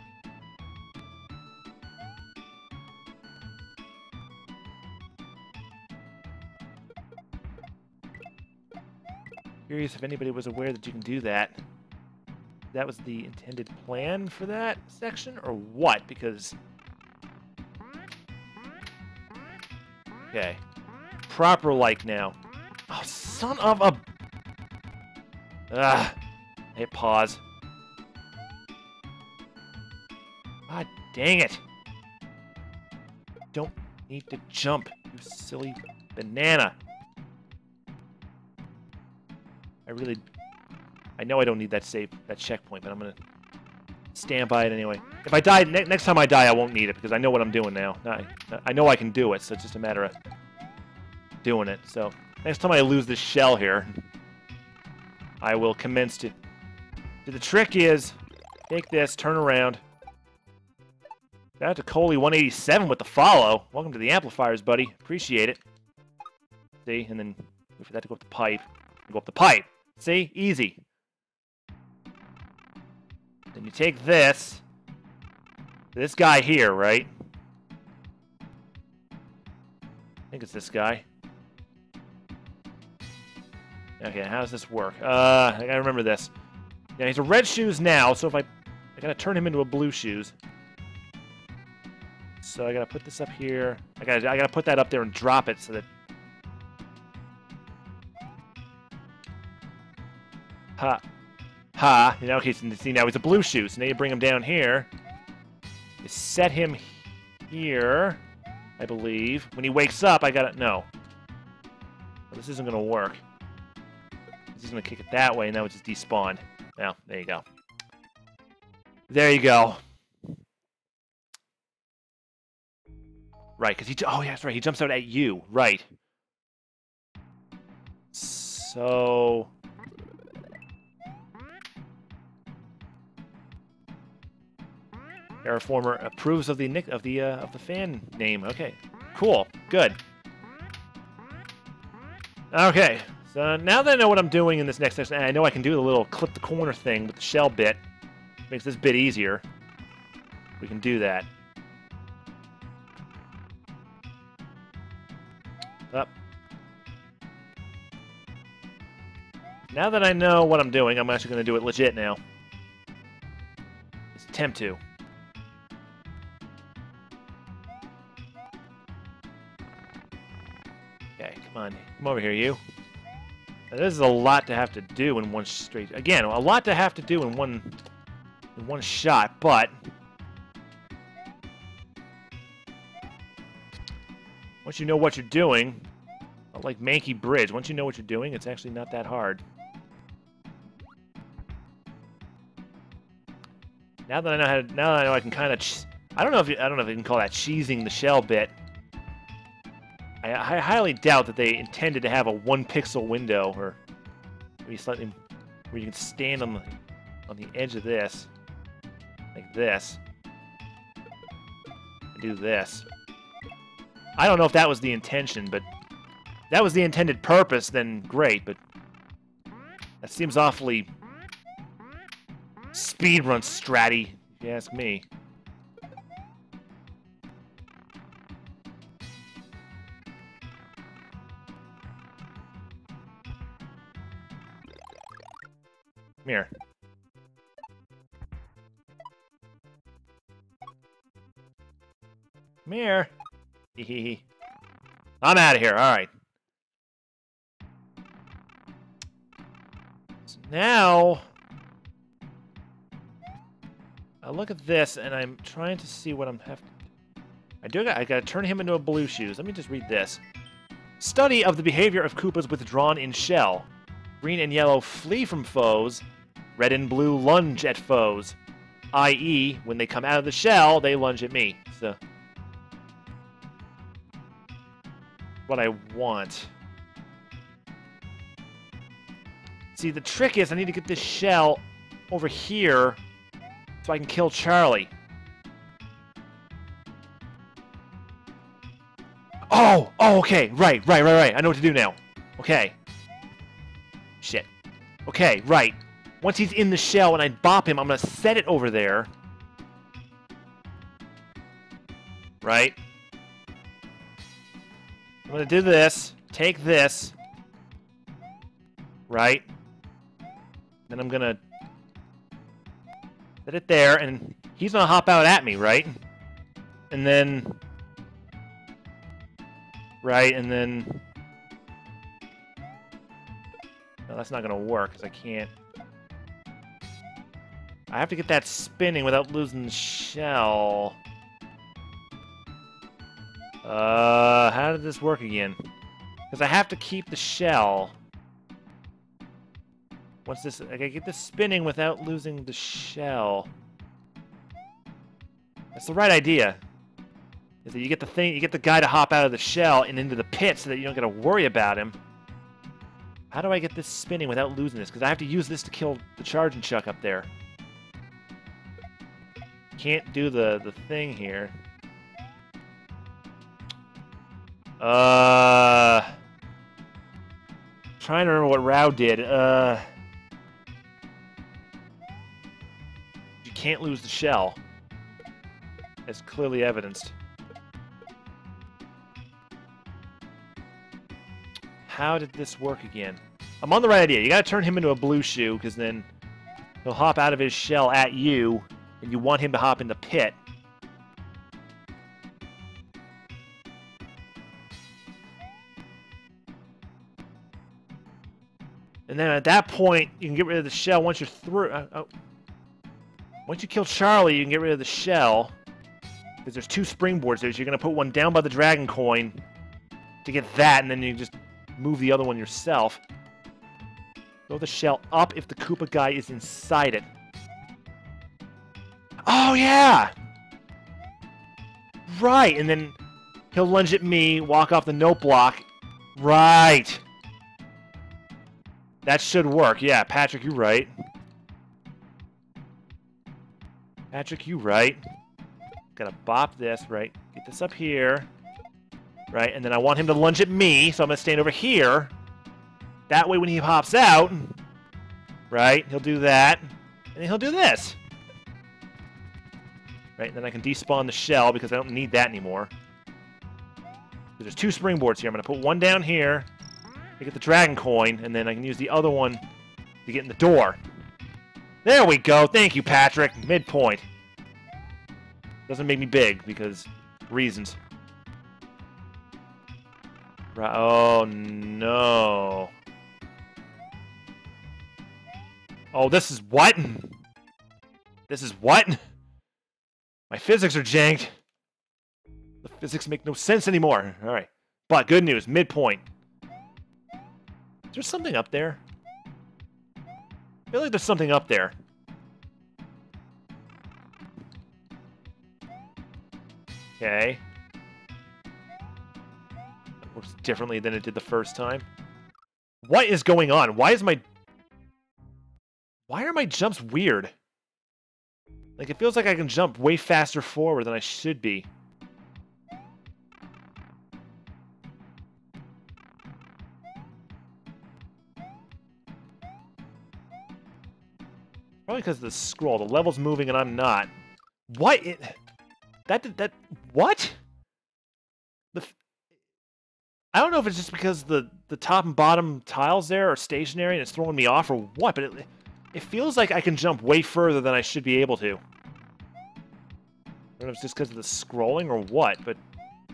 Curious if anybody was aware that you can do that. That was the intended plan for that section, or what? Because... Okay. Proper like now. Oh, son of a... Ah. Hit pause. God dang it. Don't need to jump, you silly banana. I really... I know I don't need that save, that checkpoint, but I'm gonna stand by it anyway. If I die, ne next time I die, I won't need it, because I know what I'm doing now. I, I know I can do it, so it's just a matter of doing it. So, next time I lose this shell here, I will commence to... The trick is, take this, turn around. Shout out to Coley one eighty-seven with the follow. Welcome to the amplifiers, buddy. Appreciate it. See, and then wait for that to go up the pipe. Go up the pipe. See? Easy. Then you take this. This guy here, right? I think it's this guy. Okay, how does this work? Uh, I gotta remember this. Yeah, he's a red shoes now, so if I... I gotta turn him into a blue shoes. So I gotta put this up here. I gotta, I gotta put that up there and drop it so that... Ha. Ha. You know, okay, so see, now he's a blue shoe. So now you bring him down here. You set him here, I believe. When he wakes up, I gotta... No. Well, this isn't gonna work. This is gonna kick it that way, and that would just despawn. Well, there you go. There you go. Right, because he... Oh, yeah, that's right. He jumps out at you. Right. So... Terraformer approves of the nick of the uh, of the fan name. Okay, cool, good. Okay, so now that I know what I'm doing in this next section, and I know I can do the little clip the corner thing with the shell bit, makes this bit easier. We can do that. Up. Now that I know what I'm doing, I'm actually going to do it legit now. Let's attempt to. Okay, come on. Come over here, you. Now, this is a lot to have to do in one straight... Again, a lot to have to do in one... in one shot, but... Once you know what you're doing... Like Manky Bridge, once you know what you're doing, it's actually not that hard. Now that I know how to... Now that I know I can kind of... I don't know if you, I don't know if you can call that cheesing the shell bit. I, I highly doubt that they intended to have a one-pixel window, or maybe slightly where you can stand on the on the edge of this, like this, and do this. I don't know if that was the intention, but if that was the intended purpose, then great. But that seems awfully speedrun stratty, if you ask me. Come here. Come here. Hehehe. I'm out of here. All right. So now, I look at this and I'm trying to see what I'm have to do. I do. I gotta turn him into a blue shoes. Let me just read this. Study of the behavior of Koopas withdrawn in shell. Green and yellow flee from foes. Red and blue lunge at foes. that is, when they come out of the shell, they lunge at me. So, what I want. See, the trick is I need to get this shell over here so I can kill Charlie. Oh! Oh, okay. Right, right, right, right. I know what to do now. Okay. Shit. Okay, right. Once he's in the shell and I bop him, I'm going to set it over there. Right? I'm going to do this. Take this. Right? Then I'm going to set it there, and he's going to hop out at me, right? And then... Right, and then... No, that's not going to work, because I can't... I have to get that spinning without losing the shell. Uh, how did this work again? Because I have to keep the shell. Once this... I gotta get this spinning without losing the shell. That's the right idea. Is that you get the thing, you get the guy to hop out of the shell and into the pit so that you don't gotta worry about him. How do I get this spinning without losing this? Because I have to use this to kill the charging chuck up there. Can't do the the thing here. Uh, trying to remember what Rao did. Uh, you can't lose the shell. It's clearly evidenced. How did this work again? I'm on the right idea. You gotta turn him into a blue shoe, because then he'll hop out of his shell at you, and you want him to hop in the pit. And then at that point, you can get rid of the shell once you're through. Uh, oh. Once you kill Charlie, you can get rid of the shell. Because there's two springboards there, so you're going to put one down by the dragon coin to get that, and then you just move the other one yourself. Throw the shell up if the Koopa guy is inside it. Oh, yeah! Right, and then He'll lunge at me, walk off the note block. Right. That should work. Yeah, Patrick, you're right. Patrick, you right. Gotta bop this, right? Get this up here. Right, and then I want him to lunge at me, so I'm gonna stand over here. That way when he pops out, right, he'll do that. And then he'll do this. Right, and then I can despawn the shell because I don't need that anymore. There's two springboards here. I'm gonna put one down here to get the dragon coin, and then I can use the other one to get in the door. There we go. Thank you, Patrick. Midpoint. Doesn't make me big because reasons. Right. Oh, no. Oh, this is what? This is what? My physics are janked. The physics make no sense anymore. All right. But good news. Midpoint. Is there something up there? I feel like there's something up there. Okay. That works differently than it did the first time. What is going on? Why is my... Why are my jumps weird? Like, it feels like I can jump way faster forward than I should be. Probably because of the scroll. The level's moving and I'm not. What? It, that did that. What? The. I don't know if it's just because the the top and bottom tiles there are stationary and it's throwing me off or what, but it it feels like I can jump way further than I should be able to. I don't know if it's just because of the scrolling or what, but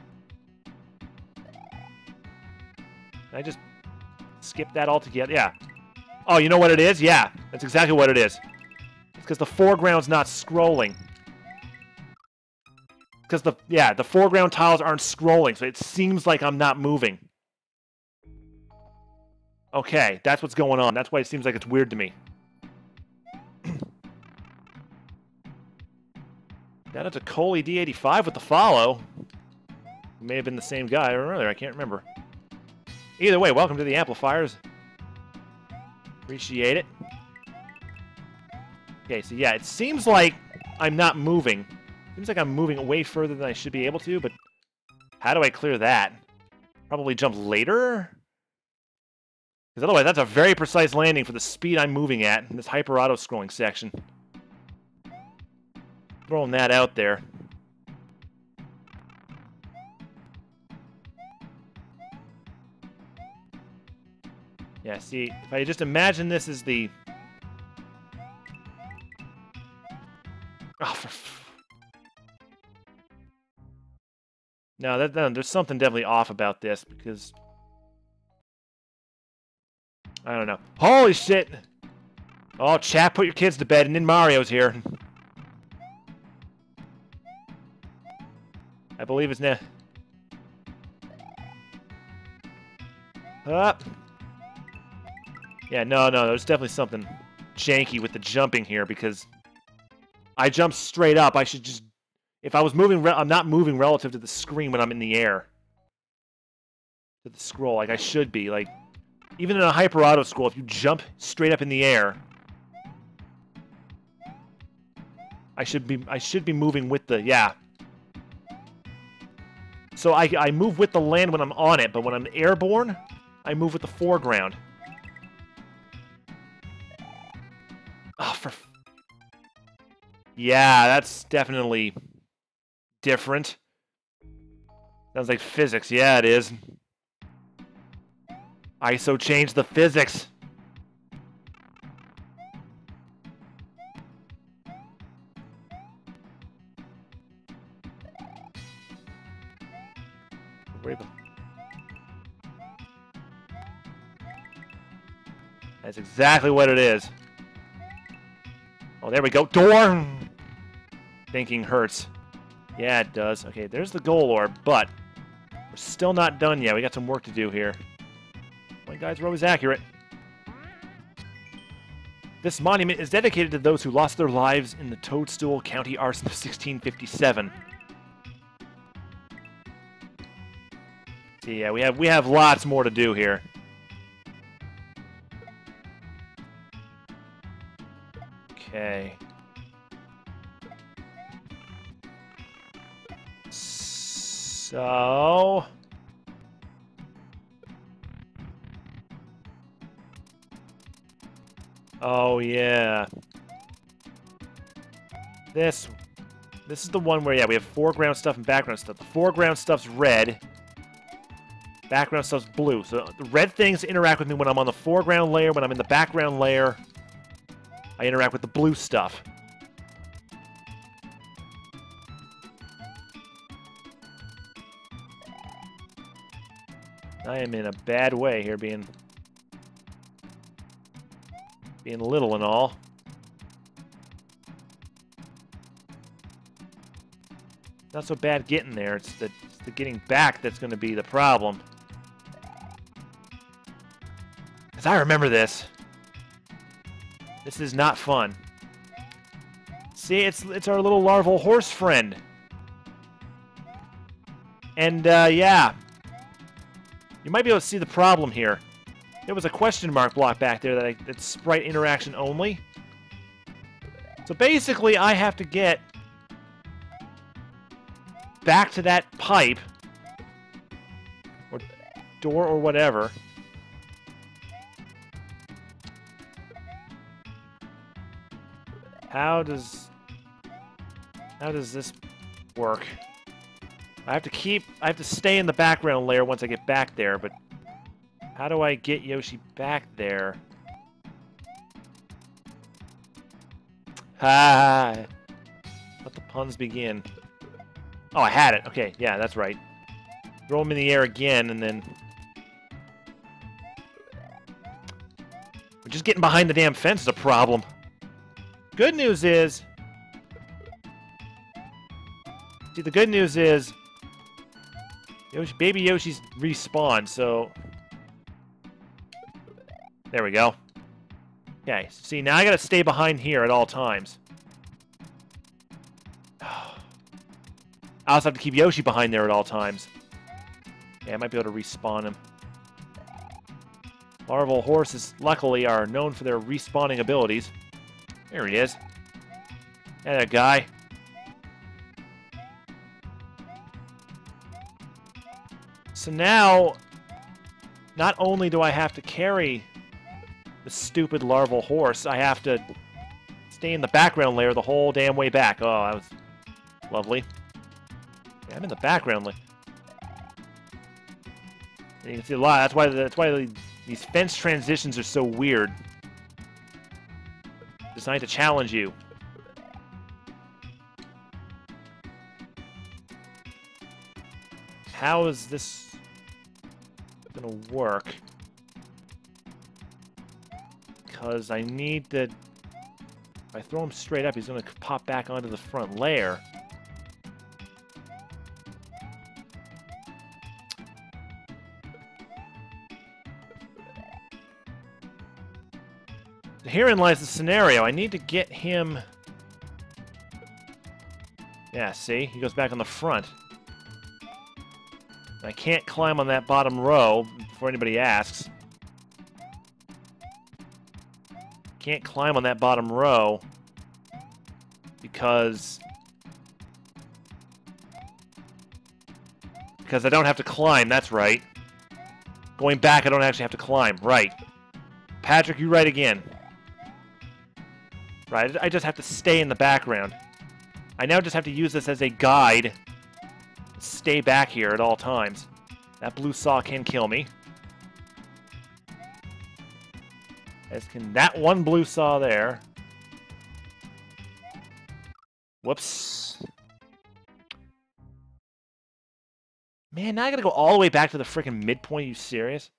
can I just skip that altogether? Yeah. Oh, you know what it is? Yeah, that's exactly what it is. It's because the foreground's not scrolling. Because the, yeah, the foreground tiles aren't scrolling, so it seems like I'm not moving. Okay, that's what's going on. That's why it seems like it's weird to me. Shout out to Coley D eighty-five with the follow. It may have been the same guy earlier, I can't remember. Either way, welcome to the amplifiers. Appreciate it. Okay, so yeah, it seems like I'm not moving. Seems like I'm moving way further than I should be able to, but how do I clear that? Probably jump later? Because otherwise, that's a very precise landing for the speed I'm moving at in this hyper auto-scrolling section. Throwing that out there. Yeah, see, if I just imagine this as the... Oh, for... No, that, that, there's something definitely off about this, because... I don't know. Holy shit! Oh, chat, put your kids to bed, and then Mario's here. I believe it's now. Up. Yeah, no, no, there's definitely something janky with the jumping here, because I jump straight up. I should just... If I was moving... Re I'm not moving relative to the screen when I'm in the air. To the scroll, like I should be. Like, even in a hyper auto scroll, if you jump straight up in the air, I should be I should be moving with the... Yeah. So I, I move with the land when I'm on it, but when I'm airborne, I move with the foreground. Oh, for... Yeah, that's definitely different. Sounds like physics. Yeah, it is. I S O changed the physics. That's exactly what it is. Oh, there we go. Door! Thinking hurts. Yeah, it does. Okay, there's the goal orb, but we're still not done yet. We got some work to do here. My guys are always accurate. This monument is dedicated to those who lost their lives in the Toadstool County arson of sixteen fifty-seven. See, yeah, we have we have lots more to do here. Okay. So... Oh, yeah. This... This is the one where, yeah, we have foreground stuff and background stuff. The foreground stuff's red. Background stuff's blue. So the red things interact with me when I'm on the foreground layer. When I'm in the background layer, I interact with the blue stuff. I am in a bad way here, being being little and all. Not so bad getting there. It's the, it's the getting back that's going to be the problem. Because I remember this. This is not fun. See, it's it's our little larval horse friend. And, uh, yeah. You might be able to see the problem here. There was a question mark block back there that I, that's sprite interaction only. So basically, I have to get back to that pipe, or door, or whatever. How does... How does this work? I have to keep... I have to stay in the background layer once I get back there, but... How do I get Yoshi back there? Ha! Let the puns begin. Oh, I had it. Okay, yeah, that's right. Throw him in the air again, and then... We're just getting behind the damn fence is a problem. Good news is... See, the good news is... Yoshi, baby Yoshi's respawned, so... There we go. Okay, see, now I gotta stay behind here at all times. I also have to keep Yoshi behind there at all times. Yeah, I might be able to respawn him. Larval horses, luckily, are known for their respawning abilities. There he is. Hey there, guy. So now, not only do I have to carry the stupid larval horse, I have to stay in the background layer the whole damn way back. Oh, that was lovely. Yeah, I'm in the background layer. And you can see a lot. That's why. That's why these fence transitions are so weird. Designed to challenge you. How is this gonna work? Because I need to... If I throw him straight up, he's gonna pop back onto the front layer. Herein lies the scenario. I need to get him... Yeah, see? He goes back on the front. I can't climb on that bottom row before anybody asks. Can't climb on that bottom row because... Because I don't have to climb, that's right. Going back, I don't actually have to climb. Right. Patrick, you right again. Right, I just have to stay in the background. I now just have to use this as a guide. Stay back here at all times. That blue saw can kill me. As can that one blue saw there. Whoops. Man, now I gotta go all the way back to the freaking midpoint. Are you serious?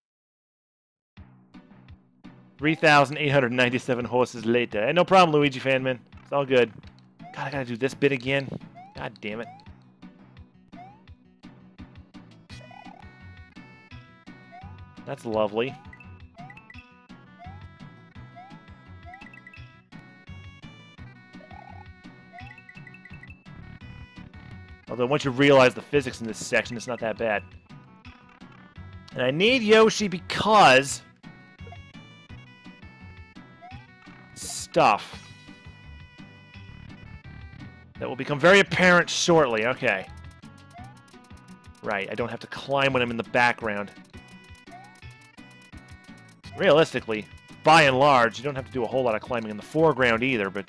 three thousand eight hundred ninety-seven horses later. Hey, no problem, Luigi fanman. It's all good. God, I gotta do this bit again. God damn it. That's lovely. Although once you realize the physics in this section, it's not that bad. And I need Yoshi because... stuff. That will become very apparent shortly. Okay. Right, I don't have to climb when I'm in the background. Realistically, by and large, you don't have to do a whole lot of climbing in the foreground either, but...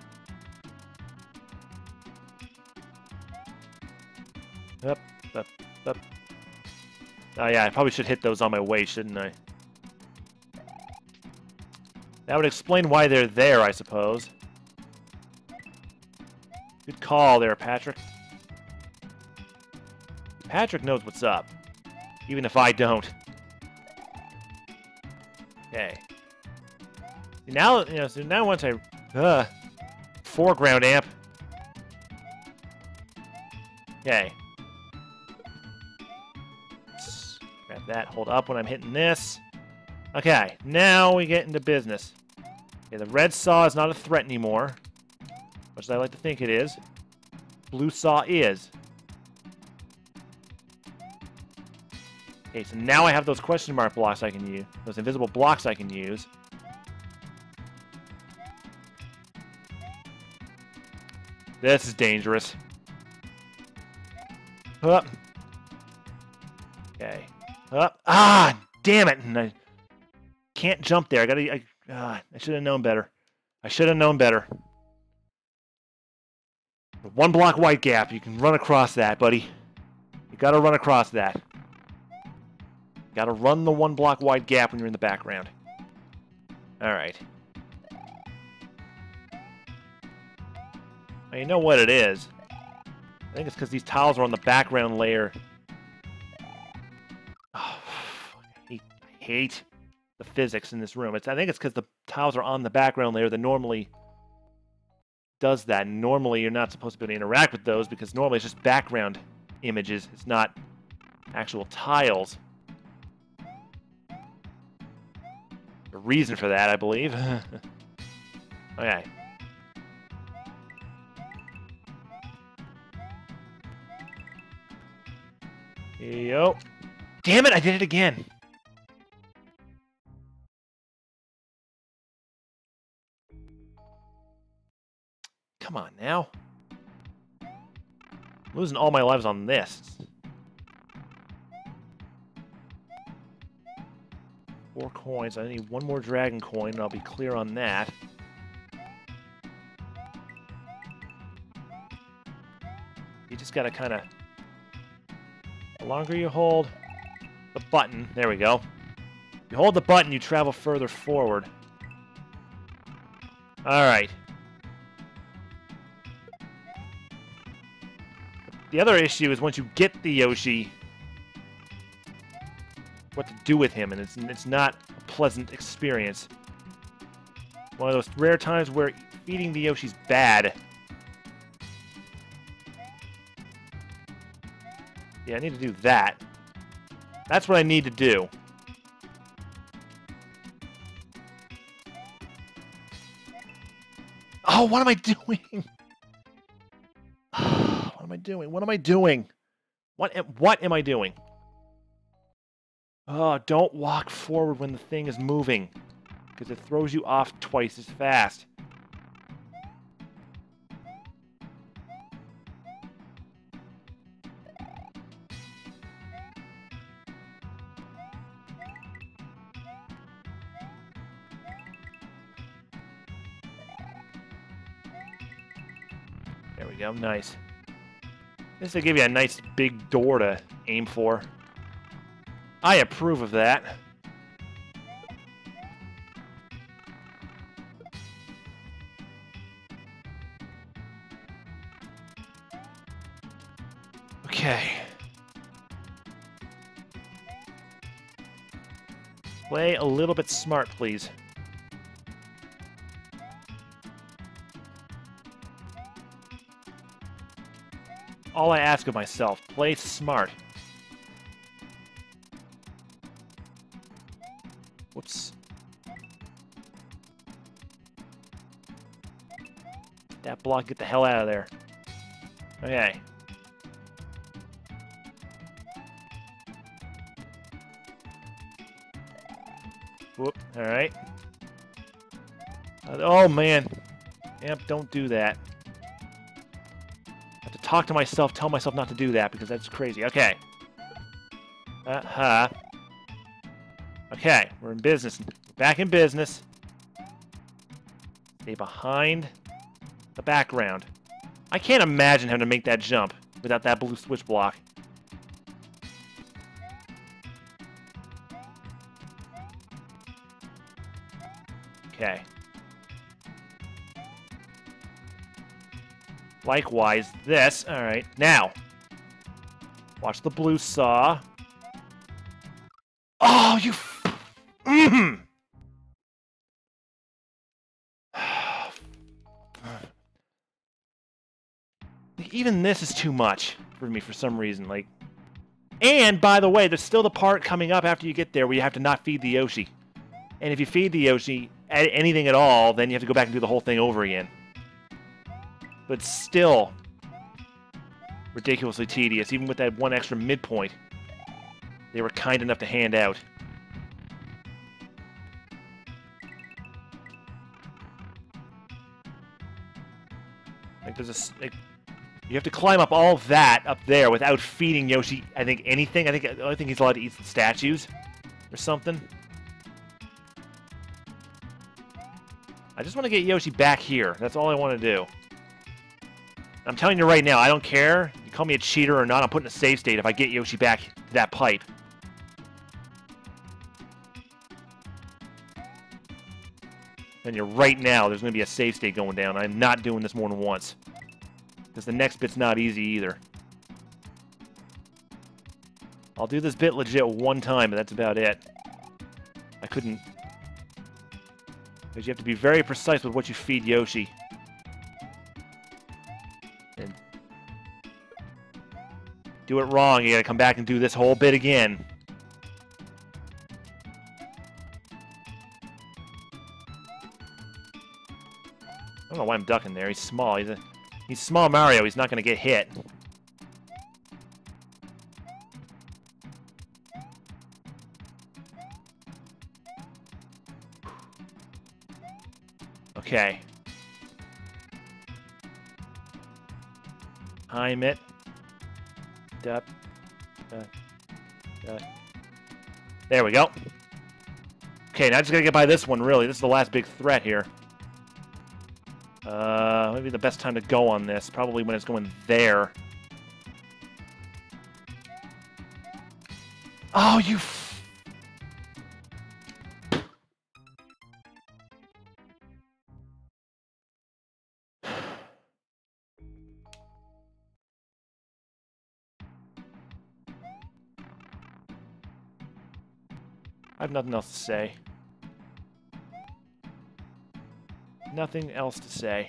Up, up, up. Oh yeah, I probably should hit those on my way, shouldn't I? That would explain why they're there, I suppose. Good call there, Patrick. Patrick knows what's up, even if I don't. Okay. Now, you know, so now once I... Uh, foreground amp. Okay. Grab that, hold up when I'm hitting this. Okay, now we get into business. Okay, the red saw is not a threat anymore, much as I like to think it is. Blue saw is. Okay, so now I have those question mark blocks I can use, those invisible blocks I can use. This is dangerous. Up. Okay. Up. Ah, damn it! And I can't jump there. I gotta. I, uh, I should have known better. I should have known better. The one block white gap. You can run across that, buddy. You gotta run across that. You gotta run the one block wide gap when you're in the background. All right. Well, you know what it is. I think it's because these tiles are on the background layer. Oh, I hate, I hate the physics in this room. It's, I think it's because the tiles are on the background layer that normally does that. And normally, you're not supposed to be able to interact with those because normally it's just background images. It's not actual tiles. A reason for that, I believe. Okay. Yo. Damn it, I did it again. Come on now. I'm losing all my lives on this. Four coins. I need one more dragon coin, and I'll be clear on that. You just gotta kind of... The longer you hold the button, there we go. You hold the button, you travel further forward. Alright. The other issue is once you get the Yoshi, what to do with him, and it's, it's not a pleasant experience. One of those rare times where feeding the Yoshi's bad. Yeah, I need to do that. That's what I need to do. Oh, what am I doing? What am I doing? What am I doing? What am, what am I doing? Oh, don't walk forward when the thing is moving, because it throws you off twice as fast. There we go, nice. This will give you a nice big door to aim for. I approve of that. Okay. Play a little bit smart, please. All I ask of myself, play smart. Whoops. That block, get the hell out of there. Okay. Whoop. All right. Uh, oh, man. Yep, don't do that. I have to talk to myself, tell myself not to do that, because that's crazy. Okay. Uh-huh. Okay, we're in business. We're back in business. Stay behind the background. I can't imagine having to make that jump without that blue switch block. Okay. Likewise, this. All right. Now, watch the blue saw. Oh, you... Mm-hmm. Even this is too much for me for some reason. Like, and, by the way, there's still the part coming up after you get there where you have to not feed the Yoshi. And if you feed the Yoshi anything at all, then you have to go back and do the whole thing over again. But still ridiculously tedious, even with that one extra midpoint they were kind enough to hand out. Like, there's a... Like, you have to climb up all that up there without feeding Yoshi, I think, anything. I think, I think he's allowed to eat the statues or something. I just want to get Yoshi back here. That's all I want to do. I'm telling you right now, I don't care. You call me a cheater or not, I'm putting a save state if I get Yoshi back to that pipe. And you're right now, there's going to be a save state going down. I'm not doing this more than once. Because the next bit's not easy either. I'll do this bit legit one time, but that's about it. I couldn't... Because you have to be very precise with what you feed Yoshi. And do it wrong, you gotta come back and do this whole bit again. I don't know why I'm ducking there. He's small. He's a, he's small Mario. He's not gonna get hit. Okay. Time it. Dup. Dup. Dup. There we go. Okay, now I just gotta get by this one, really. This is the last big threat here. Uh, maybe the best time to go on this. Probably when it's going there. Oh, you... F I have nothing else to say. Nothing else to say.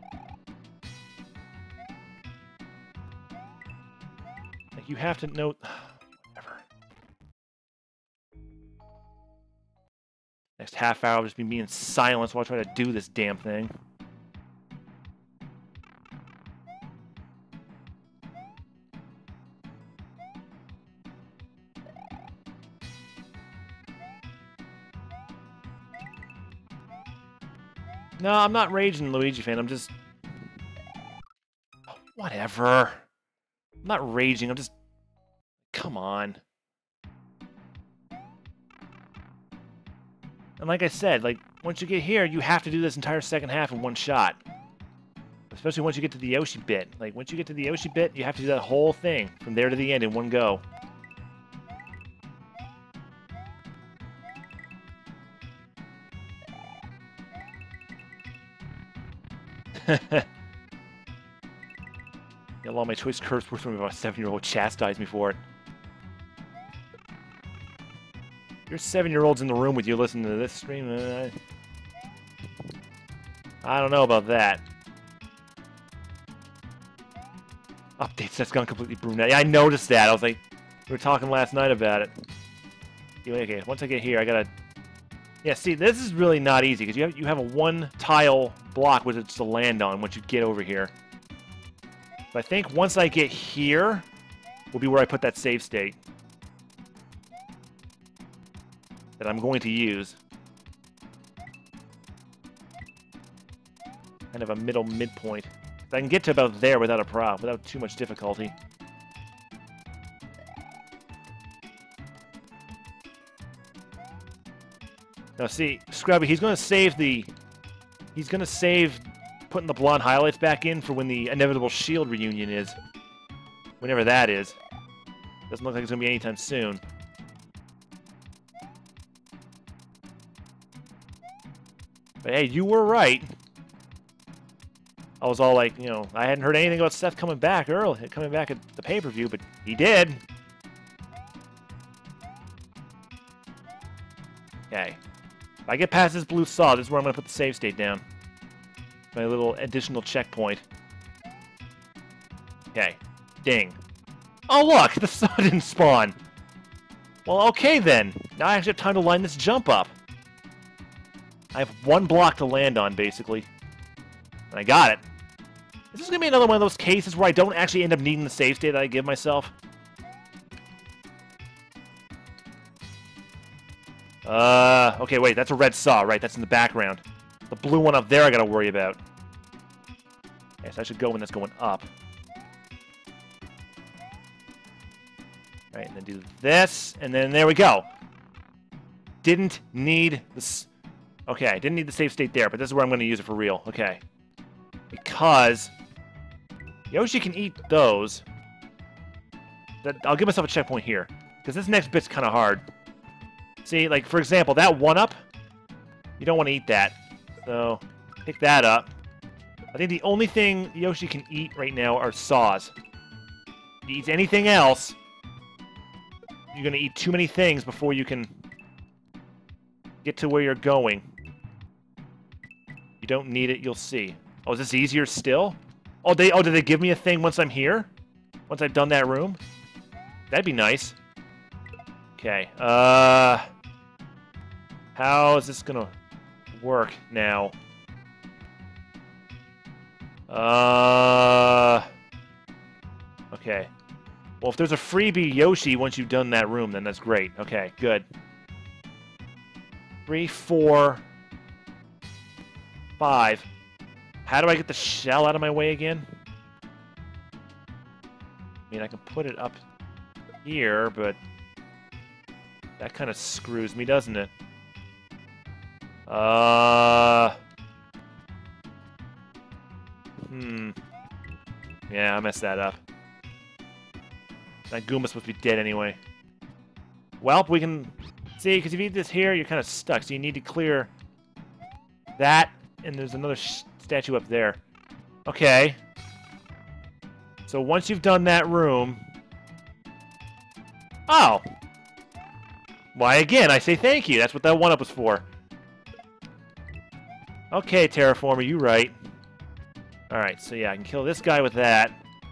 Like, you have to know... Whatever. Next half hour, I'll just be me in silence while I try to do this damn thing. No, I'm not raging, Luigi fan. I'm just... Whatever. I'm not raging. I'm just... Come on. And like I said, like, once you get here, you have to do this entire second half in one shot. Especially once you get to the Yoshi bit. Like, once you get to the Yoshi bit, you have to do that whole thing from there to the end in one go. Yeah, all my choice curse words from my seven-year-old chastised me for it. Your seven-year-old's in the room with you listening to this stream. Uh, I don't know about that. Updates that's gone completely brunette. Yeah, I noticed that. I was like, we were talking last night about it. Okay, once I get here, I gotta... Yeah, see, this is really not easy, because you have, you have a one-tile block with it to land on once you get over here. But I think once I get here, will be where I put that save state. That I'm going to use. kind of a middle midpoint. I can get to about there without a problem, without too much difficulty. Now see, Scrubby, he's going to save the... He's going to save putting the blonde highlights back in for when the inevitable SHIELD reunion is. Whenever that is. Doesn't look like it's going to be anytime soon. But hey, you were right. I was all like, you know, I hadn't heard anything about Seth coming back early, coming back at the pay-per-view, but he did. Okay. If I get past this blue saw, this is where I'm going to put the save state down. My little additional checkpoint. Okay. Ding. Oh, look! The saw didn't spawn! Well, okay then. Now I actually have time to line this jump up. I have one block to land on, basically. And I got it. Is this going to be another one of those cases where I don't actually end up needing the save state that I give myself? Uh, okay, wait, that's a red saw, right? That's in the background. The blue one up there I gotta worry about. Yes, I should go when that's going up. Right, and then do this, and then there we go. Didn't need this. Okay, didn't need the save state there, but this is where I'm gonna use it for real. Okay. Because Yoshi can eat those. That, I'll give myself a checkpoint here. Because this next bit's kind of hard. See, like, for example, that one-up, you don't want to eat that. So, pick that up. I think the only thing Yoshi can eat right now are saws. If he eats anything else, you're going to eat too many things before you can get to where you're going. You don't need it, you'll see. Oh, is this easier still? Oh, they, oh, did they give me a thing once I'm here? Once I've done that room? That'd be nice. Okay, uh... how is this gonna work now? Uh... Okay. Well, if there's a freebie Yoshi once you've done that room, then that's great. Okay, good. Three, four... Five. How do I get the shell out of my way again? I mean, I can put it up here, but... that kind of screws me, doesn't it? Uh... Hmm. Yeah, I messed that up. That Goomba's supposed to be dead anyway. Well, we can... see, because if you eat this here, you're kind of stuck. So you need to clear that, and there's another sh statue up there. Okay. So once you've done that room... oh! Why, again, I say thank you. That's what that one-up was for. Okay, Terraformer, you right. Alright, so yeah, I can kill this guy with that.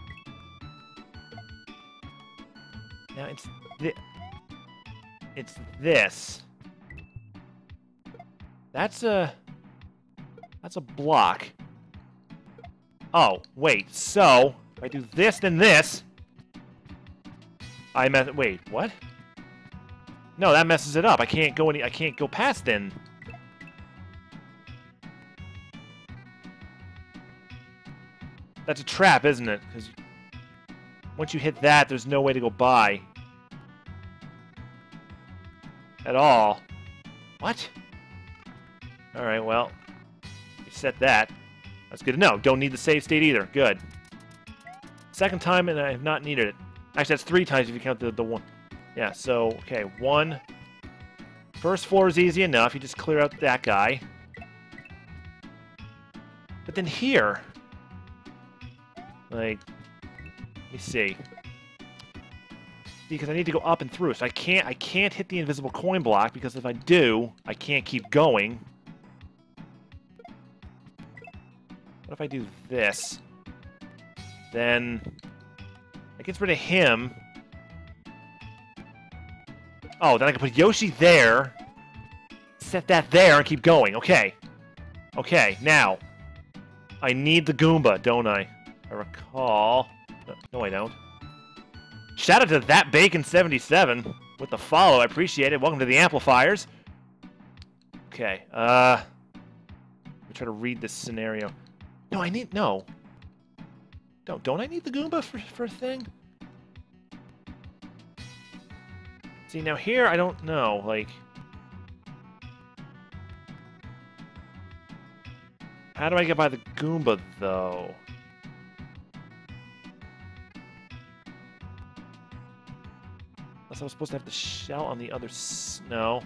Now, it's... Thi it's this. That's a... that's a block. Oh, wait, so... if I do this, then this... I mess... wait, what? No, that messes it up. I can't go any. I can't go past then. That's a trap, isn't it? Because once you hit that, there's no way to go by. At all. What? All right. Well, you set that. That's good to know. Don't need the save state either. Good. Second time, and I have not needed it. Actually, that's three times if you count the the one. Yeah, so, okay, one. First floor is easy enough. You just clear out that guy. But then here... like... let me see. Because I need to go up and through. So I can't, I can't hit the invisible coin block, because if I do, I can't keep going. What if I do this? Then... that gets rid of him. Oh, then I can put Yoshi there, set that there, and keep going. Okay. Okay, now. I need the Goomba, don't I? I recall. No, I don't. Shout out to That Bacon seventy-seven with the follow. I appreciate it. Welcome to the Amplifiers. Okay, uh... let me try to read this scenario. No, I need... No. Don't, don't I need the Goomba for, for a thing? See, now here, I don't know. Like... How do I get by the Goomba, though? Unless I was supposed to have the shell on the other snow.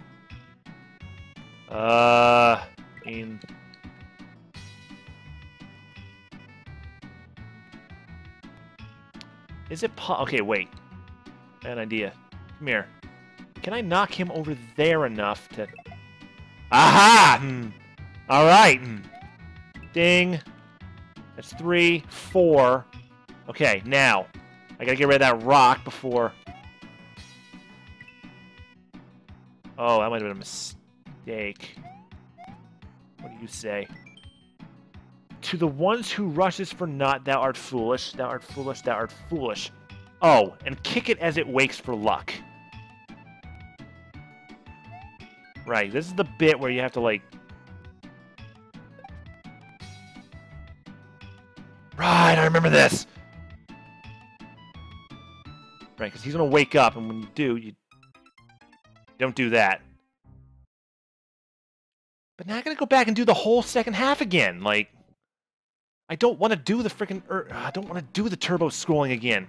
Uh, I mean... Is it po- Okay, wait. I have an idea. Come here. Can I knock him over there enough to... Aha! Hmm. Alright. Hmm. Ding. That's three, four. Okay, now. I gotta get rid of that rock before... Oh, that might have been a mistake. What do you say? To the ones who rushes for naught, thou art foolish, thou art foolish, thou art foolish. Oh, and kick it as it wakes for luck. Right, this is the bit where you have to, like... Right, I remember this! Right, because he's going to wake up, and when you do, you... You don't do that. But now I gotta go back and do the whole second half again, like... I don't want to do the freaking... Er, I don't want to do the turbo scrolling again.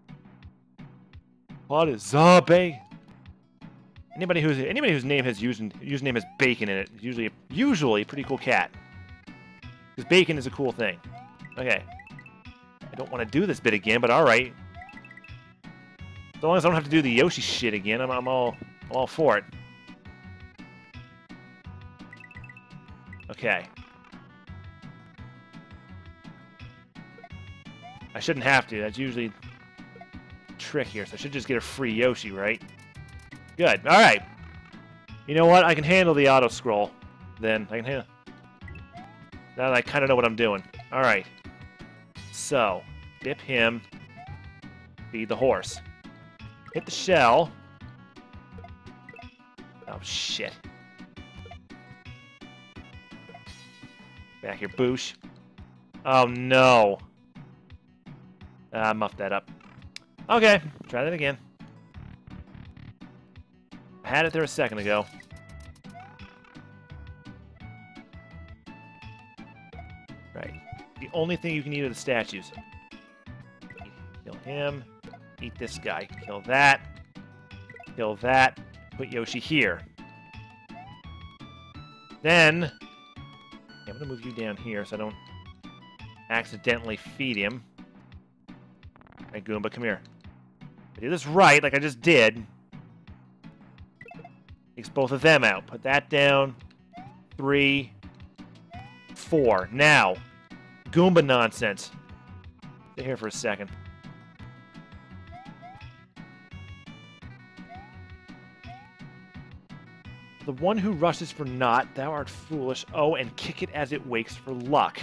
What is Zabe? Anybody who's anybody whose name has used username has bacon in it is usually usually a pretty cool cat. Because bacon is a cool thing. Okay. I don't want to do this bit again, but all right. As long as I don't have to do the Yoshi shit again, I'm, I'm all I'm all for it. Okay. I shouldn't have to. That's usually the trick here. So I should just get a free Yoshi, right? Good. All right. You know what? I can handle the auto scroll. Then I can handle. Now that I kind of know what I'm doing. All right. So dip him. Feed the horse. Hit the shell. Oh shit. Back here, boosh. Oh no. I uh, muffed that up. Okay, try that again. I had it there a second ago. Right. The only thing you can eat are the statues. Kill him. Eat this guy. Kill that. Kill that. Put Yoshi here. Then... Yeah, I'm going to move you down here so I don't accidentally feed him. Alright, Goomba, come here. If I do this right, like I just did, takes both of them out. Put that down. Three. Four. Now, Goomba nonsense. Stay here for a second. The one who rushes for naught, thou art foolish. Oh, and kick it as it wakes for luck.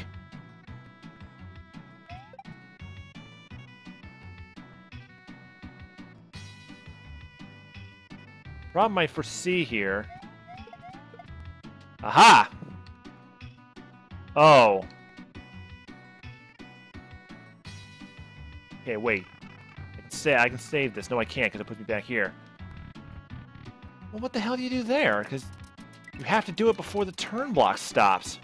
Problem I foresee here... Aha! Oh. Okay, wait. I can say I can save this. No, I can't because it puts me back here. Well, what the hell do you do there? Because you have to do it before the turn block stops.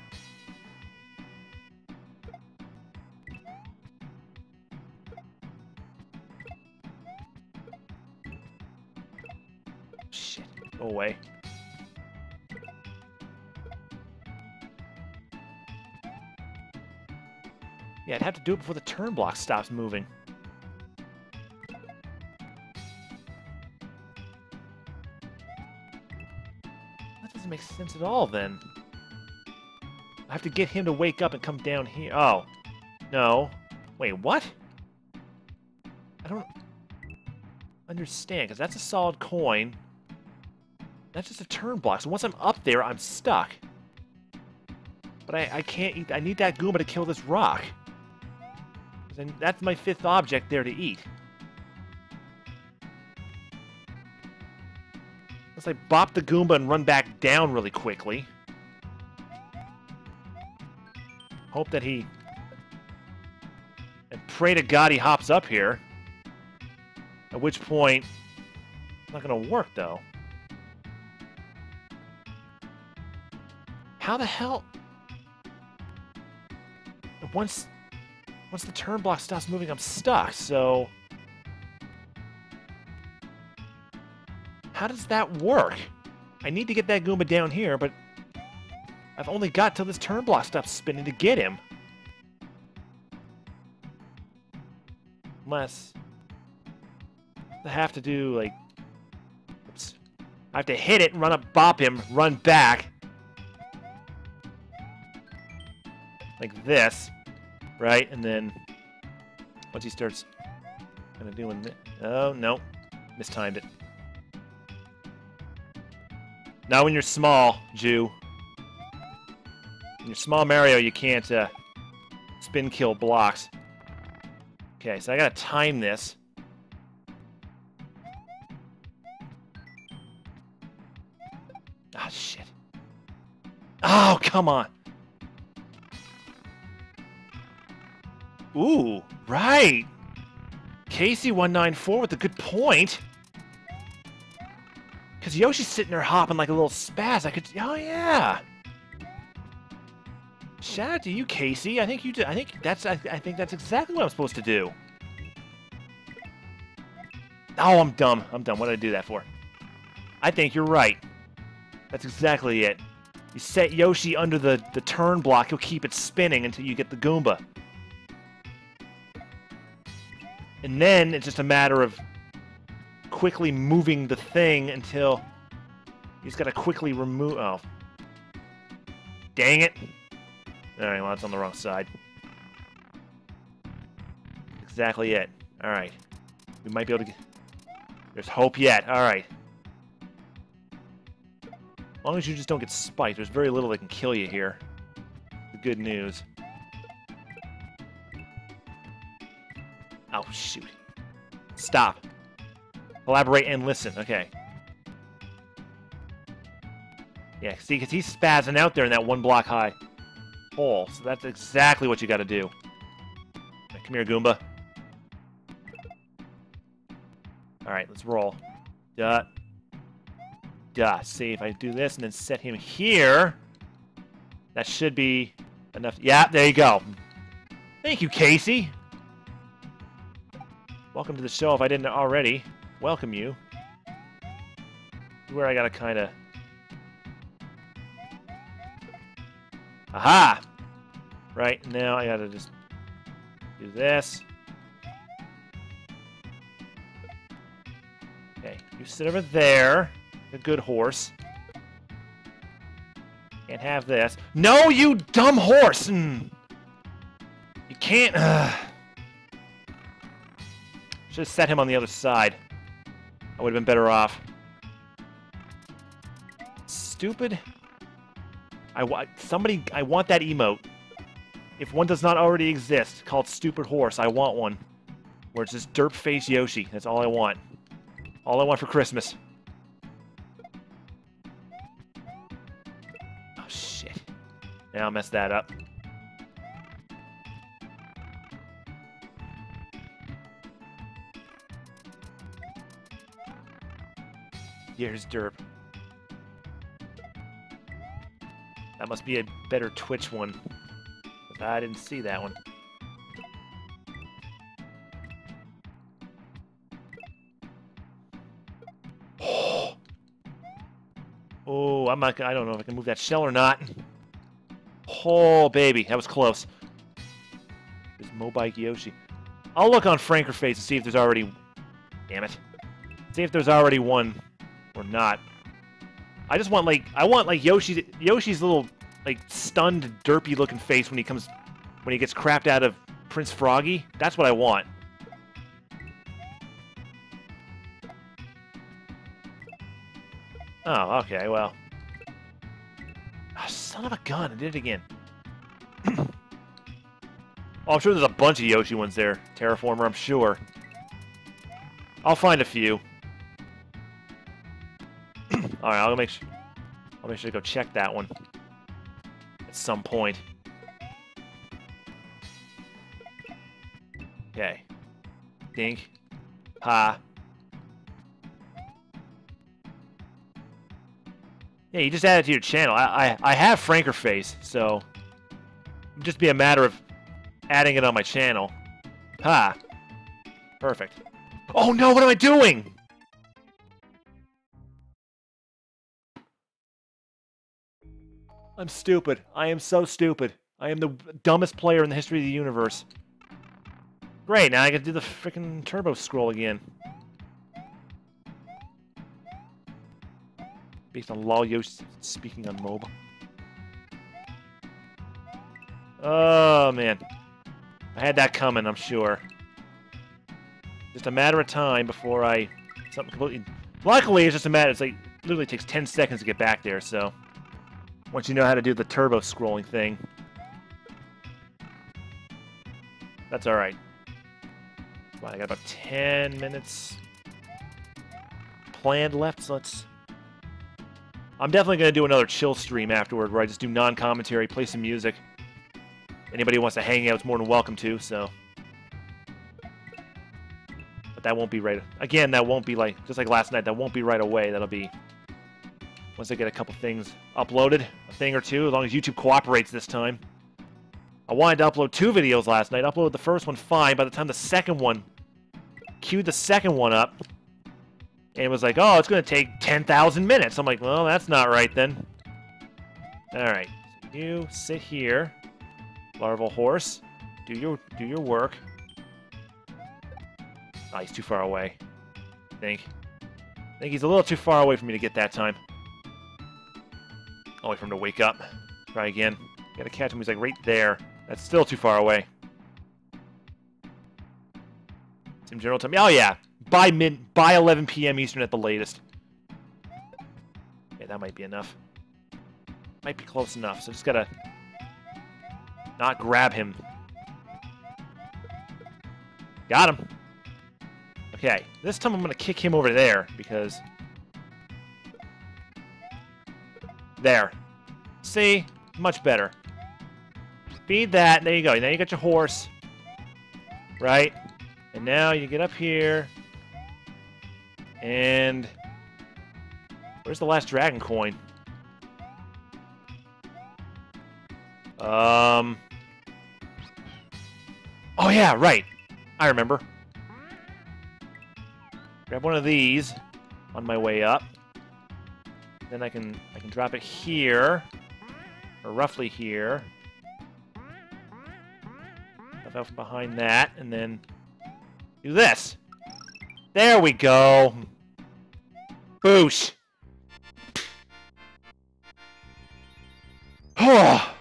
Shit. Go away. Yeah, I'd have to do it before the turn block stops moving. That doesn't make sense at all, then. I have to get him to wake up and come down here. Oh. No. Wait, what? I don't understand, because that's a solid coin. That's just a turn block. So once I'm up there, I'm stuck. But I, I can't eat... I need that Goomba to kill this rock. And that's my fifth object there to eat. Unless I bop the Goomba and run back down really quickly. Hope that he... And pray to God he hops up here. At which point... It's not going to work, though. How the hell... Once... Once the turn block stops moving, I'm stuck, so... How does that work? I need to get that Goomba down here, but... I've only got till this turn block stops spinning to get him. Unless... I have to do, like... Oops. I have to hit it, run up, bop him, run back. Like this. Right? And then... Once he starts... Kind of doing... This. Oh, no. Mistimed it. Not when you're small, Jew. When you're small Mario, you can't uh, spin kill blocks. Okay, so I gotta time this. Ah, shit. Oh, come on. Ooh, right. Casey one ninety-four with a good point. Because Yoshi's sitting there hopping like a little spaz. I could... Oh, yeah. Shout out to you, Casey. I think you did. I think that's... I, I think that's exactly what I'm supposed to do. Oh, I'm dumb. I'm dumb. What did I do that for? I think you're right. That's exactly it. You set Yoshi under the, the turn block. He'll keep it spinning until you get the Goomba. And then it's just a matter of quickly moving the thing until he's got to quickly remove... Oh. Dang it. Alright, well, that's on the wrong side. Exactly it. Alright. We might be able to get... There's hope yet. Alright. As long as you just don't get spiked, there's very little that can kill you here. The good news. Oh, shoot. Stop. Collaborate and listen. Okay. Yeah, see, because he's spazzing out there in that one block high hole. So that's exactly what you got to do. Right, come here, Goomba. Alright, let's roll. Duh. Duh. See, if I do this and then set him here, that should be enough. Yeah, there you go. Thank you, Casey. Welcome to the show if I didn't already. Welcome you. Where I gotta kinda... Aha! Right, now I gotta just do this. Okay, you sit over there. A good horse. Can't have this. No, you dumb horse! Mm. You can't... Uh. Should have set him on the other side. I would have been better off. Stupid. I want somebody. I want that emote. If one does not already exist, called Stupid Horse, I want one. Where it's just derp face Yoshi. That's all I want. All I want for Christmas. Oh shit! Now I'll mess that up. Here's derp. That must be a better Twitch one. I didn't see that one. Oh, I'm not. I don't know if I can move that shell or not. Oh, baby, that was close. There's Mobike Yoshi. I'll look on Frankerface and see if there's already. Damn it. See if there's already one or not. I just want like I want like Yoshi's Yoshi's little like stunned, derpy looking face when he comes when he gets crapped out of Prince Froggy. That's what I want. Oh, okay, well. Oh, son of a gun, I did it again. Oh, I'm sure there's a bunch of Yoshi ones there, Terraformer, I'm sure. I'll find a few. All right, I'll make sure. I'll make sure to go check that one at some point. Okay. Dink. Ha. Yeah, you just add it to your channel. I, I, I have Franker Face, so it'd just be a matter of adding it on my channel. Ha. Perfect. Oh no, what am I doing? I'm stupid. I am so stupid. I am the dumbest player in the history of the universe. Great, now I can do the freaking turbo scroll again. Based on lol yo speaking on mobile. Oh man. I had that coming, I'm sure. Just a matter of time before I something completely luckily it's just a matter it's like literally takes ten seconds to get back there, so once you know how to do the turbo scrolling thing. That's alright. Well, I got about ten minutes planned left, so let's... I'm definitely going to do another chill stream afterward where I just do non-commentary, play some music. Anybody who wants to hang out is more than welcome to, so... But that won't be right... Again, that won't be like... Just like last night, that won't be right away. That'll be... Once I get a couple things uploaded, a thing or two, as long as YouTube cooperates this time. I wanted to upload two videos last night. Uploaded the first one fine. By the time the second one... Queued the second one up... And it was like, oh, it's going to take ten thousand minutes. I'm like, well, that's not right then. Alright. So you sit here. Larval horse. Do your do your work. Ah, he's too far away. I think. I think he's a little too far away for me to get that time. I'll wait for him to wake up. Try again. Gotta catch him. He's like right there. That's still too far away. Same general time. Oh, yeah. By mid, by eleven P M Eastern at the latest. Okay, that might be enough. Might be close enough. So just gotta not grab him. Got him. Okay, this time I'm gonna kick him over there because there. See, much better. Feed that. There you go. Now you got your horse, right? And now you get up here. And where's the last dragon coin? Um. Oh yeah, right. I remember. Grab one of these on my way up. Then I can I can drop it here, or roughly here. Stuff out from behind that, and then do this. There we go. Boosh. Oh.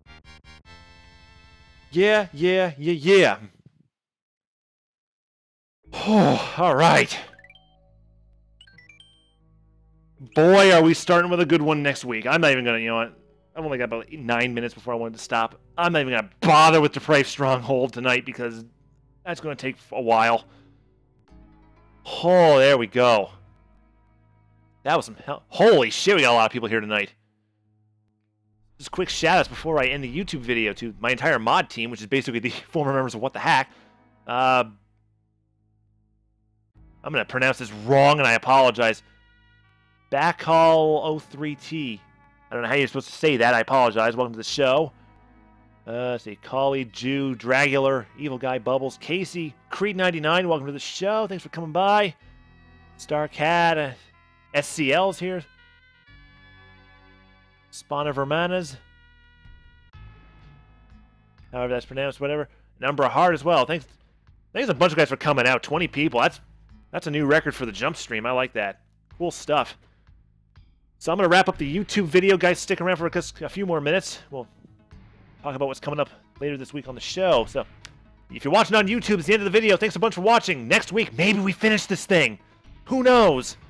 Yeah, yeah, yeah, yeah. Oh, all right. Boy, are we starting with a good one next week. I'm not even gonna, you know what? I've only got about nine minutes before I wanted to stop. I'm not even gonna bother with Depraved Stronghold tonight because that's gonna take a while. Oh, there we go. That was some hell. Holy shit, we got a lot of people here tonight. Just quick shout-outs before I end the YouTube video to my entire mod team, which is basically the former members of What the Hack. Uh, I'm going to pronounce this wrong, and I apologize. Backhaul oh three T. I don't know how you're supposed to say that. I apologize. Welcome to the show. Uh, let's see. Collie, Jew, Dragular, Evil Guy, Bubbles, Casey, Creed ninety-nine. Welcome to the show. Thanks for coming by. Star Cat, uh, S C L's here. Spawner Vermanas. However that's pronounced, whatever. Number of Heart as well. Thanks. Thanks a bunch of guys for coming out. twenty people. That's that's a new record for the jump stream. I like that. Cool stuff. So I'm going to wrap up the YouTube video. Guys, stick around for a few more minutes. We'll talk about what's coming up later this week on the show. So if you're watching on YouTube, it's the end of the video. Thanks a bunch for watching. Next week, maybe we finish this thing. Who knows?